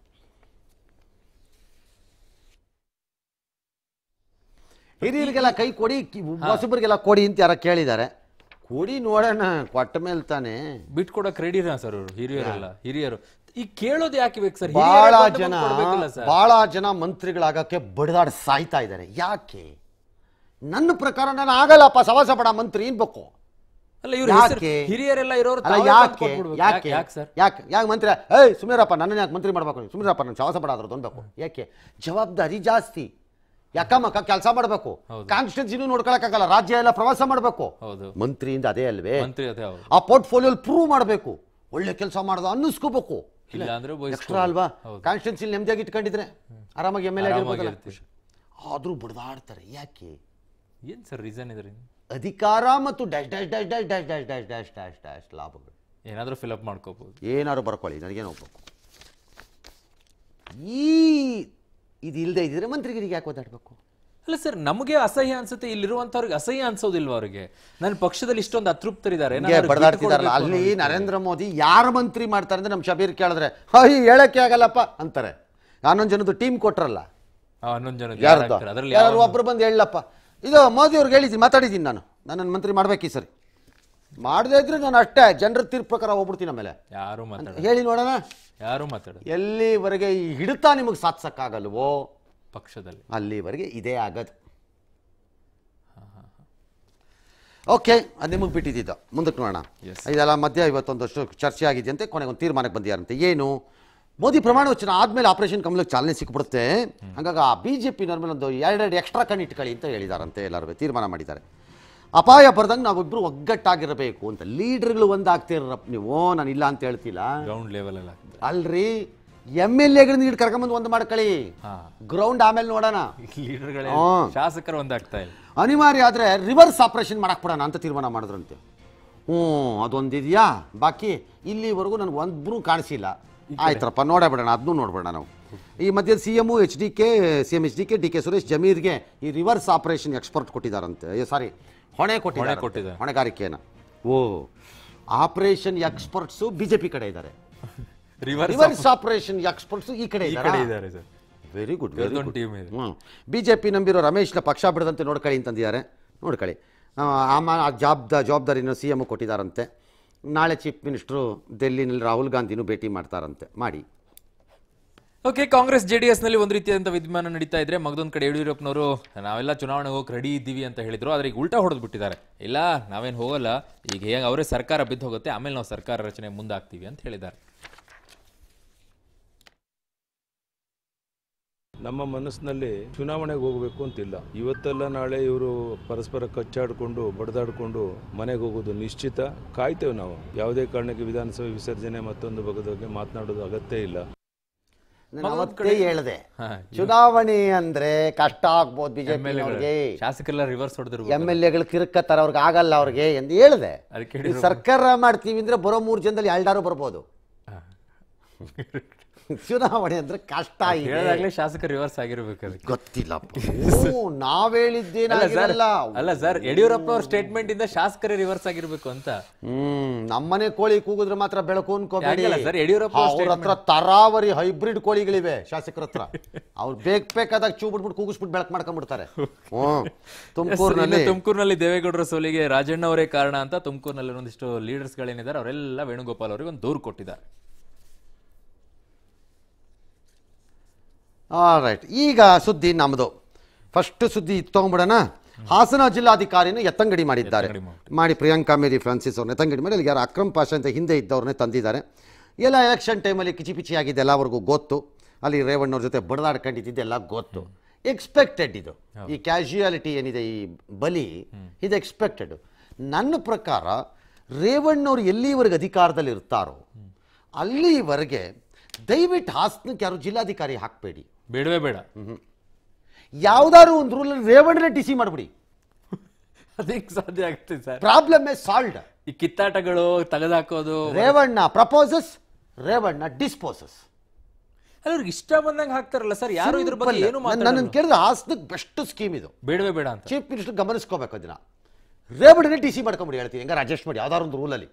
[SPEAKER 1] ಹಿರಿಯರಿಗೆಲ್ಲ ಕೈ ಕೊಡಿ, ಹೊಸಬರಿಗೆಲ್ಲ ಕೊಡಿ ಅಂತ ಯಾರ ಕೇಳಿದ್ದಾರೆ. ಕೊಡಿ ನೋಡೋಣ, ಕೊಟ್ಟ ಮೇಲೆ ತಾನೆ
[SPEAKER 2] ಬಿಟ್ಕೊಡಕ್ ರೆಡಿನಾ ಸರ್ ಅವರು? ಹಿರಿಯರೆಲ್ಲ ಹಿರಿಯರು ಈ ಕೇಳೋದು ಯಾಕೆ ಬೇಕು ಸರ್?
[SPEAKER 1] ಬಹಳ ಜನ ಬಹಳ ಜನ ಮಂತ್ರಿಗಳಾಗಕ್ಕೆ ಬಡಿದಾಡ್ ಸಾಯ್ತಾ ಇದ್ದಾರೆ. ಯಾಕೆ? ನನ್ನ ಪ್ರಕಾರ ನಾನು ಆಗಲ್ಲಪ್ಪ ಸವಾಸ ಪಡ ಮಂತ್ರಿ ಏನ್ ಬೇಕು?
[SPEAKER 2] ಅಲ್ಲ, ಇವರು ಹಿರಿಯರೆಲ್ಲ ಇರೋರು
[SPEAKER 1] ಯಾಕೆ ಯಾಕೆ ಯಾಕೆ ಯಾಕೆ ಮಂತ್ರಿ? ಏಯ್ ಸುಮ್ನಿರಪ್ಪ, ನನ್ನ ಯಾಕೆ ಮಂತ್ರಿ ಮಾಡ್ಬೇಕು? ಸುಮ್ನಿರಪ್ಪ, ನಾನು ಸವಾಸ ಪಡ ಅದ್ರದ್ದು ಅನ್ಬೇಕು. ಯಾಕೆ? ಜವಾಬ್ದಾರಿ ಜಾಸ್ತಿ, ಯಾಕಮ್ಮಕ್ಕ ಕೆಲಸ ಮಾಡಬೇಕು, ಕಾನ್ಸ್ಟಿಟ್ಯೂನ್ಸಿನೂ ನೋಡ್ಕೊಳಕ್ಕಾಗಲ್ಲ, ರಾಜ್ಯ ಎಲ್ಲ ಪ್ರವಾಸ ಮಾಡಬೇಕು. ಮಂತ್ರಿಯಿಂದ ಅದೇ ಅಲ್ವೇ? ಆ ಪೋರ್ಟ್ಫೋಲಿಯೋ ಪ್ರೂವ್ ಮಾಡಬೇಕು, ಒಳ್ಳೆ ಕೆಲಸ ಮಾಡ್ದ ಅನ್ನಿಸ್ಕೋಬೇಕು. ಎಕ್ಸ್ಟ್ರಾ ಅಲ್ವಾ? ಕಾನ್ಸ್ಟಿಟ್ಯೂನ್ಸಿ ನೆಮ್ಮದಿಯಾಗಿ ಇಟ್ಕೊಂಡಿದ್ರೆ ಆರಾಮಾಗಿ ಎಮ್ ಎಲ್ ಎ ಆದ್ರೂ ಬಡ್ದಾಡ್ತಾರೆ. ಯಾಕೆ?
[SPEAKER 2] ಏನ್ ಸರ್ ರೀಸನ್ ಇದ್ರಿ?
[SPEAKER 1] ಅಧಿಕಾರ ಮತ್ತು dash dash dash dash dash dash dash dash dash dash ಲಾಭಗಳು
[SPEAKER 2] ಏನಾದ್ರೂ ಫಿಲ್ ಅಪ್ ಮಾಡ್ಕೋಬಹುದು,
[SPEAKER 1] ಏನಾದ್ರು ಬರ್ಕೊಳ್ಳಿ, ನನಗೇನು ಹೋಗ್ಬೇಕು. ಈ ಇದು ಇಲ್ಲದೆ ಇದ್ರೆ ಮಂತ್ರಿಗಿರಿಗೆ ಯಾಕೆ ಓದಾಡ್ಬೇಕು?
[SPEAKER 2] ಅಲ್ಲ ಸರ್, ನಮಗೆ ಅಸಹ್ಯ ಅನ್ಸುತ್ತೆ, ಇಲ್ಲಿರುವಂತವ್ರಿಗೆ ಅಸಹ್ಯ ಅನ್ಸೋದಿಲ್ವ? ಅವರಿಗೆ ನನ್ನ ಪಕ್ಷದಲ್ಲಿ ಇಷ್ಟೊಂದು ಅತೃಪ್ತರಿದ್ದಾರೆ,
[SPEAKER 1] ಬಡದಾಡ್ತಿದಾರಲ್ಲ. ಅಲ್ಲಿ ನರೇಂದ್ರ ಮೋದಿ ಯಾರು ಮಂತ್ರಿ ಮಾಡ್ತಾರೆ ಅಂದ್ರೆ ನಮ್ಮ ಶಬೀರ್ ಕೇಳಿದ್ರೆ ಹೈ ಹೇಳಕ್ಕೆ ಆಗಲ್ಲಪ್ಪ ಅಂತಾರೆ. ಹನ್ನೊಂದು ಜನದ್ದು ಟೀಮ್ ಕೊಟ್ರಲ್ಲ,
[SPEAKER 2] ಹನ್ನೊಂದು ಜನ
[SPEAKER 1] ಯಾರು ಒಬ್ರು ಬಂದು ಹೇಳಪ್ಪ, ಇದು ಮೋದಿ ಅವ್ರಿಗೆ ಹೇಳಿದ್ದೀನಿ, ಮಾತಾಡಿದ್ದೀನಿ ನಾನು, ನನ್ನ ಮಂತ್ರಿ ಮಾಡ್ಬೇಕಿ ಸರಿ, ಮಾಡದೇ ಇದ್ರೆ ನಾನು ಅಷ್ಟೇ ಜನರ ತೀರ್ಪು ಪ್ರಕಾರ ಹೋಗ್ಬಿಡ್ತೀನಿ. ಆಮೇಲೆ
[SPEAKER 2] ಯಾರು ಮಾತಾಡ
[SPEAKER 1] ಹೇಳಿ ನೋಡೋಣ,
[SPEAKER 2] ಯಾರು ಮಾತಾಡ
[SPEAKER 1] ಎಲ್ಲಿವರೆಗೆ ಈ ಹಿಡಿತಾ ನಿಮಗೆ ಸಾಧಿಸಕ್ಕಾಗಲ್ವೋ
[SPEAKER 2] ಪಕ್ಷದಲ್ಲಿ
[SPEAKER 1] ಅಲ್ಲಿವರೆಗೆ ಇದೇ ಆಗದು. ಓಕೆ, ಅದು ನಿಮಗೆ ಬಿಟ್ಟಿದ್ದ, ಮುಂದಕ್ಕೆ ನೋಡೋಣ. ಇದೆಲ್ಲ ಮಧ್ಯ ಇವತ್ತೊಂದಷ್ಟು ಚರ್ಚೆ ಆಗಿದೆಯಂತೆ, ಕೊನೆಗೆ ಒಂದು ತೀರ್ಮಾನಕ್ಕೆ ಬಂದಿಯಾರಂತೆ. ಏನು? ಮೋದಿ ಪ್ರಮಾಣ ವಚನ ಆದಮೇಲೆ ಆಪರೇಷನ್ ಕಮಲಕ್ಕೆ ಚಾಲನೆ ಸಿಕ್ಬಿಡುತ್ತೆ. ಹಾಗಾಗಿ ಆ ಬಿ ಜೆ ಪಿ ಮೇಲೆ ಒಂದು ಎರಡೆರಡು ಎಕ್ಸ್ಟ್ರಾ ಕಣ್ ಇಟ್ಕೊಳ್ಳಿ ಅಂತ ಹೇಳಿದಾರಂತೆ. ಎಲ್ಲರೂ ತೀರ್ಮಾನ ಮಾಡಿದ್ದಾರೆ. ಅಪಾಯ ಬರ್ದಂಗೆ ನಾವಿಬ್ರು ಒಗ್ಗಟ್ಟಾಗಿರಬೇಕು ಅಂತ. ಲೀಡರ್ಗಳು ಒಂದಾಗ್ತಿರಪ್ಪ ನೀವು, ನಾನು ಇಲ್ಲ ಅಂತ ಹೇಳ್ತಿಲ್ಲ.
[SPEAKER 2] ಗ್ರೌಂಡ್ ಲೆವೆಲ್
[SPEAKER 1] ಅಲ್ರಿ, ಎಮ್ ಎಲ್ ಎಗಳನ್ನ ನೀಡ್ ಕರ್ಕೊಂಬಂದು ಒಂದು ಮಾಡ್ಕೊಳ್ಳಿ, ಗ್ರೌಂಡ್ ಆಮೇಲೆ ನೋಡೋಣ.
[SPEAKER 2] ಶಾಸಕರು ಒಂದಾಗ್ತಾ ಇಲ್ಲ,
[SPEAKER 1] ಅನಿವಾರ್ಯ ಆದ್ರೆ ರಿವರ್ಸ್ ಆಪರೇಷನ್ ಮಾಡಕ್ ಬಿಡೋಣ ಅಂತ ತೀರ್ಮಾನ ಮಾಡಿದ್ರಂತೆ. ಹ್ಞೂ ಅದೊಂದಿದೆಯಾ, ಬಾಕಿ ಇಲ್ಲಿವರೆಗೂ ನನಗೆ ಒಂದ್ರೂ ಕಾಣಿಸಿಲ್ಲ. ಆಯ್ತರಪ್ಪ, ನೋಡೇ ಬಿಡೋಣ, ಅದನ್ನೂ ನೋಡ್ಬೇಡ ನಾವು. ಈ ಮಧ್ಯೆ C M H D K C M H D K D K Suresh ಜಮೀರ್ಗೆ ಈ ರಿವರ್ಸ್ ಆಪರೇಷನ್ ಎಕ್ಸ್ಪರ್ಟ್ ಕೊಟ್ಟಿದ್ದಾರಂತೆ. ಸಾರಿ, ಹೊಣೆ ಕೊಟ್ಟಿದ್ದಾರೆ, ಹೊಣೆಗಾರಿಕೆಯನ್ನು. ಓ ಆಪರೇಷನ್ ಎಕ್ಸ್ಪರ್ಟ್ಸು ಬಿಜೆಪಿ ಕಡೆ ಇದ್ದಾರೆ,
[SPEAKER 2] ರಿವರ್ಸ್
[SPEAKER 1] ರಿವರ್ಸ್ ಆಪರೇಷನ್ ಎಕ್ಸ್ಪರ್ಟ್ಸು ಈ ಕಡೆ
[SPEAKER 2] ಈ ಕಡೆ
[SPEAKER 1] ಇದ್ದಾರೆ.
[SPEAKER 2] ಇದ್ದಾರೆ sir.
[SPEAKER 1] Very good very good.
[SPEAKER 2] Team ಇದೆ.
[SPEAKER 1] ಹ್ಞೂ ಬಿಜೆಪಿ ನಂಬಿರೋ ರಮೇಶ್ನ ಪಕ್ಷ ಬಿಡದಂತೆ ನೋಡ್ಕೊಳ್ಳಿ ಅಂತಂದಿದ್ದಾರೆ. ನೋಡ್ಕೊಳ್ಳಿ ಆಮ ಆ ಜವಾಬ್ದ ಜವಾಬ್ದಾರಿನ ಸಿ ಎಮ್ ಕೊಟ್ಟಿದ್ದಾರಂತೆ. ನಾಳೆ ಚೀಫ್ ಮಿನಿಸ್ಟ್ರು ಡೆಲ್ಲಿನಲ್ಲಿ ರಾಹುಲ್ ಗಾಂಧಿನೂ ಭೇಟಿ ಮಾಡ್ತಾರಂತೆ, ಮಾಡಿ.
[SPEAKER 2] ಓಕೆ, ಕಾಂಗ್ರೆಸ್ ಜೆಡಿಎಸ್ ನಲ್ಲಿ ಒಂದು ರೀತಿಯಾದಂಥ ವಿದ್ಯಮಾನ ನಡೀತಾ ಇದ್ರೆ, ಮಗದೊಂದು ಕಡೆ ಯಡಿಯೂರಪ್ಪನವರು ನಾವೆಲ್ಲ ಚುನಾವಣೆಗೆ ಹೋಗಿ ರೆಡಿ ಇದ್ದೀವಿ ಅಂತ ಹೇಳಿದ್ರು, ಆದ್ರೆ ಈಗ ಉಲ್ಟಾ ಹೊಡೆದು ಬಿಟ್ಟಿದ್ದಾರೆ. ಇಲ್ಲ, ನಾವೇನು ಹೋಗಲ್ಲ, ಈಗ ಹೇಗೆ ಅವರೇ ಸರ್ಕಾರ ಬಿದ್ದು ಹೋಗುತ್ತೆ, ಆಮೇಲೆ ನಾವು ಸರ್ಕಾರ ರಚನೆ ಮುಂದಾಗ್ತೀವಿ ಅಂತ ಹೇಳಿದ್ದಾರೆ.
[SPEAKER 7] ನಮ್ಮ ಮನಸ್ಸಿನಲ್ಲಿ ಚುನಾವಣೆಗೆ ಹೋಗಬೇಕು ಅಂತಿಲ್ಲ. ಇವತ್ತೆಲ್ಲ ನಾಳೆ ಇವರು ಪರಸ್ಪರ ಕಚ್ಚಾಡಿಕೊಂಡು ಬಡದಾಡಿಕೊಂಡು ಮನೆಗೆ ಹೋಗೋದು ನಿಶ್ಚಿತ. ಕಾಯ್ತೇವೆ ನಾವು. ಯಾವುದೇ ಕಾರಣಕ್ಕೆ ವಿಧಾನಸಭೆ ವಿಸರ್ಜನೆ ಮತ್ತೊಂದು ಬಗ್ಗೆ ಮಾತನಾಡೋದು ಅಗತ್ಯ ಇಲ್ಲ.
[SPEAKER 1] ನಾನು ಅವತ್ತೇ ಹೇಳಿದೆ, ಚುನಾವಣೆ ಅಂದ್ರೆ ಕಷ್ಟ ಆಗ್ಬೋದು ಬಿಜೆಪಿ ಅವ್ರಿಗೆ,
[SPEAKER 2] ಶಾಸಕರೆಲ್ಲ ರಿವರ್ಸ್ ಹೊಡೆದ್ರು,
[SPEAKER 1] ಎಮ್ ಎಲ್ ಎಗಳು ಕಿರುಕತ್ತಾರ, ಅವ್ರಿಗೆ ಆಗಲ್ಲ ಅವ್ರಿಗೆ ಎಂದು ಹೇಳಿದೆ. ಸರ್ಕಾರ ಮಾಡ್ತೀವಿ ಅಂದ್ರೆ ಬರೋ ಮೂರು ಜನದಲ್ಲಿ ಎರಡಾರು ಬರ್ಬೋದು. ಚುನಾವಣೆ ಅಂದ್ರೆ ಕಷ್ಟ
[SPEAKER 2] ಹೇಳಿದಾಗಲೇ ಶಾಸಕರು ರಿವರ್ಸ್ ಆಗಿರ್ಬೇಕು,
[SPEAKER 1] ಗೊತ್ತಿಲ್ಲಪ್ಪ. ನಾವ್ ಹೇಳಿದ್ದೇನಲ್ಲ
[SPEAKER 2] ಅಲ್ಲ ಸರ್, ಯಡಿಯೂರಪ್ಪ ಅವ್ರ ಸ್ಟೇಟ್ಮೆಂಟ್ ಇಂದ ಶಾಸಕರೇ ರಿವರ್ಸ್ ಆಗಿರ್ಬೇಕು ಅಂತ.
[SPEAKER 1] ಹ್ಮ್ ನಮ್ಮನೆ ಕೋಳಿ ಕೂಗಿದ್ರೆ ಮಾತ್ರ ಬೆಳಕು ಅನ್ಕೋಬೇಡಿ
[SPEAKER 2] ಸರ್. ಯಡಿಯೂರಪ್ಪ
[SPEAKER 1] ಅವ್ರ ಹತ್ರ ತರಾವರಿ ಹೈಬ್ರಿಡ್ ಕೋಳಿಗಳಿವೆ ಶಾಸಕರ ಹತ್ರ. ಅವ್ರು ಬೇಕ್ ಬೇಕಾದಾಗ ಚೂ ಬಿಟ್ಬಿಟ್ಟು ಕೂಗಿಸ್ಬಿಟ್ಟು ಬೆಳಕು ಮಾಡ್ಕೊಂಡ್ಬಿಡ್ತಾರೆ. ಹ್ಮ್ ತುಮಕೂರಿನಲ್ಲಿ
[SPEAKER 2] ತುಮಕೂರಿನಲ್ಲಿ ದೇವೇಗೌಡರ ಸೋಲಿಗೆ ರಾಜಣ್ಣ ಅವರೇ ಕಾರಣ ಅಂತ ತುಮಕೂರಿನಲ್ಲಿ ಒಂದಿಷ್ಟು ಲೀಡರ್ಸ್ ಗಳೇನಿದ್ದಾರೆ ಅವರೆಲ್ಲ ವೇಣುಗೋಪಾಲ್ ಅವರಿಗೆ ಒಂದು ದೂರು ಕೊಟ್ಟಿದ್ದಾರೆ.
[SPEAKER 1] ರೈಟ್, ಈಗ ಸುದ್ದಿ ನಮ್ಮದು. ಫಸ್ಟ್ ಸುದ್ದಿ ತೊಗೊಂಡ್ಬಿಡೋಣ. ಹಾಸನ ಜಿಲ್ಲಾಧಿಕಾರಿನ ಎತ್ತಂಗಡಿ ಮಾಡಿದ್ದಾರೆ. ಮಾಡಿ ಪ್ರಿಯಾಂಕಾ ಮೇರಿ ಫ್ರಾನ್ಸಿಸ್ ಅವ್ರನ್ನ ಎತ್ತಂಗಡಿ ಮಾಡಿ ಅಲ್ಲಿ ಯಾರು ಅಕ್ರಮ್ ಪಾಷ ಅಂತ ಹಿಂದೆ ಇದ್ದವ್ರನ್ನೇ ತಂದಿದ್ದಾರೆ. ಎಲ್ಲ ಎಲೆಕ್ಷನ್ ಟೈಮಲ್ಲಿ ಕಿಚಿ ಪಿಚಿ ಆಗಿದ್ದು ಎಲ್ಲವರೆಗೂ ಗೊತ್ತು. ಅಲ್ಲಿ ರೇವಣ್ಣವ್ರ ಜೊತೆ ಬಡದಾಡ್ಕೊಂಡಿದ್ದೆಲ್ಲ ಗೊತ್ತು. ಎಕ್ಸ್ಪೆಕ್ಟೆಡ್ ಇದು. ಈ ಕ್ಯಾಶುಯಾಲಿಟಿ ಏನಿದೆ, ಈ ಬಲಿ, ಇದು ಎಕ್ಸ್ಪೆಕ್ಟೆಡ್. ನನ್ನ ಪ್ರಕಾರ ರೇವಣ್ಣವ್ರು ಎಲ್ಲಿವರೆಗೆ ಅಧಿಕಾರದಲ್ಲಿ ಇರ್ತಾರೋ ಅಲ್ಲಿವರೆಗೆ ದಯವಿಟ್ಟು ಹಾಸನಕ್ಕೆ ಯಾರು ಜಿಲ್ಲಾಧಿಕಾರಿ ಹಾಕಬೇಡಿ,
[SPEAKER 2] ಬೇಡವೇ ಬೇಡ.
[SPEAKER 1] ಯಾವ್ದಾದ್ರು ಒಂದು ರೂಲಲ್ಲಿ ರೇವಣ್ಣನೇ ಟಿ ಸಿ ಮಾಡ್ಬಿಡಿ.
[SPEAKER 2] ಅದಕ್ಕೆ ಸಾಧ್ಯ ಆಗುತ್ತೆ ಸರ್.
[SPEAKER 1] Problem is solved.
[SPEAKER 2] ಈ ಕಿತ್ತಾಟಗಳು ತೆಗೆದಾಕೋದು,
[SPEAKER 1] ರೇವಣ್ಣ ಪ್ರಪೋಸಸ್, ರೇವಣ್ಣ ಡಿಸ್ಪೋಸಸ್.
[SPEAKER 2] ಅವ್ರಿಗೆ ಇಷ್ಟ ಬಂದಂಗೆ ಹಾಕ್ತಾರಲ್ಲ ಸರ್, ಯಾರು ಇದ್ರ ಬಗ್ಗೆ ಏನು ಮಾತಾಡಲ್ಲ.
[SPEAKER 1] ನನ್ನ ಕೇಳಿದ್ರೆ ಹಾಸನಕ್ಕೆ ಬೆಸ್ಟ್ ಸ್ಕೀಮ್ ಇದು.
[SPEAKER 2] ಬೇಡವೇ ಬೇಡ ಅಂತ
[SPEAKER 1] ಚೀಫ್ ಮಿನಿಸ್ಟರ್ ಗಮನಿಸ್ಕೋಬೇಕು ಅದನ್ನ. ರೇವಣ್ಣನೇ ಟಿ ಸಿ ಮಾಡ್ಕೊಂಬಿಡಿ, ಹೇಳ್ತೀನಿ, ಹೆಂಗಾರು ಅಡ್ಜಸ್ಟ್ ಮಾಡಿ ಯಾವ್ದಾದ್ರು ಒಂದು ರೂಲಲ್ಲಿ,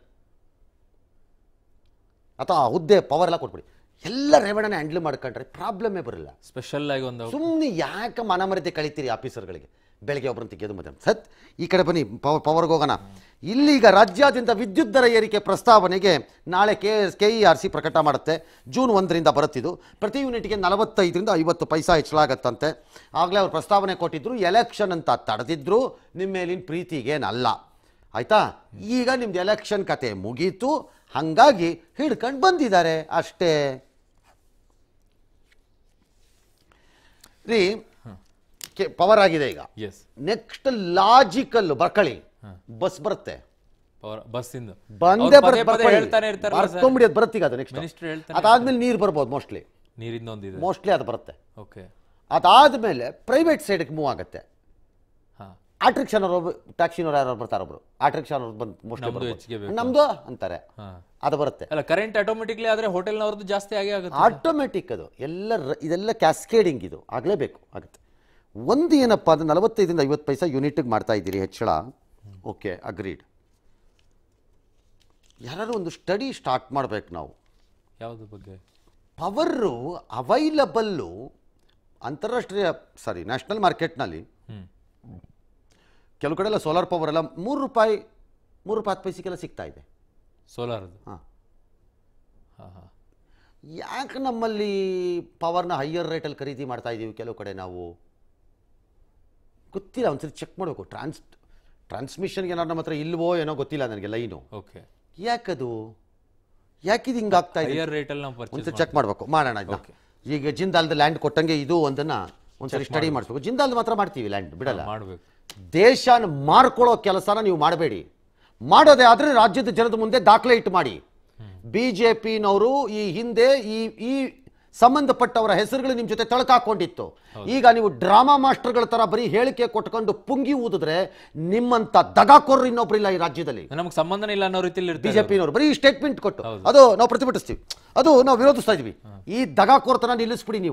[SPEAKER 1] ಅಥವಾ ಆ ಹುದ್ದೆ ಪವರ್ ಎಲ್ಲ ಕೊಟ್ಬಿಡಿ. ಎಲ್ಲ ರೇವಣ್ಣನೇ ಹ್ಯಾಂಡಲ್ ಮಾಡ್ಕೊಂಡ್ರೆ ಪ್ರಾಬ್ಲಮೇ ಬರಲ್ಲ.
[SPEAKER 2] ಸ್ಪೆಷಲ್ ಆಗಿ ಒಂದು
[SPEAKER 1] ಸುಮ್ಮನೆ ಯಾಕೆ ಮನಮರತೆ ಕಳಿತೀರಿ ಆಫೀಸರ್ಗಳಿಗೆ? ಬೆಳಗ್ಗೆ ಒಬ್ಬರನ್ನ ತೆಗೆಯೋದು ಮತ್ತೆ ಸತ್. ಈ ಕಡೆ ಬನ್ನಿ, ಪವರ್ ಪವರ್ಗೆ ಹೋಗೋಣ. ಇಲ್ಲಿಗ ರಾಜ್ಯಾದ್ಯಂತ ವಿದ್ಯುತ್ ದರ ಏರಿಕೆ ಪ್ರಸ್ತಾವನೆಗೆ ನಾಳೆ K K E R C ಪ್ರಕಟ ಮಾಡುತ್ತೆ. ಜೂನ್ ಒಂದರಿಂದ ಬರುತ್ತಿದ್ದು ಪ್ರತಿ ಯೂನಿಟ್ಗೆ ನಲವತ್ತೈದರಿಂದ ಐವತ್ತು ಪೈಸಾ ಹೆಚ್ಚಳಾಗತ್ತಂತೆ. ಆಗಲೇ ಅವ್ರು ಪ್ರಸ್ತಾವನೆ ಕೊಟ್ಟಿದ್ರು, ಎಲೆಕ್ಷನ್ ಅಂತ ತಡೆದಿದ್ರು, ನಿಮ್ಮ ಮೇಲಿನ ಪ್ರೀತಿಗೇನಲ್ಲ, ಆಯಿತಾ? ಈಗ ನಿಮ್ದು ಎಲೆಕ್ಷನ್ ಕತೆ ಮುಗೀತು, ಹಾಗಾಗಿ ಹಿಡ್ಕೊಂಡು ಬಂದಿದ್ದಾರೆ ಅಷ್ಟೇ ರೀ. ಪವರ್ ಆಗಿದೆ ಈಗ. ನೆಕ್ಸ್ಟ್ ಲಾಜಿಕಲ್ ಬರ್ಕಳಿ, ಬಸ್ ಬರುತ್ತೆ,
[SPEAKER 2] ಬಸ್
[SPEAKER 1] ಬಂದೇ ಬರ್ಕೊಂಬಿಡಿ, ಅದು ಬರುತ್ತೆ ಈಗ. ಅದು ನೆಕ್ಸ್ಟ್ ಅದಾದ್ಮೇಲೆ ನೀರು ಬರ್ಬೋದು, ಮೋಸ್ಟ್ಲಿ
[SPEAKER 2] ನೀರಿಂದ
[SPEAKER 1] ಮೋಸ್ಟ್ಲಿ ಅದು ಬರುತ್ತೆ. ಅದಾದ್ಮೇಲೆ ಪ್ರೈವೇಟ್ ಸೈಡ್ಗೆ ಮೂವ್ ಆಗುತ್ತೆ. ಆಟ್ರಿಕ್ಷನ್ ಅವರು ಟ್ಯಾಕ್ಸಿನವ್ರು ಯಾರು ಬರ್ತಾರೆ, ಒಬ್ರು ಆಟ್ರಿಕ್ಷನ್ ಅವ್ರು ಬಂದು ಮೋಸ್ಟ್ಲಿ ನಮ್ದು ಅಂತಾರೆ, ಅದು ಬರುತ್ತೆ.
[SPEAKER 2] ಅಲ್ಲ, ಕರೆಂಟ್ ಆಟೋಮೆಟಿಕ್ಲಿ ಆದ್ರೆ ಹೋಟೆಲ್ನವ್ರದ್ದು ಜಾಸ್ತಿ ಆಗೇ ಆಗುತ್ತೆ.
[SPEAKER 1] ಆಟೋಮೆಟಿಕ್ ಅದು ಎಲ್ಲ, ಇದೆಲ್ಲ ಕ್ಯಾಸ್ಕೇಡಿಂಗ್, ಇದು ಆಗಲೇಬೇಕು, ಆಗುತ್ತೆ. ಒಂದು ಏನಪ್ಪ ಅಂದ್ರೆ ನಲವತ್ತೈದರಿಂದ ಐವತ್ತು ಪೈಸಾ ಯೂನಿಟ್ಗೆ ಮಾಡ್ತಾ ಇದ್ದೀರಿ ಹೆಚ್ಚಳ, ಓಕೆ ಅಗ್ರೀಡ್. ಯಾರು ಒಂದು ಸ್ಟಡಿ ಸ್ಟಾರ್ಟ್ ಮಾಡಬೇಕು ನಾವು.
[SPEAKER 2] ಯಾವುದು ಬಗ್ಗೆ?
[SPEAKER 1] ಪವರು ಅವೈಲಬಲ್ಲು ಅಂತಾರಾಷ್ಟ್ರೀಯ ಸಾರಿ ನ್ಯಾಷನಲ್ ಮಾರ್ಕೆಟ್ನಲ್ಲಿ ಕೆಲವು ಕಡೆ ಎಲ್ಲ ಸೋಲಾರ್ ಪವರ್ ಎಲ್ಲ ಮೂರು ರೂಪಾಯಿ ಮೂರು ರೂಪಾಯಿ ಹತ್ತು ಪೈಸೆಗೆಲ್ಲ ಸಿಗ್ತಾ ಇದೆ
[SPEAKER 2] ಸೋಲಾರ್.
[SPEAKER 1] ಹಾಂ, ಯಾಕೆ ನಮ್ಮಲ್ಲಿ ಪವರ್ನ ಹೈಯರ್ ರೇಟಲ್ಲಿ ಖರೀದಿ ಮಾಡ್ತಾ ಇದ್ದೀವಿ ಕೆಲವು ಕಡೆ ನಾವು? ಗೊತ್ತಿಲ್ಲ, ಒಂದ್ಸರಿ ಚೆಕ್ ಮಾಡಬೇಕು. ಟ್ರಾನ್ಸ್ ಟ್ರಾನ್ಸ್ಮಿಷನ್ಗೆ ಏನಾದ್ರು ನಮ್ಮ ಹತ್ರ ಇಲ್ವೋ ಏನೋ ಗೊತ್ತಿಲ್ಲ ನನಗೆ ಲೈನು.
[SPEAKER 2] ಓಕೆ,
[SPEAKER 1] ಯಾಕದು ಯಾಕಿದು ಹಿಂಗಾಗ್ತಾ ಇದೆ?
[SPEAKER 2] ಹೈಯರ್ ರೇಟಲ್ಲಿ ನಾವು
[SPEAKER 1] ಒಂದ್ಸರಿ ಚೆಕ್ ಮಾಡಬೇಕು, ಮಾಡೋಣ ಇದನ್ನ. ಈಗ ಜಿಂದಾಲ್ದ ಲ್ಯಾಂಡ್ ಕೊಟ್ಟಂಗೆ ಇದು ಒಂದನ್ನು ಒಂದ್ಸರಿ ಸ್ಟಡಿ ಮಾಡಿಸ್ಬೇಕು. ಜಿಂದಾಲ್ದು ಮಾತ್ರ ಮಾಡ್ತೀವಿ, ಲ್ಯಾಂಡ್ ಬಿಡಲ್ಲ.
[SPEAKER 2] ಮಾಡಬೇಕು.
[SPEAKER 1] ದೇಶನ ಮಾರ್ಕೊಳ್ಳೋ ಕೆಲಸನ ನೀವು ಮಾಡಬೇಡಿ. ಮಾಡೋದೇ ಆದರೆ ರಾಜ್ಯದ ಜನದ ಮುಂದೆ ದಾಖಲೆ ಇಟ್ಟು ಮಾಡಿ. ಬಿಜೆಪಿನವರು ಈ ಹಿಂದೆ ಈ ಈ ಸಂಬಂಧಪಟ್ಟವರ ಹೆಸರುಗಳು ನಿಮ್ಮ ಜೊತೆ ತಳಕಾಕೊಂಡಿತ್ತು. ಈಗ ನೀವು ಡ್ರಾಮಾ ಮಾಸ್ಟರ್ಗಳ ತರ ಬರೀ ಹೇಳಿಕೆ ಕೊಟ್ಕೊಂಡು ಪುಂಗಿ ಊದಿದ್ರೆ ನಿಮ್ಮಂತ ದಗಾಕೋರ್ರು ಇನ್ನೊಬ್ರಿಲ್ಲ ಈ ರಾಜ್ಯದಲ್ಲಿ.
[SPEAKER 2] ನಮಗೆ ಸಂಬಂಧನೇ ಇಲ್ಲ ಅನ್ನೋ ರೀತಿಯಲ್ಲಿ
[SPEAKER 1] ಬಿಜೆಪಿನವರು ಬರೀ ಸ್ಟೇಟ್ಮೆಂಟ್ ಕೊಟ್ಟು ಅದು ನಾವು ಪ್ರತಿಭಟಿಸ್ತೀವಿ, ಅದು ನಾವು ವಿರೋಧಿಸ್ತಾ ಇದೀವಿ. ಈ ದಗಾಕೋರ್ತನ ನಿಲ್ಲಿಸ್ಬಿಡಿ ನೀವು.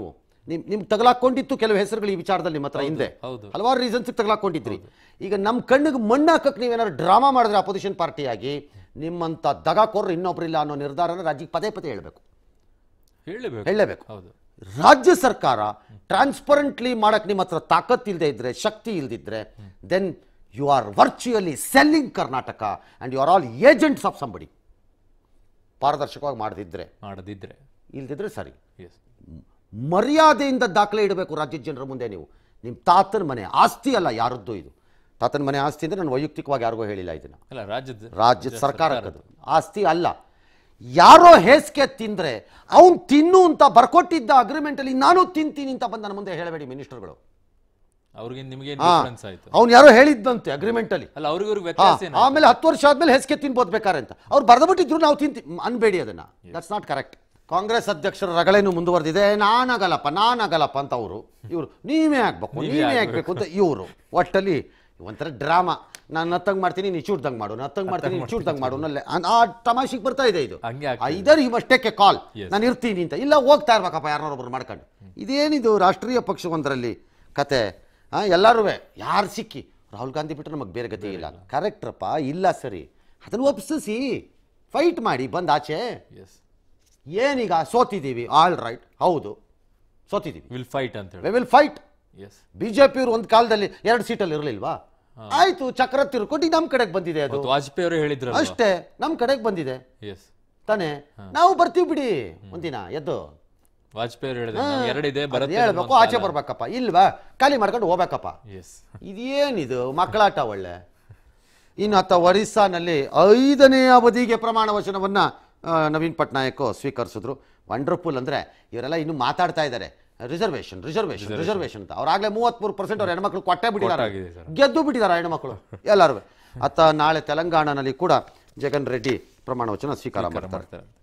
[SPEAKER 1] ನಿಮ್ ನಿಮ್ಗೆ ತಗಲಾಕೊಂಡಿತ್ತು ಕೆಲವು ಹೆಸರುಗಳು ಈ ವಿಚಾರದಲ್ಲಿ ನಿಮ್ಮ ಹತ್ರ ಹಿಂದೆ
[SPEAKER 2] ಹೌದು.
[SPEAKER 1] ಹಲವಾರು ರೀಸನ್ಸ್ ತಗಲಾಕೊಂಡಿದ್ರಿ. ಈಗ ನಮ್ಮ ಕಣ್ಣಿಗೆ ಮಣ್ಣು ಹಾಕಕ್ಕೆ ನೀವೇನಾದ್ರು ಡ್ರಾಮಾ ಮಾಡಿದ್ರೆ ಅಪೋಸಿಷನ್ ಪಾರ್ಟಿಯಾಗಿ ನಿಮ್ಮಂಥ ದಗಾಕೋರ್ರು ಇನ್ನೊಬ್ರಿಲ್ಲ ಅನ್ನೋ ನಿರ್ಧಾರನ ರಾಜ್ಯಕ್ಕೆ ಪದೇ ಪದೇ ಹೇಳಬೇಕು
[SPEAKER 2] ಹೇಳಬೇಕು
[SPEAKER 1] ಹೇಳಲೇಬೇಕು.
[SPEAKER 2] ಹೌದು.
[SPEAKER 1] ರಾಜ್ಯ ಸರ್ಕಾರ ಟ್ರಾನ್ಸ್ಪರೆಂಟ್ಲಿ ಮಾಡಕ್ಕೆ ನಿಮ್ಮ ಹತ್ರ ತಾಕತ್ ಇಲ್ಲದೆ ಇದ್ರೆ, ಶಕ್ತಿ ಇಲ್ದಿದ್ರೆ, then you are virtually selling Karnataka and you are all agents of somebody. ಪಾರದರ್ಶಕವಾಗಿ ಮಾಡದಿದ್ರೆ
[SPEAKER 2] ಮಾಡದಿದ್ರೆ
[SPEAKER 1] ಇಲ್ದಿದ್ರೆ ಸರಿ.
[SPEAKER 2] ಎಸ್
[SPEAKER 1] ಮರ್ಯಾದೆಯಿಂದ ದಾಖಲೆ ಇಡಬೇಕು ರಾಜ್ಯದ ಜನರ ಮುಂದೆ. ನೀವು ನಿಮ್ಮ ತಾತನ ಮನೆ ಆಸ್ತಿ ಅಲ್ಲ ಯಾರದ್ದು ಇದು. ತಾತನ ಮನೆ ಆಸ್ತಿ ಅಂದರೆ ನಾನು ವೈಯಕ್ತಿಕವಾಗಿ ಯಾರಿಗೂ ಹೇಳಿಲ್ಲ ಇದನ್ನು,
[SPEAKER 2] ಅಲ್ಲ ರಾಜ್ಯದ
[SPEAKER 1] ರಾಜ್ಯದ ಸರ್ಕಾರಕ್ಕದು ಆಸ್ತಿ ಅಲ್ಲ. ಯಾರೋ ಹೇಸಿಗೆ ತಿಂದರೆ ಅವ್ನು ತಿನ್ನು ಅಂತ ಬರ್ಕೊಟ್ಟಿದ್ದ ಅಗ್ರಿಮೆಂಟಲ್ಲಿ ನಾನು ತಿಂತೀನಿ ಅಂತ ಬಂದು ನನ್ನ ಮುಂದೆ ಹೇಳಬೇಡಿ ಮಿನಿಸ್ಟರ್ಗಳು.
[SPEAKER 2] ಅವ್ರಿಗೆ ನಿಮಗೆ ಡಿಫರೆನ್ಸ್ ಆಯ್ತು.
[SPEAKER 1] ಅವ್ನು ಯಾರೋ ಹೇಳಿದ್ದಂತೆ ಅಗ್ರಿಮೆಂಟಲ್ಲಿ.
[SPEAKER 2] ಅಲ್ಲ ಅವ್ರಿಗೆ ಇವ್ರಿಗೆ ವ್ಯತ್ಯಾಸ ಏನು?
[SPEAKER 1] ಆಮೇಲೆ ಹತ್ತು ವರ್ಷ ಆದ್ಮೇಲೆ ಹೇಸಿಗೆ ತಿನ್ಬೋದು ಬೇಕಾರೆ ಅಂತ ಅವ್ರು ಬರ್ದ್ಬಿಟ್ಟಿದ್ರು, ನಾವು ತಿಂತಿ ಅನ್ಬೇಡಿ ಅದನ್ನ. That's not correct. ಕಾಂಗ್ರೆಸ್ ಅಧ್ಯಕ್ಷರ ರಗಳೆನೂ ಮುಂದುವರೆದಿದೆ. ನಾನಾಗಲ್ಲಪ್ಪ ನಾನಾಗಲ್ಲಪ್ಪ ಅಂತ ಅವರು, ಇವರು ನೀವೇ ಆಗ್ಬೇಕು ನೀವೇ ಆಗ್ಬೇಕು ಅಂತ ಇವರು. ಒಟ್ಟಲ್ಲಿ ಒಂಥರ ಡ್ರಾಮಾ. ನಾನು ನತ್ತಂಗ್ ಮಾಡ್ತೀನಿ ನೀ ಚೂಡ್ದಂಗೆ ಮಾಡು, ನತ್ತಂಗ್ ಮಾಡ್ತೀನಿ ನೀ ಚೂಡ್ದಂಗೆ ಮಾಡು ನಲ್ಲೇ ಆ ತಮಾಷೆಗೆ ಬರ್ತಾ ಇದೆ ಇದು. ಐದರ್ ಈ ಮಸ್ಟ್ ಟೇಕ್ ಎ ಕಾಲ್, ನಾನು ಇರ್ತೀನಿ ಅಂತ. ಇಲ್ಲ ಹೋಗ್ತಾ ಇರ್ಬೇಕಪ್ಪ ಯಾರನ್ನೊಬ್ರು ಮಾಡ್ಕೊಂಡು. ಇದೇನಿದು ರಾಷ್ಟ್ರೀಯ ಪಕ್ಷವೊಂದರಲ್ಲಿ ಕತೆ? ಹಾಂ ಎಲ್ಲರೂ ಯಾರು ಸಿಕ್ಕಿ ರಾಹುಲ್ ಗಾಂಧಿ ಬಿಟ್ಟರೆ ನಮಗೆ ಬೇರೆ ಗತಿ ಇಲ್ಲ. ಕರೆಕ್ಟ್ರಪ್ಪ, ಇಲ್ಲ ಸರಿ, ಅದನ್ನು ಒಪ್ಪಿಸಿ ಫೈಟ್ ಮಾಡಿ ಬಂದು ಆಚೆ. ಏನೀಗ ಸೋತಿದ್ದೀವಿ, ಆಲ್ ರೈಟ್, ಹೌದು ಸೋತಿದ್ದೀವಿ,
[SPEAKER 2] ವಿಲ್ ಫೈಟ್ ಅಂತ ಹೇಳಿ
[SPEAKER 1] ವಿ ವಿಲ್ ಫೈಟ್.
[SPEAKER 2] ಎಸ್
[SPEAKER 1] ಬಿಜೆಪಿಯವರು ಒಂದು ಕಾಲದಲ್ಲಿ ಎರಡು ಸೀಟಲ್ಲಿ ಇರಲಿಲ್ವಾ? ಆಯ್ತು, ಚಕ್ರ ತಿರ್ಕೊಂಡು ನಮ್ಮ ಕಡೆಗೆ ಬಂದಿದೆ ಅದು.
[SPEAKER 2] ವಾಜಪೇಯಿ ಅವರು ಹೇಳಿದ್ರು
[SPEAKER 1] ಅಷ್ಟೇ, ನಮ್ಮ ಕಡೆಗೆ ಬಂದಿದೆ
[SPEAKER 2] ಎಸ್
[SPEAKER 1] ತಾನೇ. ನಾವು ಬರ್ತೀವಿ ಬಿಡಿ ಒಂದಿನ ಎದ್ದು.
[SPEAKER 2] ವಾಜಪೇಯಿ ಅವರು ಹೇಳಿದ್ರು ಎರಡಿದೆ
[SPEAKER 1] ಹೇಳ್ಬೇಕು, ಆಚೆ ಬರ್ಬೇಕಪ್ಪ, ಇಲ್ವಾ ಖಾಲಿ ಮಾಡ್ಕೊಂಡು ಹೋಗ್ಬೇಕಪ್ಪ.
[SPEAKER 2] ಎಸ್
[SPEAKER 1] ಇದೇನಿದು ಮಕ್ಕಳಾಟ ಒಳ್ಳೆ. ಇನ್ನು ಅತ್ತ ಒರಿಸ್ಸಾನಲ್ಲಿ ಐದನೇ ಅವಧಿಗೆ ಪ್ರಮಾಣ ವಚನವನ್ನ ನವೀನ್ ಪಟ್ನಾಯಕ್ ಸ್ವೀಕರಿಸಿದ್ರು. ವಂಡರ್ಫುಲ್. ಅಂದರೆ ಇವರೆಲ್ಲ ಇನ್ನು ಮಾತಾಡ್ತಾ ಇದ್ದಾರೆ ರಿಸರ್ವೇಷನ್ ರಿಸರ್ವೇಷನ್ ರಿಸರ್ವೇಷನ್ ಅಂತ. ಅವ್ರಾಗಲೇ ಮೂವತ್ಮೂರು ಪರ್ಸೆಂಟ್ ಅವ್ರ ಹೆಣ್ಮಕ್ಳು ಕೊಟ್ಟೆ ಬಿಟ್ಟಿದ್ದಾರೆ, ಗೆದ್ದು ಬಿಟ್ಟಿದ್ದಾರೆ ಹೆಣ್ಮಕ್ಳು ಎಲ್ಲರೂ. ಅತ್ತ ನಾಳೆ ತೆಲಂಗಾಣನಲ್ಲಿ ಕೂಡ ಜಗನ್ ರೆಡ್ಡಿ ಪ್ರಮಾಣ ವಚನ ಸ್ವೀಕಾರ ಮಾಡ್ತಾರೆ.